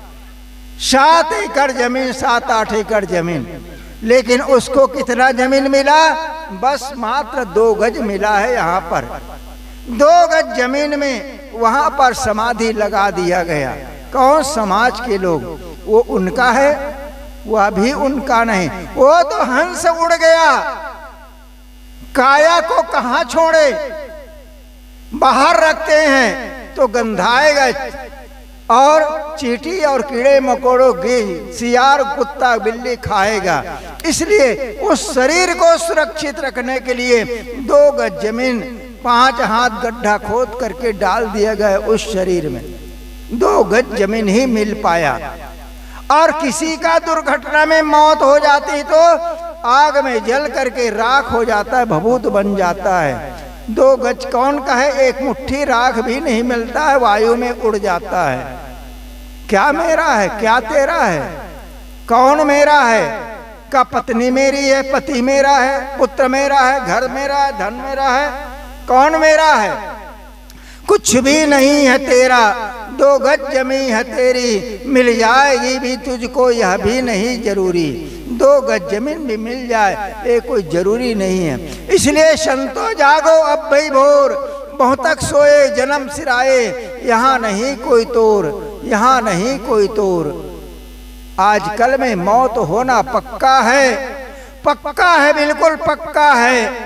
सात एकड़ जमीन, सात आठ एकड़ जमीन, लेकिन उसको कितना जमीन मिला? बस मात्र दो गज मिला है। यहाँ पर दो गज जमीन में वहां पर समाधि लगा दिया गया। कौन समाज के लोग, वो उनका है, वह भी उनका नहीं। वो तो हंस उड़ गया, काया को कहाँ छोड़े, बाहर रखते हैं तो गंधाएगा, और चींटी और कीड़े मकोड़ों की सियार कुत्ता बिल्ली खाएगा। इसलिए उस शरीर को सुरक्षित रखने के लिए दो गज जमीन, पांच हाथ गड्ढा खोद करके डाल दिया गया। उस शरीर में दो गज जमीन ही मिल पाया। और किसी का दुर्घटना में मौत हो जाती तो आग में जल करके राख हो जाता है, भभूत बन जाता है। दो गज कौन का है, एक मुट्ठी राख भी नहीं मिलता है, वायु में उड़ जाता है। क्या मेरा है, क्या तेरा है, कौन मेरा है? का पत्नी मेरी है, पति मेरा है, पुत्र मेरा है, घर मेरा है, धन मेरा है, कौन मेरा है? कुछ भी नहीं है तेरा। दो गज जमी है तेरी, मिल जाएगी भी तुझको यह भी नहीं जरूरी। दो गज जमीन भी मिल जाए ये कोई जरूरी नहीं है। इसलिए संतो जागो अब भई भोर, बहुत तक सोए जन्म सिराए, यहाँ नहीं कोई तोर, यहाँ नहीं कोई तोर। आजकल में मौत होना पक्का है, पक्का है, बिल्कुल पक्का है।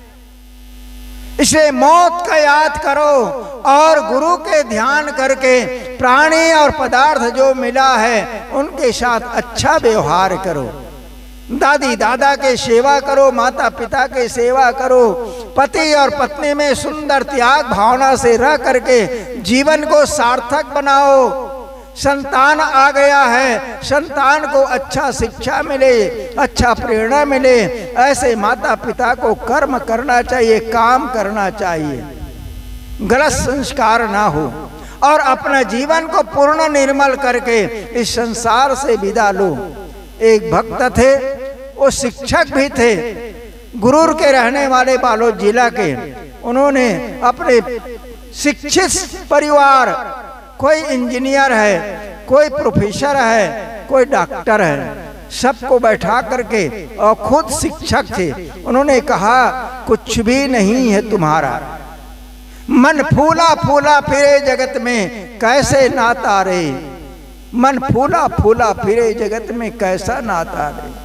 इसे मौत का याद करो और गुरु के ध्यान करके प्राणी और पदार्थ जो मिला है उनके साथ अच्छा व्यवहार करो। दादी दादा के सेवा करो, माता पिता के सेवा करो, पति और पत्नी में सुंदर त्याग भावना से रह करके जीवन को सार्थक बनाओ। संतान आ गया है, संतान को अच्छा शिक्षा मिले, अच्छा प्रेरणा मिले, ऐसे माता पिता को कर्म करना चाहिए, काम करना चाहिए, गलत संस्कार ना हो और अपना जीवन को पूर्ण निर्मल करके इस संसार से विदा लो। एक भक्त थे, वो शिक्षक भी थे, गुरूर के रहने वाले बालोद जिला के। उन्होंने अपने शिक्षित परिवार, कोई इंजीनियर है, कोई प्रोफेसर है, कोई डॉक्टर है, सबको बैठा करके और खुद शिक्षक थे। उन्होंने कहा कुछ भी नहीं है तुम्हारा, मन फूला फूला फिरे जगत में कैसे नाता रे, मन फूला फूला फिरे जगत में कैसा नाता रे।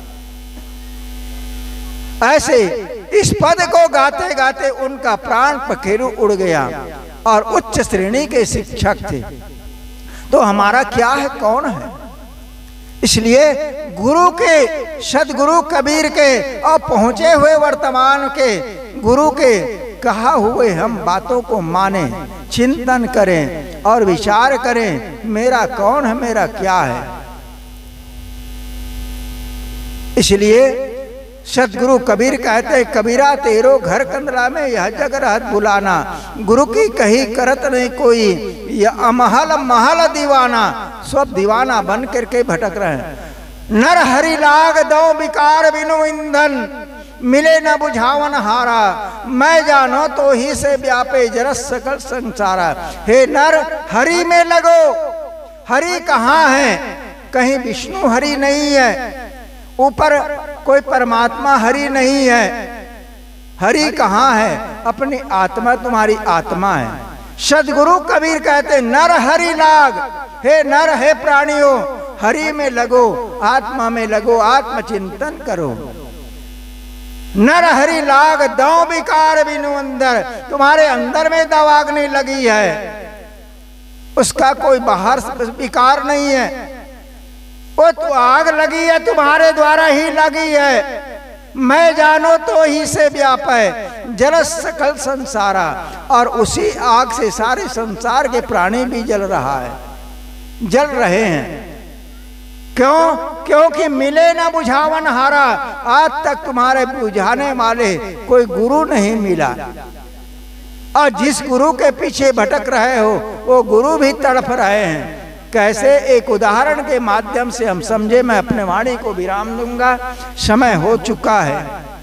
ऐसे इस पद को गाते गाते उनका प्राण पखेरु उड़ गया और उच्च श्रेणी के शिक्षक थे। तो हमारा क्या है, कौन है? इसलिए गुरु के, सदगुरु कबीर के और पहुंचे हुए वर्तमान के गुरु के कहा हुए हम बातों को माने, चिंतन करें और विचार करें, मेरा कौन है, मेरा क्या है। इसलिए सतगुरु कबीर कहते हैं, कबीरा तेरो घर कंदरा में यह जग रहत बुलाना, गुरु की कही करत नहीं कोई, यह अमहल महल दीवाना, सब दीवाना बन करके भटक रहे हैं। नर हरि लाग दो विकार बिनु ईंधन, मिले न बुझावन हारा, मैं जानो तो ही से व्यापे जरस सकल संसारा। हे नर हरि में लगो। हरि कहाँ है? कहीं विष्णु हरि नहीं है, ऊपर कोई परमात्मा हरि नहीं है। हरि कहाँ है? अपनी आत्मा, तुम्हारी आत्मा है। सदगुरु कबीर कहते नर हरि लाग, हे नर, हे प्राणियों, हरि में लगो, आत्मा में लगो, आत्मचिंतन करो। नर हरि लाग दो विकार बिनु अंदर, तुम्हारे अंदर में दवाग्नि लगी है, उसका कोई बाहर विकार नहीं है। वो तो आग लगी है, तुम्हारे द्वारा ही लगी है। मैं जानो तो ही से व्याप है जरस सकल संसारा, और उसी आग से सारे संसार के प्राणी भी जल रहा है, जल रहे हैं। क्यों? क्योंकि मिले ना बुझावन हारा, आज तक तुम्हारे बुझाने वाले कोई गुरु नहीं मिला, और जिस गुरु के पीछे भटक रहे हो वो गुरु भी तड़प रहे हैं। कैसे? एक उदाहरण के माध्यम से हम समझे। मैं अपने वाणी को विराम दूंगा, समय हो चुका है।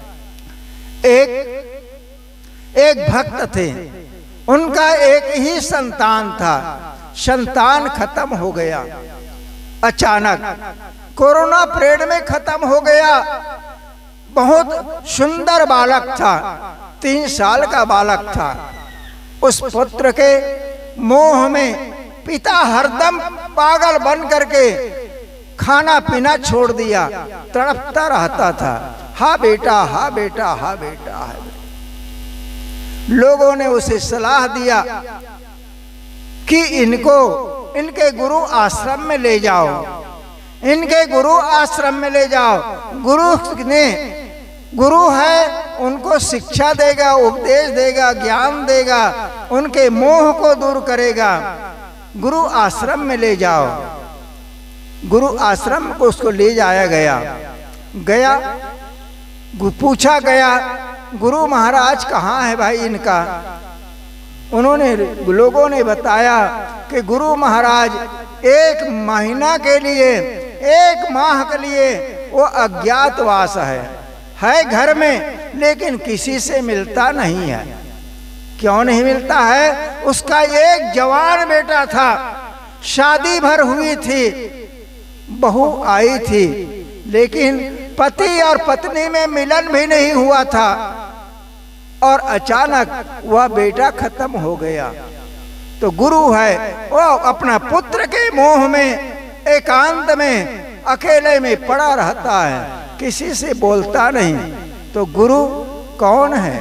एक एक भक्त थे, उनका एक ही संतान था, संतान खत्म हो गया अचानक, कोरोना पीरियड में खत्म हो गया। बहुत सुंदर बालक था, तीन साल का बालक था। उस पुत्र के मोह में पिता हरदम पागल बन करके खाना पीना छोड़ दिया, तड़पता रहता था, हा बेटा हा बेटा हा बेटा हा बेटा। लोगों ने उसे सलाह दिया कि इनको इनके गुरु आश्रम में ले जाओ, इनके गुरु आश्रम में ले जाओ। गुरु ने गुरु है, उनको शिक्षा देगा, उपदेश देगा, ज्ञान देगा, उनके मोह को दूर करेगा। गुरु आश्रम में ले जाओ। गुरु आश्रम को उसको ले जाया गया गया पूछा गया, गुरु महाराज कहाँ है भाई इनका? उन्होंने लोगों ने बताया कि गुरु महाराज एक महीना के लिए, एक माह के लिए वो अज्ञातवास है है घर में, लेकिन किसी से मिलता नहीं है। क्यों नहीं मिलता है? उसका एक जवान बेटा था, शादी भर हुई थी, बहू आई थी, लेकिन पति और पत्नी में मिलन भी नहीं हुआ था और अचानक वह बेटा खत्म हो गया। तो गुरु है वो अपना पुत्र के मोह में एकांत में अकेले में पड़ा रहता है, किसी से बोलता नहीं। तो गुरु कौन है?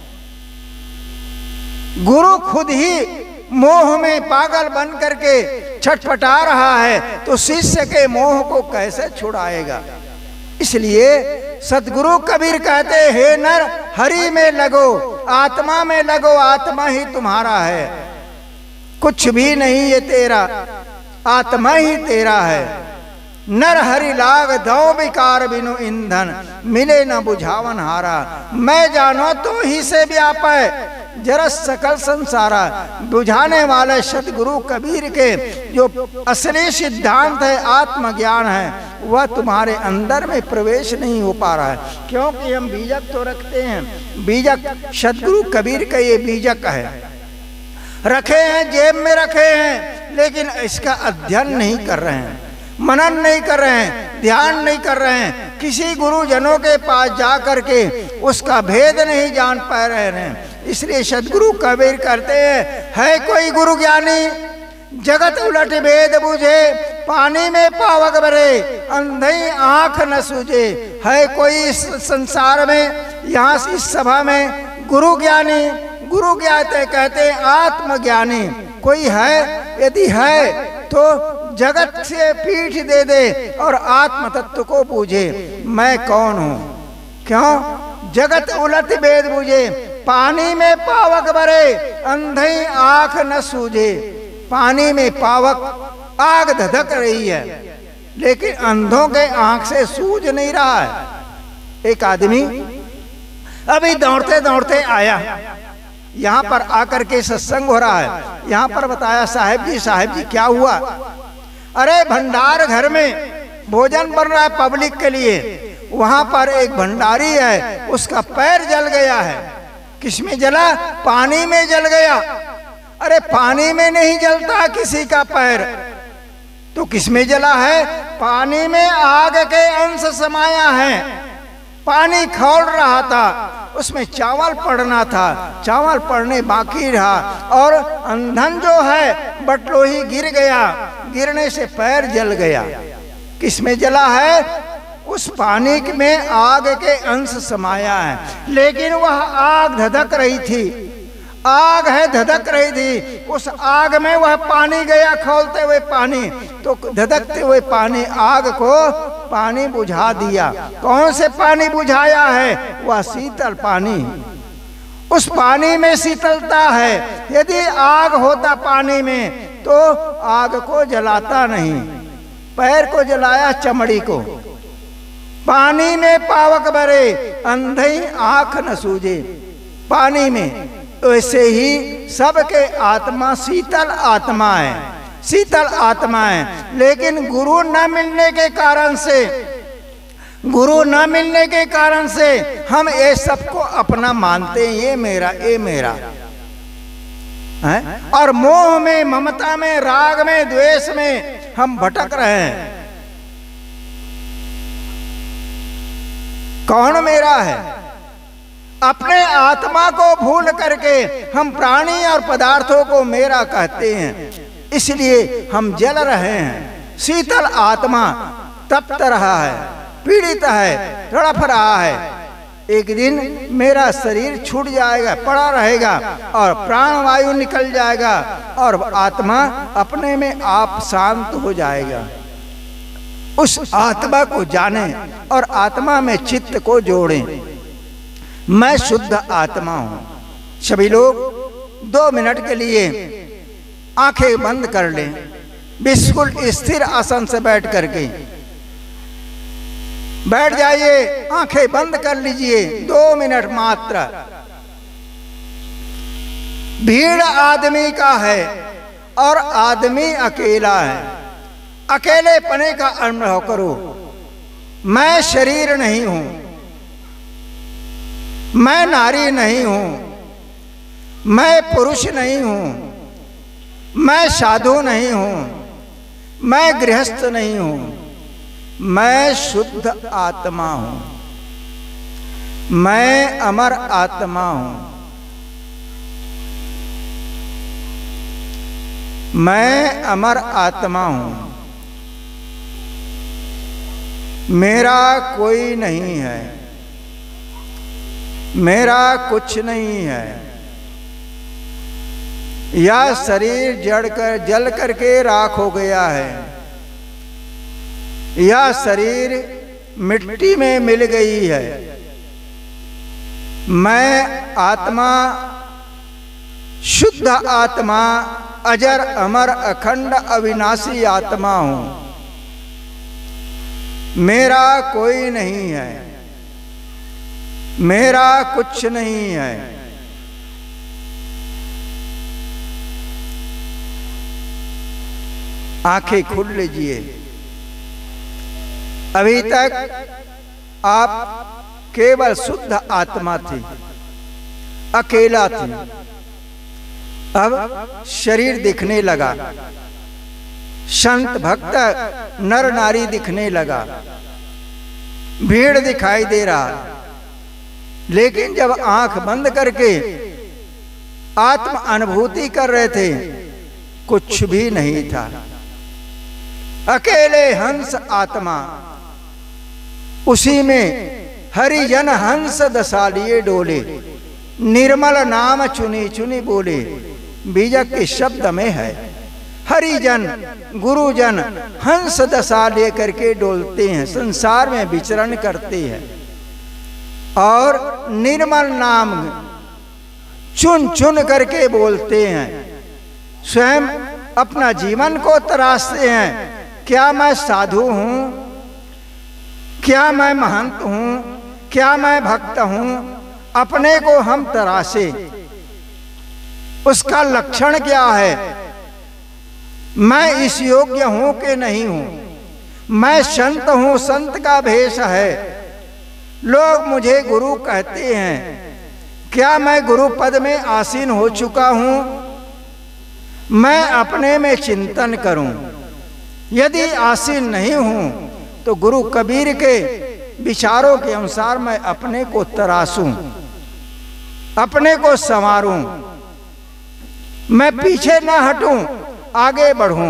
गुरु खुद ही मोह में पागल बन करके छटपटा रहा है, तो शिष्य के मोह को कैसे छुड़ाएगा? इसलिए सतगुरु कबीर कहते, हे नर हरि में लगो, आत्मा में लगो, आत्मा ही तुम्हारा है, कुछ भी नहीं ये तेरा, आत्मा ही तेरा है। नर हरि लाग दो विकार बिनु ईंधन, मिले न बुझावन हारा। मैं जानो तो ही से व्यापै जरा सकल संसारा। बुझाने वाले सतगुरु कबीर के जो असली सिद्धांत है, आत्मज्ञान है, वह तुम्हारे अंदर में प्रवेश नहीं हो पा रहा है। क्योंकि हम बीजक तो रखते हैं, बीजक सतगुरु कबीर का ये बीजक है, रखे हैं, जेब में रखे हैं, लेकिन इसका अध्ययन नहीं कर रहे हैं, मनन नहीं कर रहे हैं, ध्यान नहीं कर रहे हैं, किसी गुरुजनों के पास जा करके उसका भेद नहीं जान पा रहे हैं। इसलिए सतगुरु कबीर करते हैं, है कोई गुरु ज्ञानी जगत उलट भेद बुझे, पानी में पावक भरे अंधई आंख न सूझे। है कोई इस संसार में, यहाँ इस सभा में गुरु ज्ञानी, गुरु ज्ञाते कहते आत्मज्ञानी कोई है? यदि है तो जगत से पीठ दे दे और आत्म तत्व को पूजे, मैं कौन हूँ? क्यों? जगत उलट भेद बुझे, पानी में पावक भरे अंधई आंख न सूझे। पानी में पावक आग धधक रही है, लेकिन अंधों के आंख से सूझ नहीं रहा है। एक आदमी अभी दौड़ते दौड़ते आया, यहाँ पर आकर के सत्संग हो रहा है। यहाँ पर बताया, साहेब जी साहेब जी क्या हुआ? अरे भंडार घर में भोजन बन रहा है पब्लिक के लिए, वहां पर एक भंडारी है, उसका पैर जल गया है। किसमें जला? पानी में जल गया। अरे पानी में नहीं जलता किसी का पैर, तो किसमें जला है? पानी में आग के अंश समाया है। पानी खौल रहा था, उसमें चावल पड़ना था, चावल पड़ने बाकी रहा, और अंधन जो है बटलोही गिर गया, गिरने से पैर जल गया। किसमें जला है? उस पानी में आग के अंश समाया है, लेकिन वह आग धधक रही थी, आग है धधक रही थी, उस आग में वह पानी गया, खौलते हुए पानी, तो धधकते हुए पानी आग को पानी बुझा दिया। कौन से पानी बुझाया है? वह शीतल पानी। उस पानी में शीतलता है। यदि आग होता पानी में तो आग को जलाता नहीं, पैर को जलाया, चमड़ी को। पानी में पावक भरे अंधई आंख न सूझे। पानी में वैसे ही सबके आत्मा शीतल आत्मा है, शीतल आत्मा है, लेकिन गुरु न मिलने के कारण से, गुरु न मिलने के कारण से हम ये सबको अपना मानते हैं, ये मेरा, ये मेरा है, और मोह में, ममता में, राग में, द्वेष में हम भटक रहे हैं। कौन मेरा है? अपने आत्मा को भूल करके हम प्राणी और पदार्थों को मेरा कहते हैं। इसलिए हम जल रहे हैं। शीतल आत्मा तप्त रहा है, पीड़ित है, तड़प रहा है। एक दिन मेरा शरीर छूट जाएगा, पड़ा रहेगा और प्राण वायु निकल जाएगा और आत्मा अपने में आप शांत हो जाएगा। उस आत्मा को जाने और आत्मा में चित्त को जोड़ें। मैं शुद्ध आत्मा हूं। सभी लोग दो मिनट के लिए आंखें बंद कर लें, बिल्कुल स्थिर आसन से बैठ करके बैठ जाइए, आंखें बंद कर लीजिए, दो मिनट मात्र। भीड़ आदमी का है और आदमी अकेला है। अकेले पने का अनुभव करो। मैं शरीर नहीं हूं, मैं नारी नहीं हूं, मैं पुरुष नहीं हूं, मैं साधु नहीं हूं, मैं गृहस्थ नहीं हूं, मैं शुद्ध आत्मा हूं, मैं अमर आत्मा हूं, मैं अमर आत्मा हूं। मेरा कोई नहीं है, मेरा कुछ नहीं है। यह शरीर जड़ कर जल करके राख हो गया है। यह शरीर मिट्टी में मिल गई है। मैं आत्मा, शुद्ध आत्मा, अजर अमर अखंड अविनाशी आत्मा हूं। मेरा कोई नहीं है, मेरा कुछ नहीं है। आंखें खोल लीजिए। अभी तक आप केवल शुद्ध आत्मा थे, अकेला थे। अब शरीर दिखने लगा, संत भक्त नर नारी दिखने लगा, भीड़ दिखाई दे रहा। लेकिन जब आंख बंद करके आत्म अनुभूति कर रहे थे, कुछ भी नहीं था। अकेले हंस आत्मा, उसी में हरिजन हंस दशा लिए डोले, निर्मल नाम चुनी चुनी बोले। बीजक के शब्द में है हरिजन, गुरुजन हंस दशा लेकर के डोलते हैं, संसार में विचरण करते हैं और निर्मल नाम चुन चुन करके बोलते हैं। स्वयं अपना जीवन को तराशते हैं। क्या मैं साधु हूं? क्या मैं महंत हूं? क्या मैं भक्त हूं? अपने को हम तराशे। उसका लक्षण क्या है? मैं इस योग्य हूं कि नहीं हूं? मैं संत हूं, संत का भेष है। लोग मुझे गुरु कहते हैं। क्या मैं गुरु पद में आसीन हो चुका हूं? मैं अपने में चिंतन करूं। यदि आसीन नहीं हूं तो गुरु कबीर के विचारों के अनुसार मैं अपने को तराशूं, अपने को संवारूं। मैं पीछे ना हटूं, आगे बढ़ूं,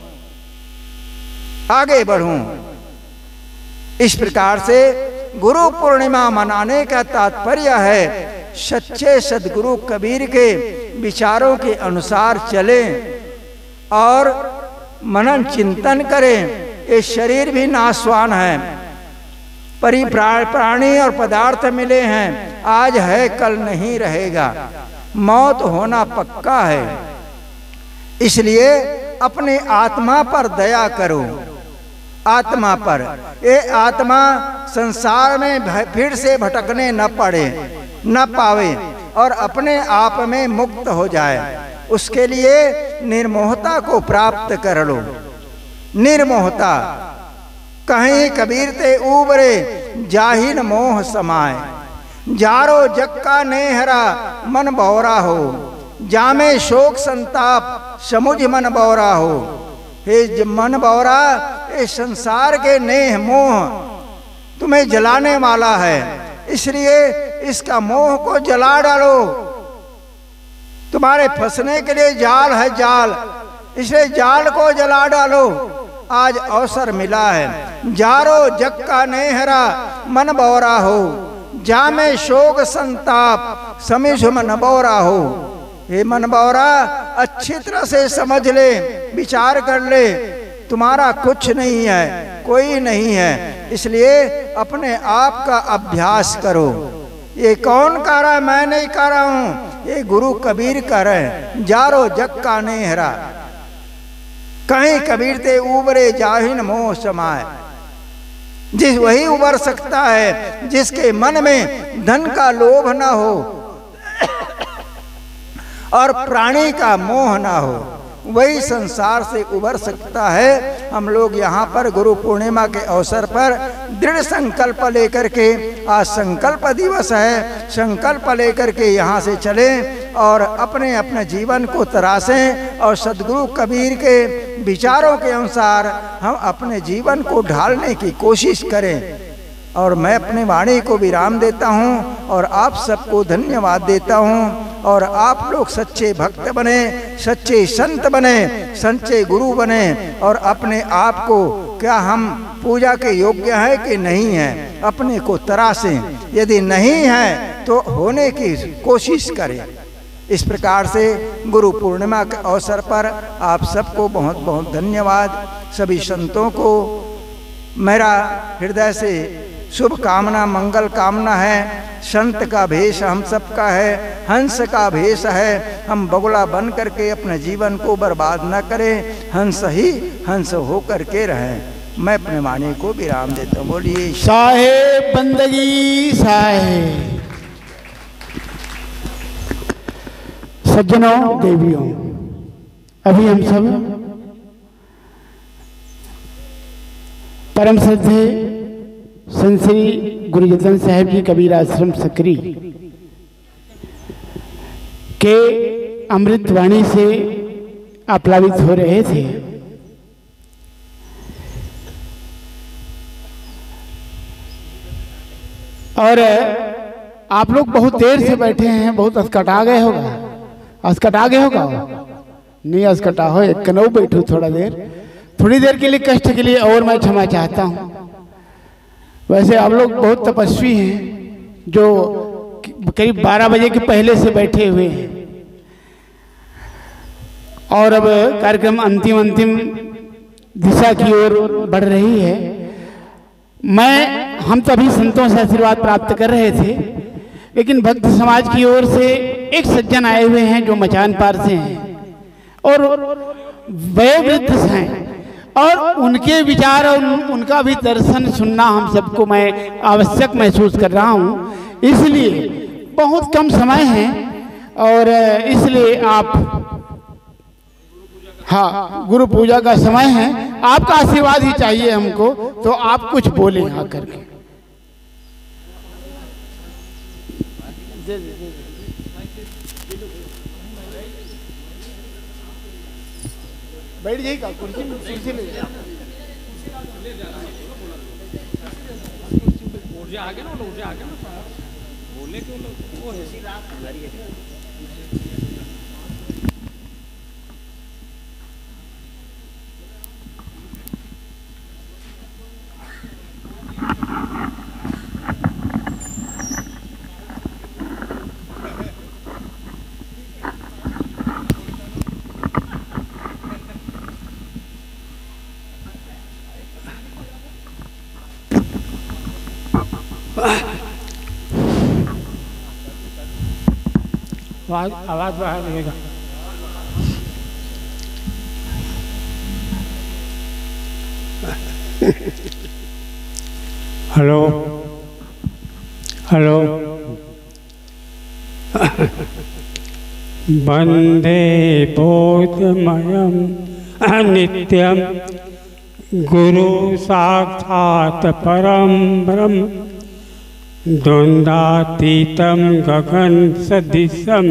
आगे बढ़ूं। इस प्रकार से गुरु पूर्णिमा मनाने का तात्पर्य है सच्चे सदगुरु कबीर के विचारों के अनुसार चलें और मनन चिंतन करें। ये शरीर भी नाशवान है, परि प्राणी और पदार्थ मिले हैं, आज है कल नहीं रहेगा, मौत होना पक्का है। इसलिए अपने आत्मा पर दया करो, आत्मा पर। ये आत्मा संसार में फिर से भटकने न पड़े, न पावे और अपने आप में मुक्त हो जाए। उसके लिए निर्मोहता को प्राप्त कर लो। निर्मोहता, कहीं कबीर ते उबरे जाहिन मोह समाए। जारो जग का नेहरा मन बौरा हो, जामे शोक संताप समुझ मन बौरा हो। हे मन बौरा, ये संसार के नेह मोह तुम्हें जलाने वाला है, इसलिए इसका मोह को जला डालो। तुम्हारे फंसने के लिए जाल है, जाल इसलिए जाल को जला डालो, आज अवसर मिला है। जारो जग का नेहरा मन बौरा हो, जा में शोक संताप समिझ मन बौरा हो। हे मन बौरा, अच्छी तरह से समझ ले, विचार कर ले, तुम्हारा कुछ नहीं है, कोई नहीं है, इसलिए अपने आप का अभ्यास करो। ये कौन कर रहा है? मैं नहीं कर रहा हूं, ये गुरु कबीर कर रहे हैं। जारो जग का नेहरा, कहीं कबीर ते उबरे जाहिन मोह समाए। जिस वही उबर सकता है जिसके मन में धन का लोभ ना हो और प्राणी का मोह ना हो, वही संसार से उबर सकता है। हम लोग यहाँ पर गुरु पूर्णिमा के अवसर पर दृढ़ संकल्प लेकर के, आज संकल्प दिवस है, संकल्प लेकर के यहाँ से चलें और अपने अपने जीवन को तराशें और सदगुरु कबीर के विचारों के अनुसार हम अपने जीवन को ढालने की कोशिश करें। और मैं अपने वाणी को विराम देता हूँ और आप सबको धन्यवाद देता हूँ। और आप लोग सच्चे भक्त बने, सच्चे संत बने, सच्चे गुरु बने और अपने आप को क्या हम पूजा के योग्य है कि नहीं है, अपने को तराशें। यदि नहीं है तो होने की कोशिश करें। इस प्रकार से गुरु पूर्णिमा के अवसर पर आप सबको बहुत बहुत धन्यवाद। सभी संतों को मेरा हृदय से शुभ कामना, मंगल कामना है। संत का भेष हम सबका है, हंस का भेष है। हम बगुला बन करके अपने जीवन को बर्बाद न करें, हंस ही हंस हो करके रहें। मैं अपने वाणी को विराम देता हूँ। बोलिए साहेब बंदगी साहेब। सज्जनों देवियों, अभी हम सब परम श्रद्धे संत श्री गुरु जतन साहेब जी कबीर आश्रम सकरी के अमृत वाणी से आप्लावित हो रहे थे। और आप लोग बहुत देर से बैठे हैं, बहुत अस्कटा गए होगा, अस्कटा गए होगा नहीं अस्कटा हो, एक कनौ बैठो थोड़ा देर, थोड़ी देर के लिए कष्ट के लिए और मैं क्षमा चाहता हूँ। वैसे आप लोग बहुत तपस्वी हैं जो करीब बारह बजे के पहले से बैठे हुए हैं और अब कार्यक्रम अंतिम अंतिम दिशा की ओर बढ़ रही है। मैं हम सभी संतों से आशीर्वाद प्राप्त कर रहे थे, लेकिन भक्त समाज की ओर से एक सज्जन आए हुए हैं जो मचान पार से हैं और वयोवृद्ध हैं और उनके विचार और उनका भी दर्शन सुनना हम सबको मैं आवश्यक महसूस कर रहा हूँ। इसलिए बहुत कम समय है और इसलिए आप, हाँ गुरु पूजा का समय है, आपका आशीर्वाद ही चाहिए हमको, तो आप कुछ बोले आकर के। बैठ जाइएगा कुर्सी में, कुर्सी ले ऊर्जा आगे ना, ऊर्जा आगे ना, बोले क्यों वो है रात। आवाज आवाज बाहर लगेगा। हेलो हेलो वंदे बोधमयम् अनित्यं गुरु साक्षात् परम ब्रह्म द्वंद्वातीतं गगन सदृशं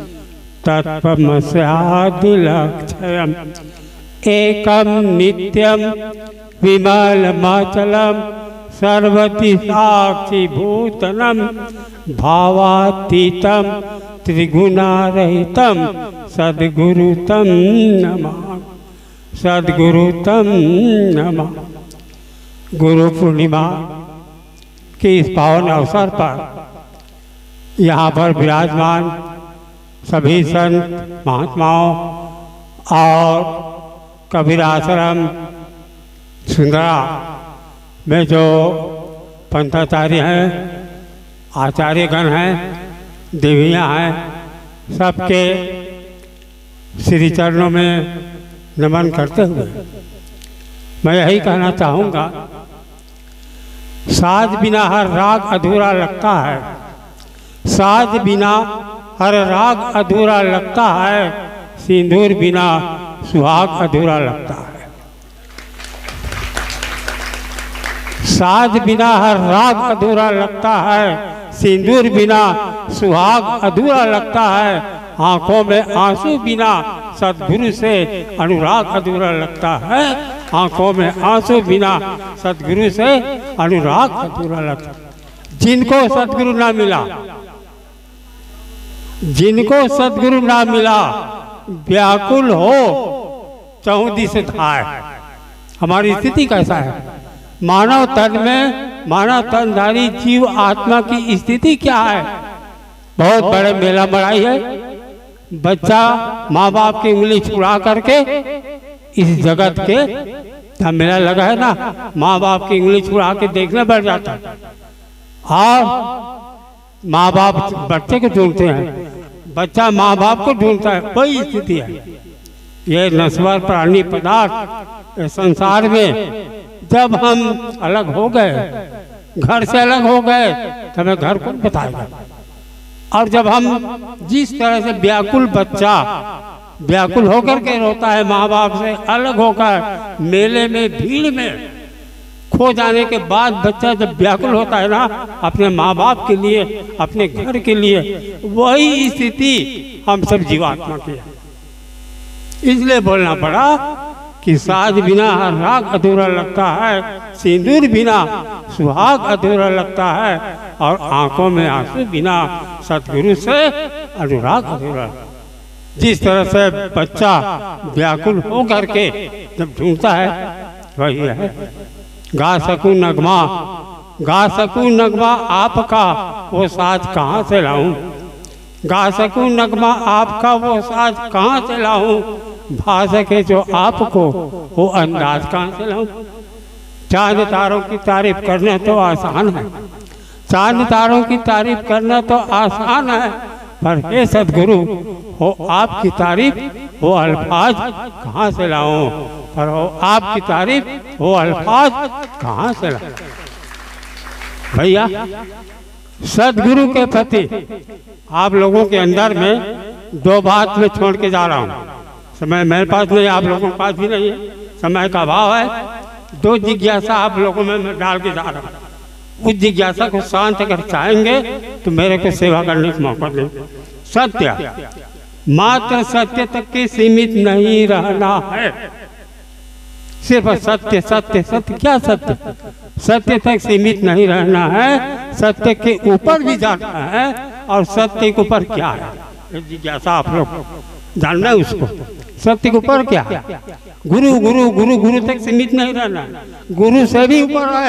तत्त्वमस्यादिलक्ष्यम् एकं नित्यं विमलमाचलं सर्वति साक्षिभूतलं भावातीतं त्रिगुणारहितं सद्गुरु तं नमामि। सद्गुरु तम नमः। गुरु पूर्णिमा के इस पावन अवसर पर यहाँ पर विराजमान सभी संत महात्माओं और कबीर आश्रम सुंदरा में जो पंथाचार्य हैं, आचार्यगण हैं, देवियाँ हैं, सबके श्री चरणों में नमन करते हुए मैं यही कहना चाहूँगा, साज बिना हर राग अधूरा लगता है, साज बिना हर राग अधूरा लगता है, सिंदूर बिना सुहाग अधूरा लगता है। साज बिना हर राग अधूरा लगता है, सिंदूर बिना सुहाग अधूरा लगता है, आंखों में आंसू बिना सद्गुरु से अनुराग अधूरा लगता है, आंखों में आंसू बिना सद्गुरु से अनुराग अधूरा लगता है। जिनको सद्गुरु ना मिला, जिनको सद्गुरु ना मिला, व्याकुल हो चहुदिस धाय। हमारी स्थिति कैसा है? मानव तन में, मानव तनधारी जीव आत्मा की स्थिति क्या है? बहुत बड़े मेला मड़ाई है, बच्चा माँ बाप की उंगली छुड़ा करके इस जगत के, जहाँ मेला लगा है ना, माँ बाप की उंगली छुड़ा के देखने बैठ जाता है और माँ बाप बच्चे को ढूंढते हैं, बच्चा माँ बाप को ढूंढता है। वही स्थिति है। ये नश्वर प्राणी पदार्थ संसार में जब हम अलग हो गए, घर से अलग हो गए, तो हमें घर कौन बताएगा? और जब हम जिस तरह से व्याकुल बच्चा व्याकुल होकर के रोता है, माँ बाप से अलग होकर मेले में भीड़ में खो जाने के बाद बच्चा जब व्याकुल होता है ना अपने माँ बाप के लिए, अपने घर के लिए, वही स्थिति हम सब जीवात्मा की है। इसलिए बोलना पड़ा कि साज बिना हर राग अधूरा लगता है, सिंदूर बिना सुहाग अधूरा लगता है, और आंखों में आंसू बिना सतगुरु से अनुराग अधूरा। जिस तरह से बच्चा व्याकुल हो करके जब ढूंढता है, वही है। गा सकूं नगमा, गा सकूं नगमा आपका, वो साज कहाँ से लाऊं? गा सकूं नगमा आपका, वो साज कहाँ से लाऊं? भा सके जो आपको, वो अंदाज कहाँ से लाऊं? चांद तारों की तारीफ करना तो आसान है, चांद तारों की तारीफ करना तो आसान है, पर हे सदगुरु हो आपकी तारीफ वो अल्फाज कहाँ से लाऊं? पर हो आपकी तारीफ वो अल्फाज कहाँ से लाऊं? भैया, सदगुरु के प्रति आप लोगों के अंदर में दो बात मैं छोड़ के जा रहा हूँ। समय मेरे पास नहीं, आप लोगों के पास भी नहीं है, समय का अभाव है। दो जिज्ञासा आप लोगों में मैं डाल के जा रहा हूँ। उस जिज्ञासा को शांत अगर चाहेंगे तो मेरे को सेवा करने का मौका दें। सत्य, मात्र सत्य तक के सीमित नहीं रहना है। सिर्फ सत्य सत्य सत्य, क्या सत्य? सत्य तक सीमित नहीं रहना है, सत्य के ऊपर भी जाना है। और सत्य के ऊपर क्या है जिज्ञासा आप लोग जानना है उसको। सत्य के ऊपर क्या है? गुरु गुरु गुरु गुरु तक सीमित नहीं रहना, गुरु से भी ऊपर है।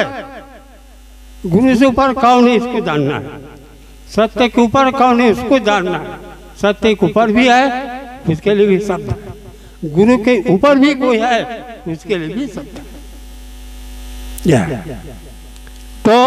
गुरु से ऊपर कौन है इसको जानना है, सत्य के ऊपर कौन है उसको जानना है। सत्य के ऊपर भी है, उसके लिए भी शब्द है। गुरु के ऊपर भी कोई है, उसके लिए भी शब्द है। तो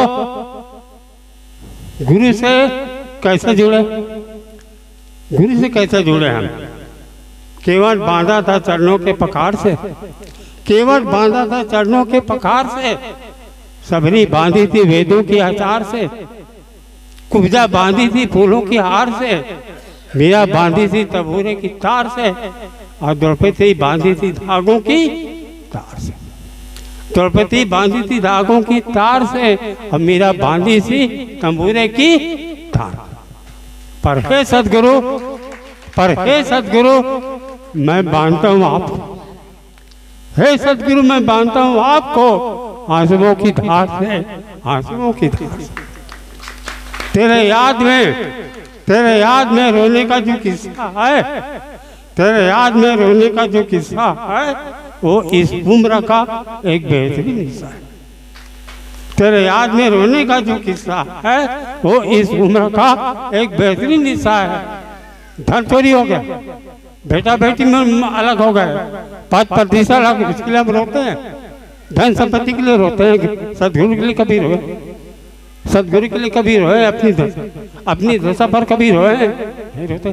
गुरु से कैसे जुड़े? गुरु से कैसे जुड़े हम? केवल बांधा था चरणों के पखार से, केवल बांधा था चरणों के पखार से। सबरी बांधी थी वेदों की आचार से, कुब्जा बांधी थी फूलों की हार से, मीरा बांधी थी तबूरे की तार से, और द्रौपदी बांधी थी धागों की तार से। द्रौपदी बांधी थी धागों की तार से, और मीरा बांधी थी तंबूरे की तार। पर हे सदगुरु, पर हे सदगुरु, मैं बांधता हूँ आपको। हे सदगुरु, मैं बांधता हूँ आपको आंसुओं की धार से, आंसुओं की धार से। तेरे याद में, तेरे याद में रोने का जो किस्सा है, तेरे याद में रोने का जो किस्सा है, वो इस उम्र का एक बेहतरीन हिस्सा है। तेरे याद में रोने का जो किस्सा है वो इस उम्र का एक बेहतरीन हिस्सा है। धन चोरी हो गया, बेटा बेटी में अलग हो गए, पद प्रतिष्ठा अलग, इसके लिए हम रोते हैं। धन संपत्ति के लिए रोते हैं, सदगुरु के लिए कभी रोए, सदगुरु के लिए कभी रोए, अपनी दशा अपनी दशा पर कभी रोए नहीं रोते।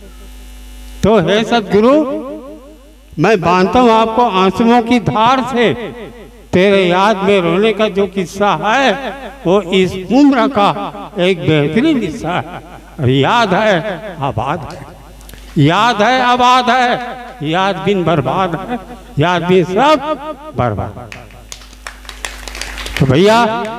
तो हे सदगुरु, मैं बांधता हूँ आपको आंसुओं की धार से। तेरे याद में रोने का जो किस्सा है वो इस उम्र का एक बेहतरीन हिस्सा है। याद है आबाद है, याद है आबाद है, याद बिन बर्बाद है, याद बिन सब बर्बाद। तो भैया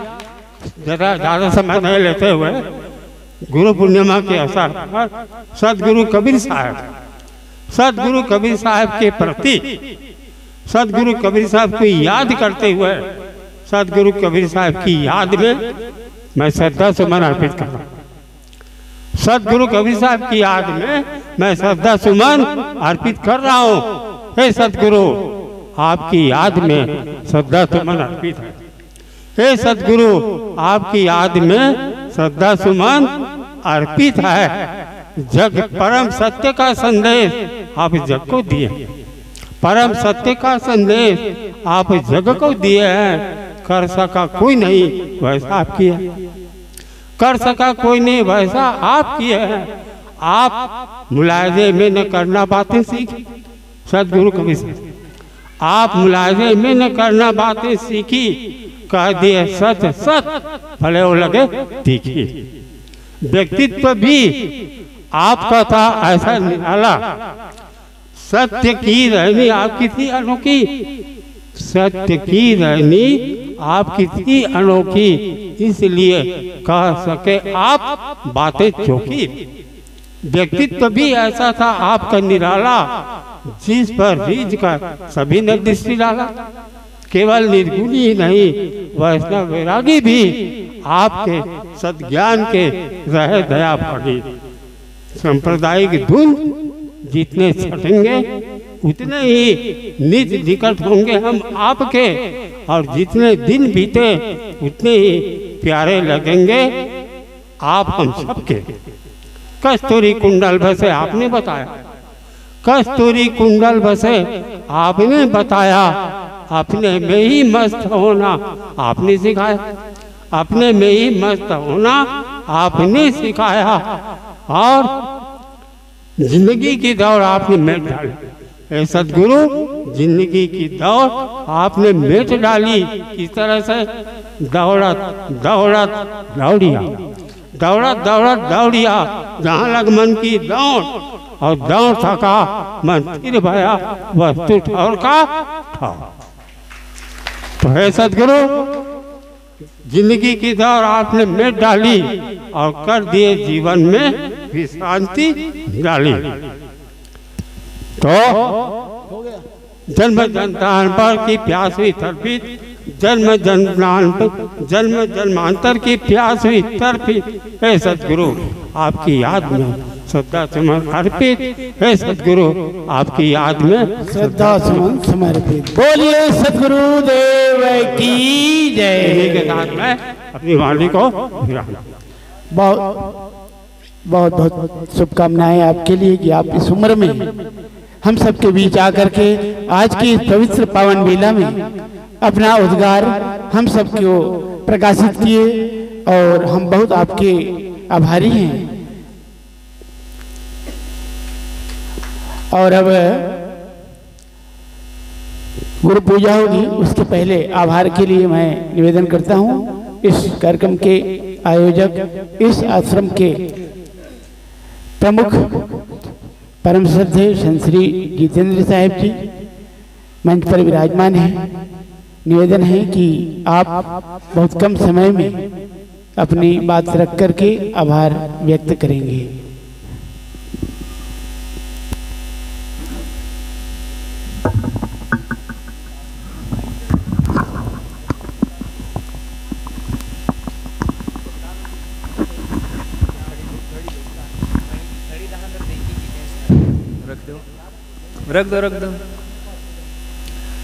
जरा ज्यादा समय नहीं लेते हुए गुरु पूर्णिमा के अवसर पर सदगुरु कबीर साहब सदगुरु कबीर साहब के प्रति सदगुरु कबीर साहब को याद करते हुए सदगुरु कबीर साहब की याद में मैं श्रद्धा सुमन अर्पित कर रहा हूँ। सदगुरु कबीर साहब की याद में मैं श्रद्धा सुमन अर्पित कर रहा हूँ। हे सदगुरु, आपकी याद में श्रद्धा सुमन अर्पित है। हे सदगुरु, आपकी याद में श्रद्धा सुमन अर्पित है। जग परम सत्य का संदेश आप जग को दिए, परम सत्य का संदेश आप जग को दिए हैं। कर सका कोई नहीं वैसा आप किया, कर सका कोई नहीं वैसा आप किए हैं। आप मुलायजे में न करना बातें सीखी, सदगुरु कबीर साहब, आप मुलायजे में न करना बातें सीखी, कह दिए सच सच भले वो लगे तीखी। व्यक्तित्व भी आपका था ऐसा निराला, सत्य की रहनी आपकी थी अनोखी, सत्य की रहनी आपकी थी अनोखी, इसलिए कह सके आप बातें चौकी। व्यक्तित्व भी ऐसा था आपका निराला, जिस पर रीझ कर सभी ने दृष्टि डाला। केवल निर्गुणी ही नहीं वैष्णव वैरागी भी आपके सद्ज्ञान के रहे दया भागी। सांप्रदायिक धुन जितने छटेंगे उतने ही निज निकट होंगे हम आपके, और जितने दिन बीते उतने ही प्यारे लगेंगे आप हम सबके। कस्तूरी कुंडल बसे आपने बताया, कस्तूरी कुंडल बसे आपने बताया, अपने में ही मस्त होना आपने सिखाया, अपने में ही मस्त होना आपने सिखाया, और जिंदगी की दौड़ आपने मेट डाली। ए सदगुरु, जिंदगी की दौड़ आपने मेट डाली। किस तरह से? दौड़त दौड़त दौड़िया, दौड़त दौड़त दौड़िया, जहाँ लग मन की दौड़, और दौड़ थका मन फिर भया वस्तु ठौर का ठौर। तो है सदगुरु, जिंदगी की दौड़ आपने मेट डाली और कर दिए जीवन में विश्रांति डाली। तो जन्म जन्मांतर पर की प्यास हुई तड़पित, जन्म जन्मांतर जन्म जन्मांतर की प्यास हुई तड़पित। हे सदगुरु, आपकी याद में श्रद्धा सुमन अर्पित। हे सदगुरु, आपकी याद में श्रद्धा सुमन समर्पित। बोलिए सदगुरु देव की जय। इन्हीं के साथ मैं अपनी वाणी को विराम। बहुत बहुत बहुत शुभकामनाएं आपके लिए कि आप इस उम्र में हम सबके बीच आकर के आज की इस पवित्र पावन बेला में अपना उद्गार हम सबको प्रकाशित किए, और हम बहुत आपके आभारी हैं। और अब गुरु पूजा होगी, उसके पहले आभार के लिए मैं निवेदन करता हूँ इस कार्यक्रम के आयोजक, इस आश्रम के प्रमुख परम श्रद्धेय संत श्री जितेंद्र साहब जी मंच पर विराजमान हैं। निवेदन है कि आप बहुत कम समय में अपनी बात रख करके आभार व्यक्त करेंगे। रख दो रख दो।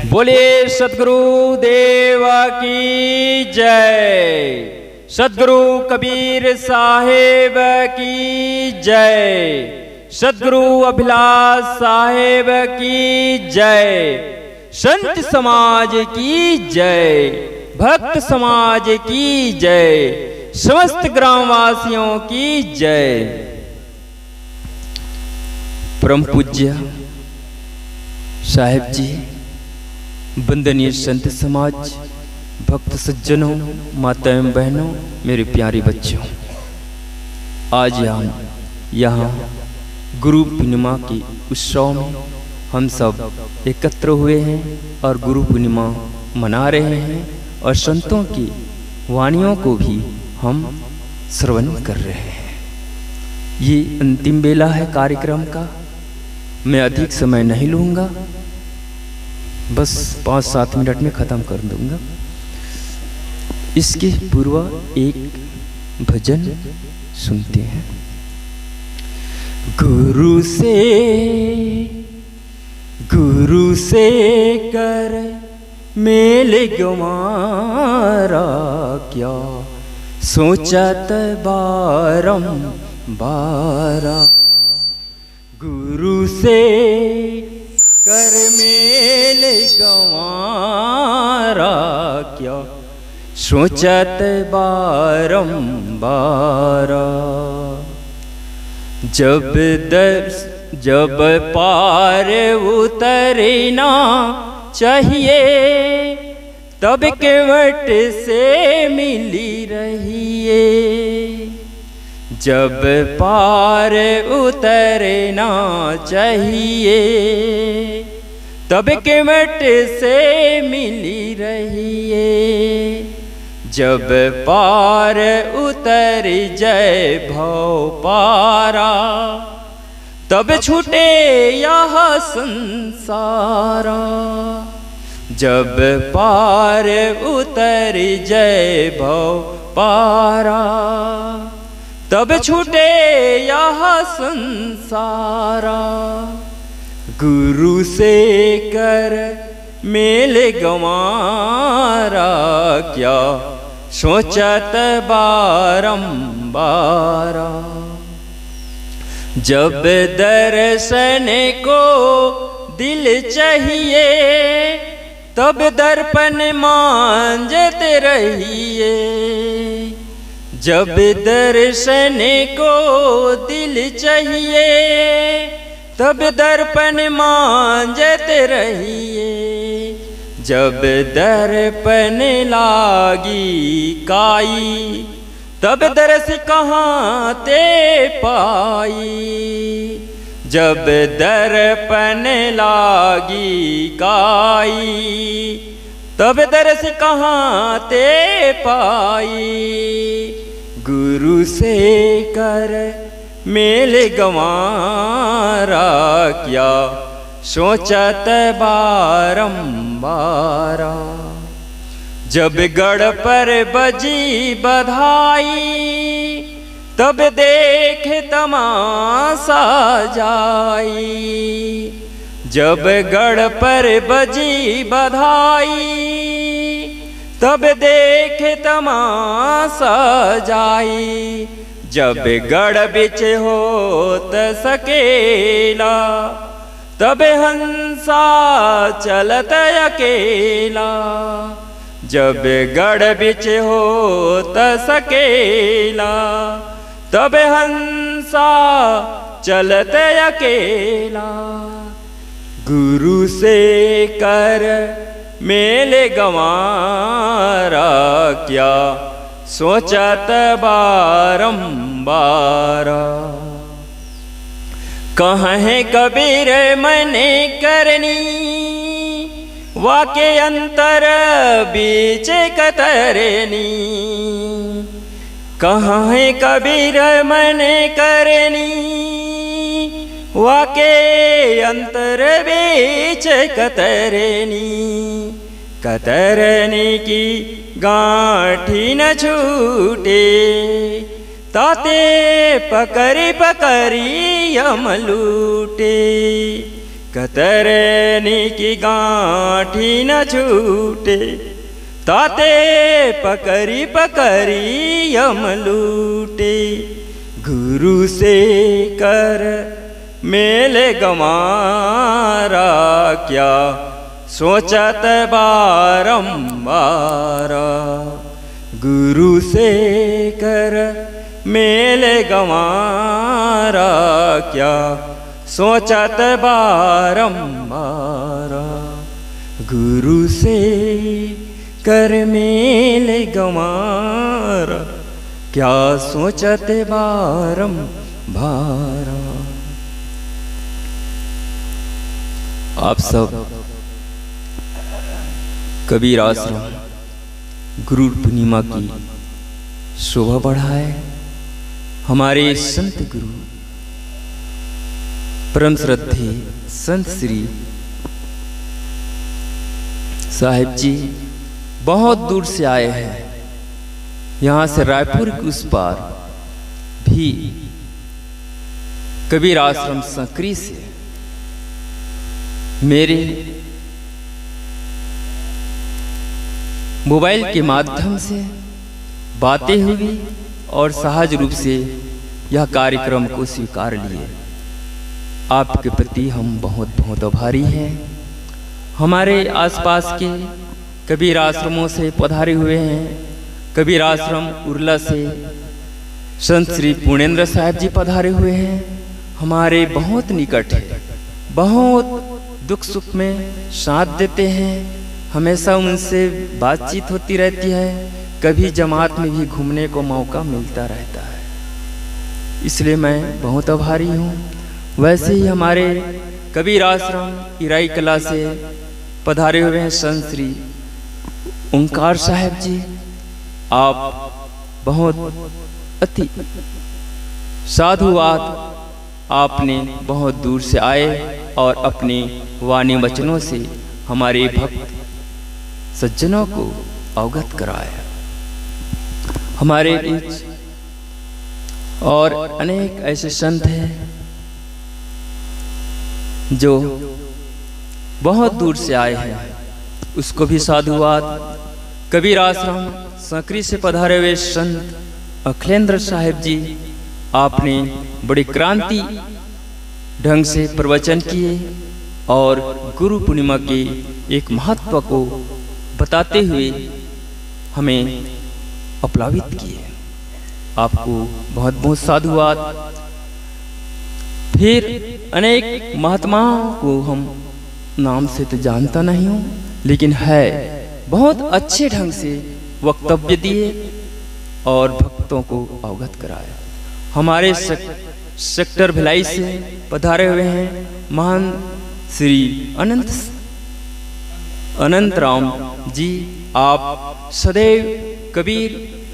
बोलिए सदगुरु देव की जय। सदगुरु कबीर साहेब की जय। सदगुरु अभिलाष साहेब की जय। संत समाज की जय। भक्त समाज की जय। समस्त ग्रामवासियों की जय। परम पूज्य साहेब जी, वंदनीय संत समाज, भक्त सज्जनों, माता एवं बहनों, मेरे प्यारे बच्चों, आज हम यहाँ गुरु पूर्णिमा के उत्सव में हम सब एकत्र हुए हैं और गुरु पूर्णिमा मना रहे हैं और संतों की वाणियों को भी हम श्रवण कर रहे हैं। ये अंतिम बेला है कार्यक्रम का। मैं अधिक समय नहीं लूँगा, बस पाँच सात मिनट में ख़त्म कर दूंगा। इसके पूर्व एक भजन सुनते हैं। गुरु से गुरु से कर मेल गवारा, क्या सोचत बारम बारा। गुरु से कर मेल गवारा, क्या सोचत बारम बारा। जब दर्श जब पार उतरना चाहिए, तब केवट से मिली रहिए। जब पार उतरना चाहिए, तब केवट से मिली रहिए। जब पार उतर जाए भव पारा, तब छूटे यह संसारा। जब पार उतर जाए भव पारा, तब छूटे यह संसारा। गुरु से कर मेल गवारा, क्या सोचत बारंबारा। जब दर्शन को दिल चाहिए, तब दर्पण मांजते रहिए। जब दर्शन को दिल चाहिए, तब दर्पण मांजते रहिए। जब दर्पण लागी काई, तब दर्श कहाँ ते पाई। जब दर्पण लागी काई, तब दर्श कहाँ ते पाई। गुरु से कर मेल गवारा, क्या सोचत बारंबारा। जब गढ़ पर बजी बधाई, तब देख तमाशा जाई। जब गढ़ पर बजी बधाई, तब देख तमाशा जाई। जब गढ़ बिच होत सकेला, तब हंसा चलत अकेला। जब गढ़ बिच होत सकेला, तब हंसा चलत अकेला। गुरु से कर मेल गवारा, क्या सोचत बारंबारा। कहें कबीर मने करनी, वाके अंतर बीच कतरनी। कहें कबीर मने करनी, वाके अंतर बीच कतरनी। कतरनी की गांठी न छूटे, ताते पकड़ी पकड़ी यम लूटे। कतरनी की गांठी न छूटे, ताते पकड़ी पकड़ी यम लूटे। गुरु से कर मेले गमारा, क्या सोचत बारंबार। गुरु से कर मेले गमारा, क्या सोचत बारंबार। गुरु से कर मेले गमारा, क्या सोचत बारंबार। आप सब कबीर आश्रम गुरु पूर्णिमा की शोभा बढ़ाए। हमारे संत गुरु परम श्रद्धेय संत श्री साहिब जी बहुत दूर से आए हैं। यहाँ से रायपुर के उस पार भी कबीर आश्रम सकरी से मेरे मोबाइल के माध्यम से बातें हुई और सहज रूप से यह कार्यक्रम को स्वीकार लिए। आपके प्रति हम बहुत बहुत आभारी हैं। हमारे आसपास के कबीर आश्रमों से पधारे हुए हैं। कबीर आश्रम उर्ला से संत श्री पूर्णेंद्र साहिब जी पधारे हुए हैं। हमारे बहुत निकट है, बहुत दुख सुख में साथ देते हैं। हमेशा उनसे बातचीत होती रहती है। कभी जमात में भी घूमने को मौका मिलता रहता है, इसलिए मैं बहुत आभारी हूँ। वैसे ही हमारे कबीर आश्रम इराई कला से पधारे हुए हैं संत श्री ओंकार साहब जी। आप बहुत अति साधुवाद, आपने बहुत दूर से आए और अपने वाणी वचनों से हमारे भक्त सज्जनों को अवगत कराया। हमारे बीच और अनेक ऐसे संत हैं जो बहुत दूर से आए हैं, उसको भी साधुवाद। कबीर आश्रम सकरी से पधारे हुए संत अखिलेंद्र साहिब जी, आपने बड़ी क्रांति ढंग से प्रवचन किए और गुरु पूर्णिमा के एक महत्व को बताते हुए हमें अपलावित किए। आपको बहुत बहुत साधुवाद। फिर अनेक महात्माओं को हम नाम से तो जानता नहीं हूँ, लेकिन है बहुत अच्छे ढंग से वक्तव्य दिए और भक्तों को अवगत कराया। हमारे सेक, सेक्टर भिलाई से पधारे हुए हैं महान श्री अनंत अनंत राम जी। आप सदैव कबीर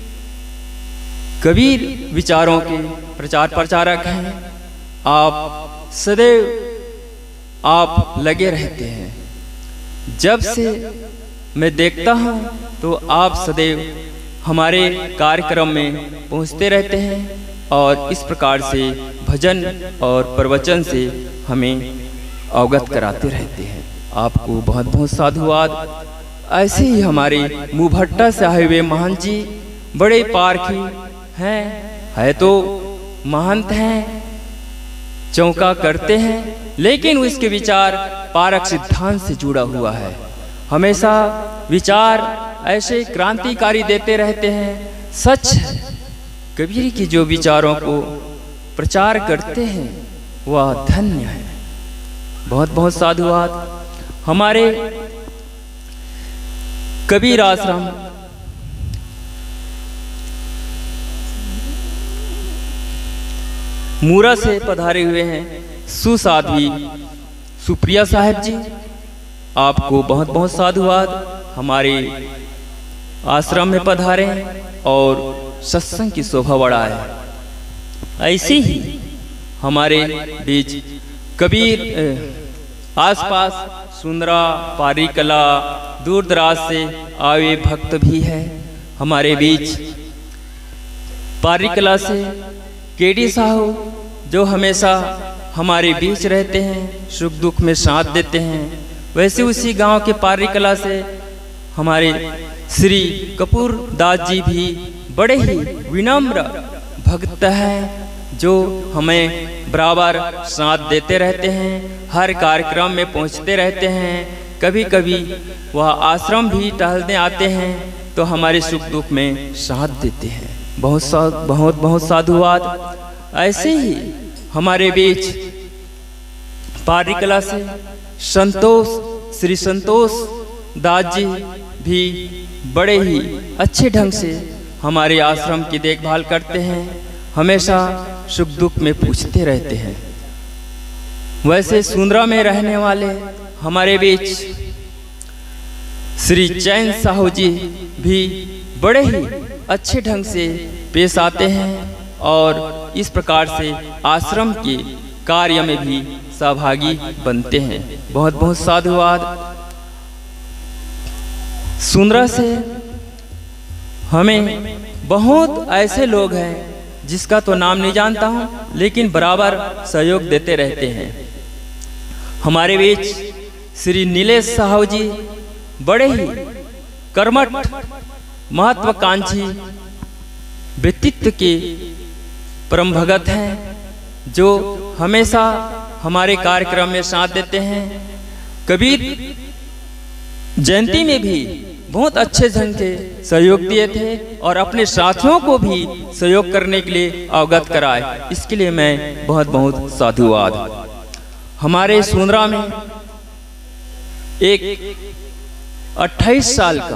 कबीर विचारों के प्रचार प्रचारक हैं। आप सदैव आप लगे रहते हैं। जब से मैं देखता हूँ तो आप सदैव हमारे कार्यक्रम में पहुँचते रहते हैं और इस प्रकार से भजन और प्रवचन से हमें अवगत कराते रहते हैं। आपको बहुत बहुत साधुवाद। ऐसे ही हमारे मुभट्टा से आए हुए महान जी बड़े पारखी हैं, है तो महंत हैं, चौका करते हैं, लेकिन उसके विचार पारक सिद्धांत से जुड़ा हुआ है। हमेशा विचार ऐसे क्रांतिकारी देते रहते हैं। सच है, कबीर की जो विचारों को प्रचार करते हैं वह धन्य है। बहुत बहुत साधुवाद। हमारे कबीर आश्रम मूरा से पधारे हुए हैं सुसाध्वी सुप्रिया साहब जी। आपको बहुत बहुत साधुवाद। हमारे आश्रम में पधारे और सत्संग की शोभा बढ़ाए। ऐसे ही हमारे बीच कबीर आसपास सुंदरा पारी कला दूर दराज से आए भक्त भी हैं। हमारे बीच पारी कला से केडी साहू जो हमेशा हमारे बीच रहते हैं, सुख दुख में साथ देते हैं। वैसे उसी गांव के पारी कला से हमारे श्री कपूर दास जी भी बड़े ही विनम्र भक्त हैं, जो हमें बराबर साथ देते रहते हैं, हर कार्यक्रम में पहुंचते रहते हैं। कभी कभी वह आश्रम भी टहलने आते हैं तो हमारे सुख दुख में साथ देते हैं। बहुत सा बहुत बहुत साधुवाद। ऐसे ही हमारे बीच पारी कला से संतोष श्री संतोष दास जी भी बड़े ही अच्छे ढंग से हमारे आश्रम की देखभाल करते हैं, हमेशा सुख दुख में पूछते रहते हैं। वैसे सुंदरा में रहने वाले हमारे बीच श्री चैन साहू जी भी बड़े ही अच्छे ढंग से पेश आते हैं और इस प्रकार से आश्रम के कार्य में भी सहभागी बनते हैं। बहुत बहुत साधुवाद। सुंदरा से हमें बहुत ऐसे लोग हैं जिसका तो नाम नहीं जानता हूं, लेकिन बराबर सहयोग देते रहते हैं। हमारे बीच श्री नीलेश साहू जी बड़े ही कर्मठ महत्वाकांक्षी व्यक्तित्व के परम भगत हैं, जो हमेशा हमारे कार्यक्रम में साथ देते हैं। कबीर जयंती में भी बहुत अच्छे ढंग से सहयोग दिए थे और अपने साथियों को भी सहयोग करने के लिए अवगत कराए। इसके लिए मैं बहुत बहुत साधुवाद। हमारे सुंदरा में एक अट्ठाईस साल का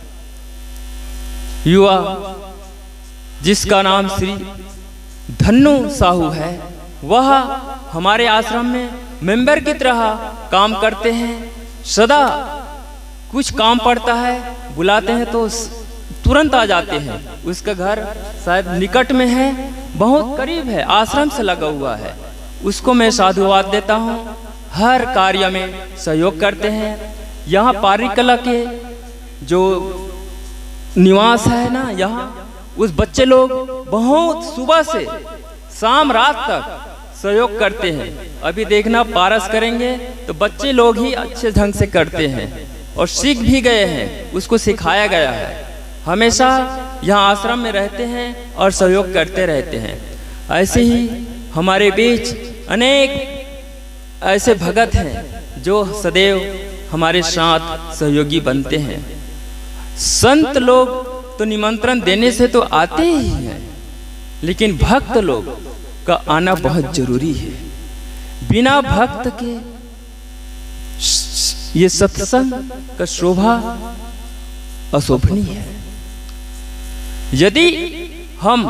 युवा जिसका नाम श्री धन्नू साहू है, वह हमारे आश्रम में मेंबर की तरह काम करते हैं। सदा कुछ काम पड़ता है, बुलाते हैं तो तुरंत आ जाते हैं। उसका घर शायद निकट में है, बहुत करीब है, आश्रम से लगा हुआ है। उसको मैं साधुवाद देता हूँ। हर कार्य में सहयोग करते हैं। यहाँ पारी कला के जो निवास है ना, यहाँ उस बच्चे लोग बहुत सुबह से शाम रात तक सहयोग करते हैं। अभी देखना पारस करेंगे तो बच्चे लोग ही अच्छे ढंग से करते हैं और सीख भी गए हैं, उसको सिखाया गया है। हमेशा यहाँ आश्रम में रहते हैं और सहयोग करते रहते हैं। ऐसे ही हमारे बीच अनेक ऐसे भगत हैं जो सदैव हमारे साथ सहयोगी बनते हैं। संत लोग तो निमंत्रण देने से तो आते ही हैं, लेकिन भक्त लोग का आना बहुत जरूरी है। बिना भक्त के ये सत्संग का शोभा अशोभनीय है। यदि हम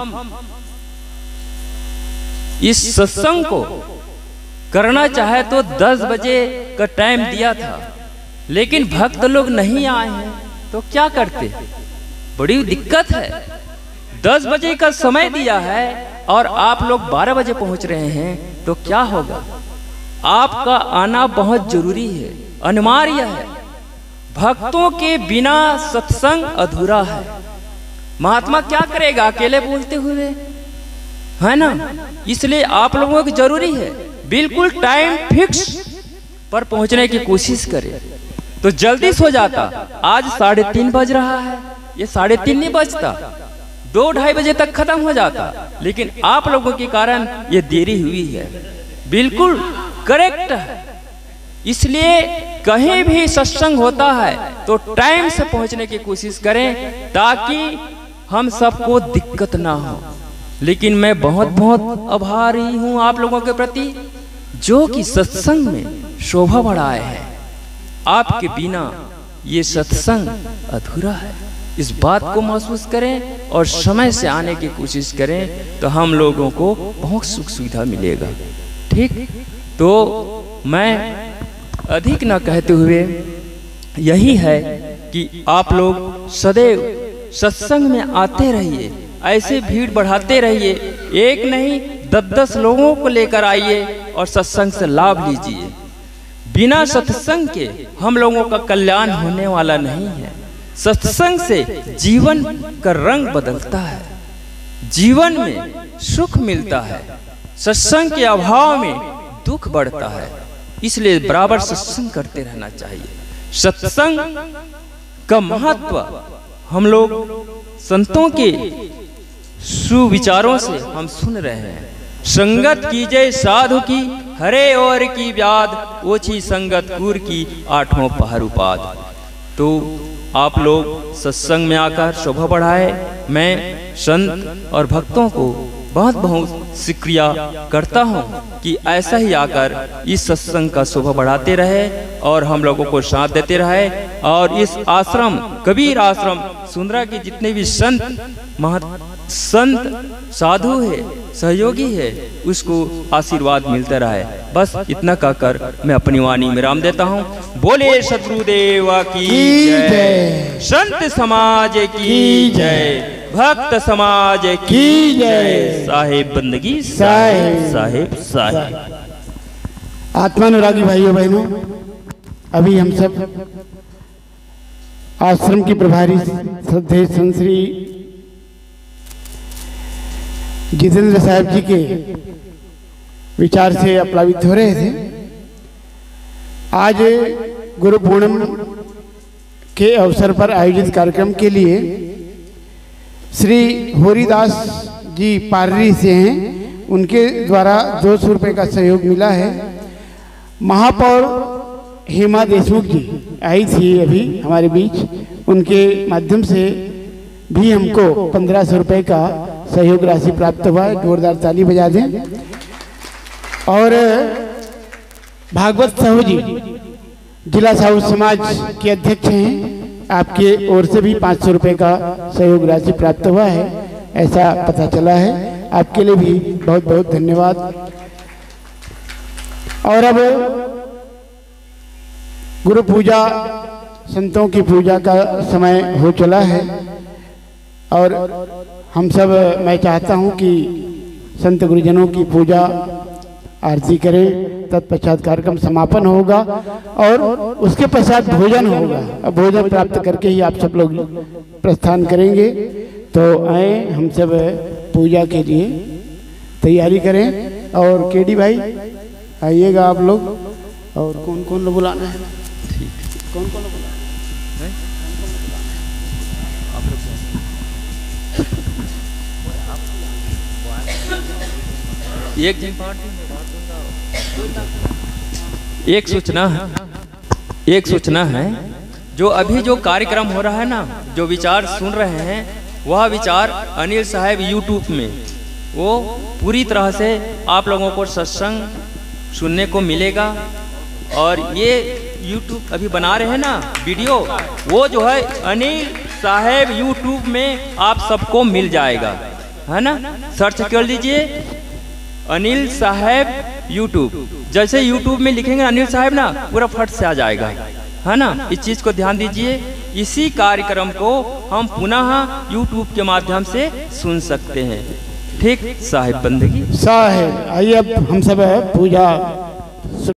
इस सत्संग को करना चाहे तो दस बजे का टाइम दिया था, लेकिन भक्त लोग नहीं आए हैं तो क्या करते? बड़ी दिक्कत है। दस बजे का समय दिया है और आप लोग बारह बजे पहुंच रहे हैं तो क्या होगा? आपका आना बहुत जरूरी है, अनिवार्य है। भक्तों के बिना सत्संग अधूरा है। महात्मा क्या करेगा अकेले बोलते हुए, है ना? इसलिए आप लोगों की जरूरी है बिल्कुल टाइम फिक्स पर पहुंचने की कोशिश करें तो जल्दी सो जाता। आज साढ़े तीन बज रहा है, ये साढ़े तीन नहीं बजता, दो ढाई बजे तक खत्म हो जाता, लेकिन आप लोगों के कारण ये देरी हुई है। बिल्कुल करेक्ट है। इसलिए कहीं भी सत्संग होता है तो टाइम से पहुंचने की कोशिश करें ताकि हम सबको दिक्कत ना हो। लेकिन मैं बहुत बहुत आभारी हूं आप लोगों के प्रति जो कि सत्संग में शोभा बढ़ाए हैं। आपके बिना ये सत्संग अधूरा है। इस बात को महसूस करें और समय से आने की कोशिश करें तो हम लोगों को बहुत सुख सुविधा मिलेगा। ठीक, तो मैं अधिक न कहते हुए यही है कि आप लोग सदैव सत्संग में आते रहिए, ऐसे भीड़ बढ़ाते रहिए। एक नहीं दस दस लोगों को लेकर आइए और सत्संग से लाभ लीजिए। बिना सत्संग के हम लोगों का कल्याण होने वाला नहीं है। सत्संग से जीवन का रंग बदलता है, जीवन में सुख मिलता है। सत्संग के अभाव में दुख बढ़ता है। इसलिए बराबर सत्संग करते रहना चाहिए। सत्संग का महत्व हम लोग संतों के सुविचारों से हम सुन रहे हैं। संगत कीजिए साधु की, हरे और की व्याध, ओछी संगत कूर की, आठों पहर उपाद। तो आप लोग सत्संग में आकर शोभा बढ़ाए। मैं संत और भक्तों को बहुत बहुत शुक्रिया करता हूँ कि ऐसा ही आकर इस सत्संग का शोभा बढ़ाते रहे और हम लोगों को साथ देते रहे। और इस आश्रम कबीर आश्रम सुंदरा के जितने भी संत महत संत साधु है, सहयोगी है, उसको आशीर्वाद मिलता रहे। बस इतना कहकर मैं अपनी वाणी में विराम देता हूँ। बोले सद्गुरुदेव की जय, संत समाज की जय, भक्त समाज की जय। साहेब बंदगी साहेब साहेब साहेब। आत्मानुरागी भाइयों बहनों, अभी हम सब आश्रम की प्रभारी श्रद्धेय संत श्री जितेंद्र साहब जी के विचार से अप्लावित हो रहे थे। आज गुरु पूर्णिमा के अवसर पर आयोजित कार्यक्रम के लिए श्री होरीदास जी पार्री से हैं, उनके द्वारा दो सौ रुपये का सहयोग मिला है। महापौर हेमा देशमुख जी आई थी अभी हमारे बीच, उनके माध्यम से भी हमको पंद्रह सौ रुपये का सहयोग राशि प्राप्त हुआ है। जोरदार ताली बजा दें। और भागवत साहू जी जिला साहू समाज के अध्यक्ष हैं, आपके ओर से भी पाँच सौ रुपये का सहयोग राशि प्राप्त हुआ है, ऐसा पता चला है। आपके लिए भी बहुत बहुत धन्यवाद। और अब गुरु पूजा, संतों की पूजा का समय हो चला है और हम सब, मैं चाहता हूं कि संत गुरुजनों की पूजा आरती करें, तत्पश्चात कार्यक्रम समापन होगा और उसके पश्चात भोजन होगा। अब भोजन प्राप्त करके ही आप सब लोग प्रस्थान करेंगे। तो आए हम सब पूजा के लिए तैयारी करें। और केडी भाई आइएगा आप लोग। और कौन कौन लोग बुलाना है? कौन कौन लोग बुलाना है? एक दिन एक सूचना है एक सूचना है जो अभी जो कार्यक्रम हो रहा है ना, जो विचार सुन रहे हैं, वह विचार अनिल साहब यूट्यूब में वो पूरी तरह से आप लोगों को सत्संग सुनने को मिलेगा। और ये यूट्यूब अभी बना रहे हैं ना वीडियो, वो जो है अनिल साहब यूट्यूब में आप सबको मिल जाएगा, है ना। सर्च कर लीजिए अनिल साहब यूट्यूब। जैसे यूट्यूब में लिखेंगे अनिल साहब ना, पूरा फट से आ जाएगा, है ना। इस चीज को ध्यान दीजिए। इसी कार्यक्रम को हम पुनः यूट्यूब के माध्यम से सुन सकते हैं। ठीक, साहेब बंदगी साहेब। आइए अब हम सब पूजा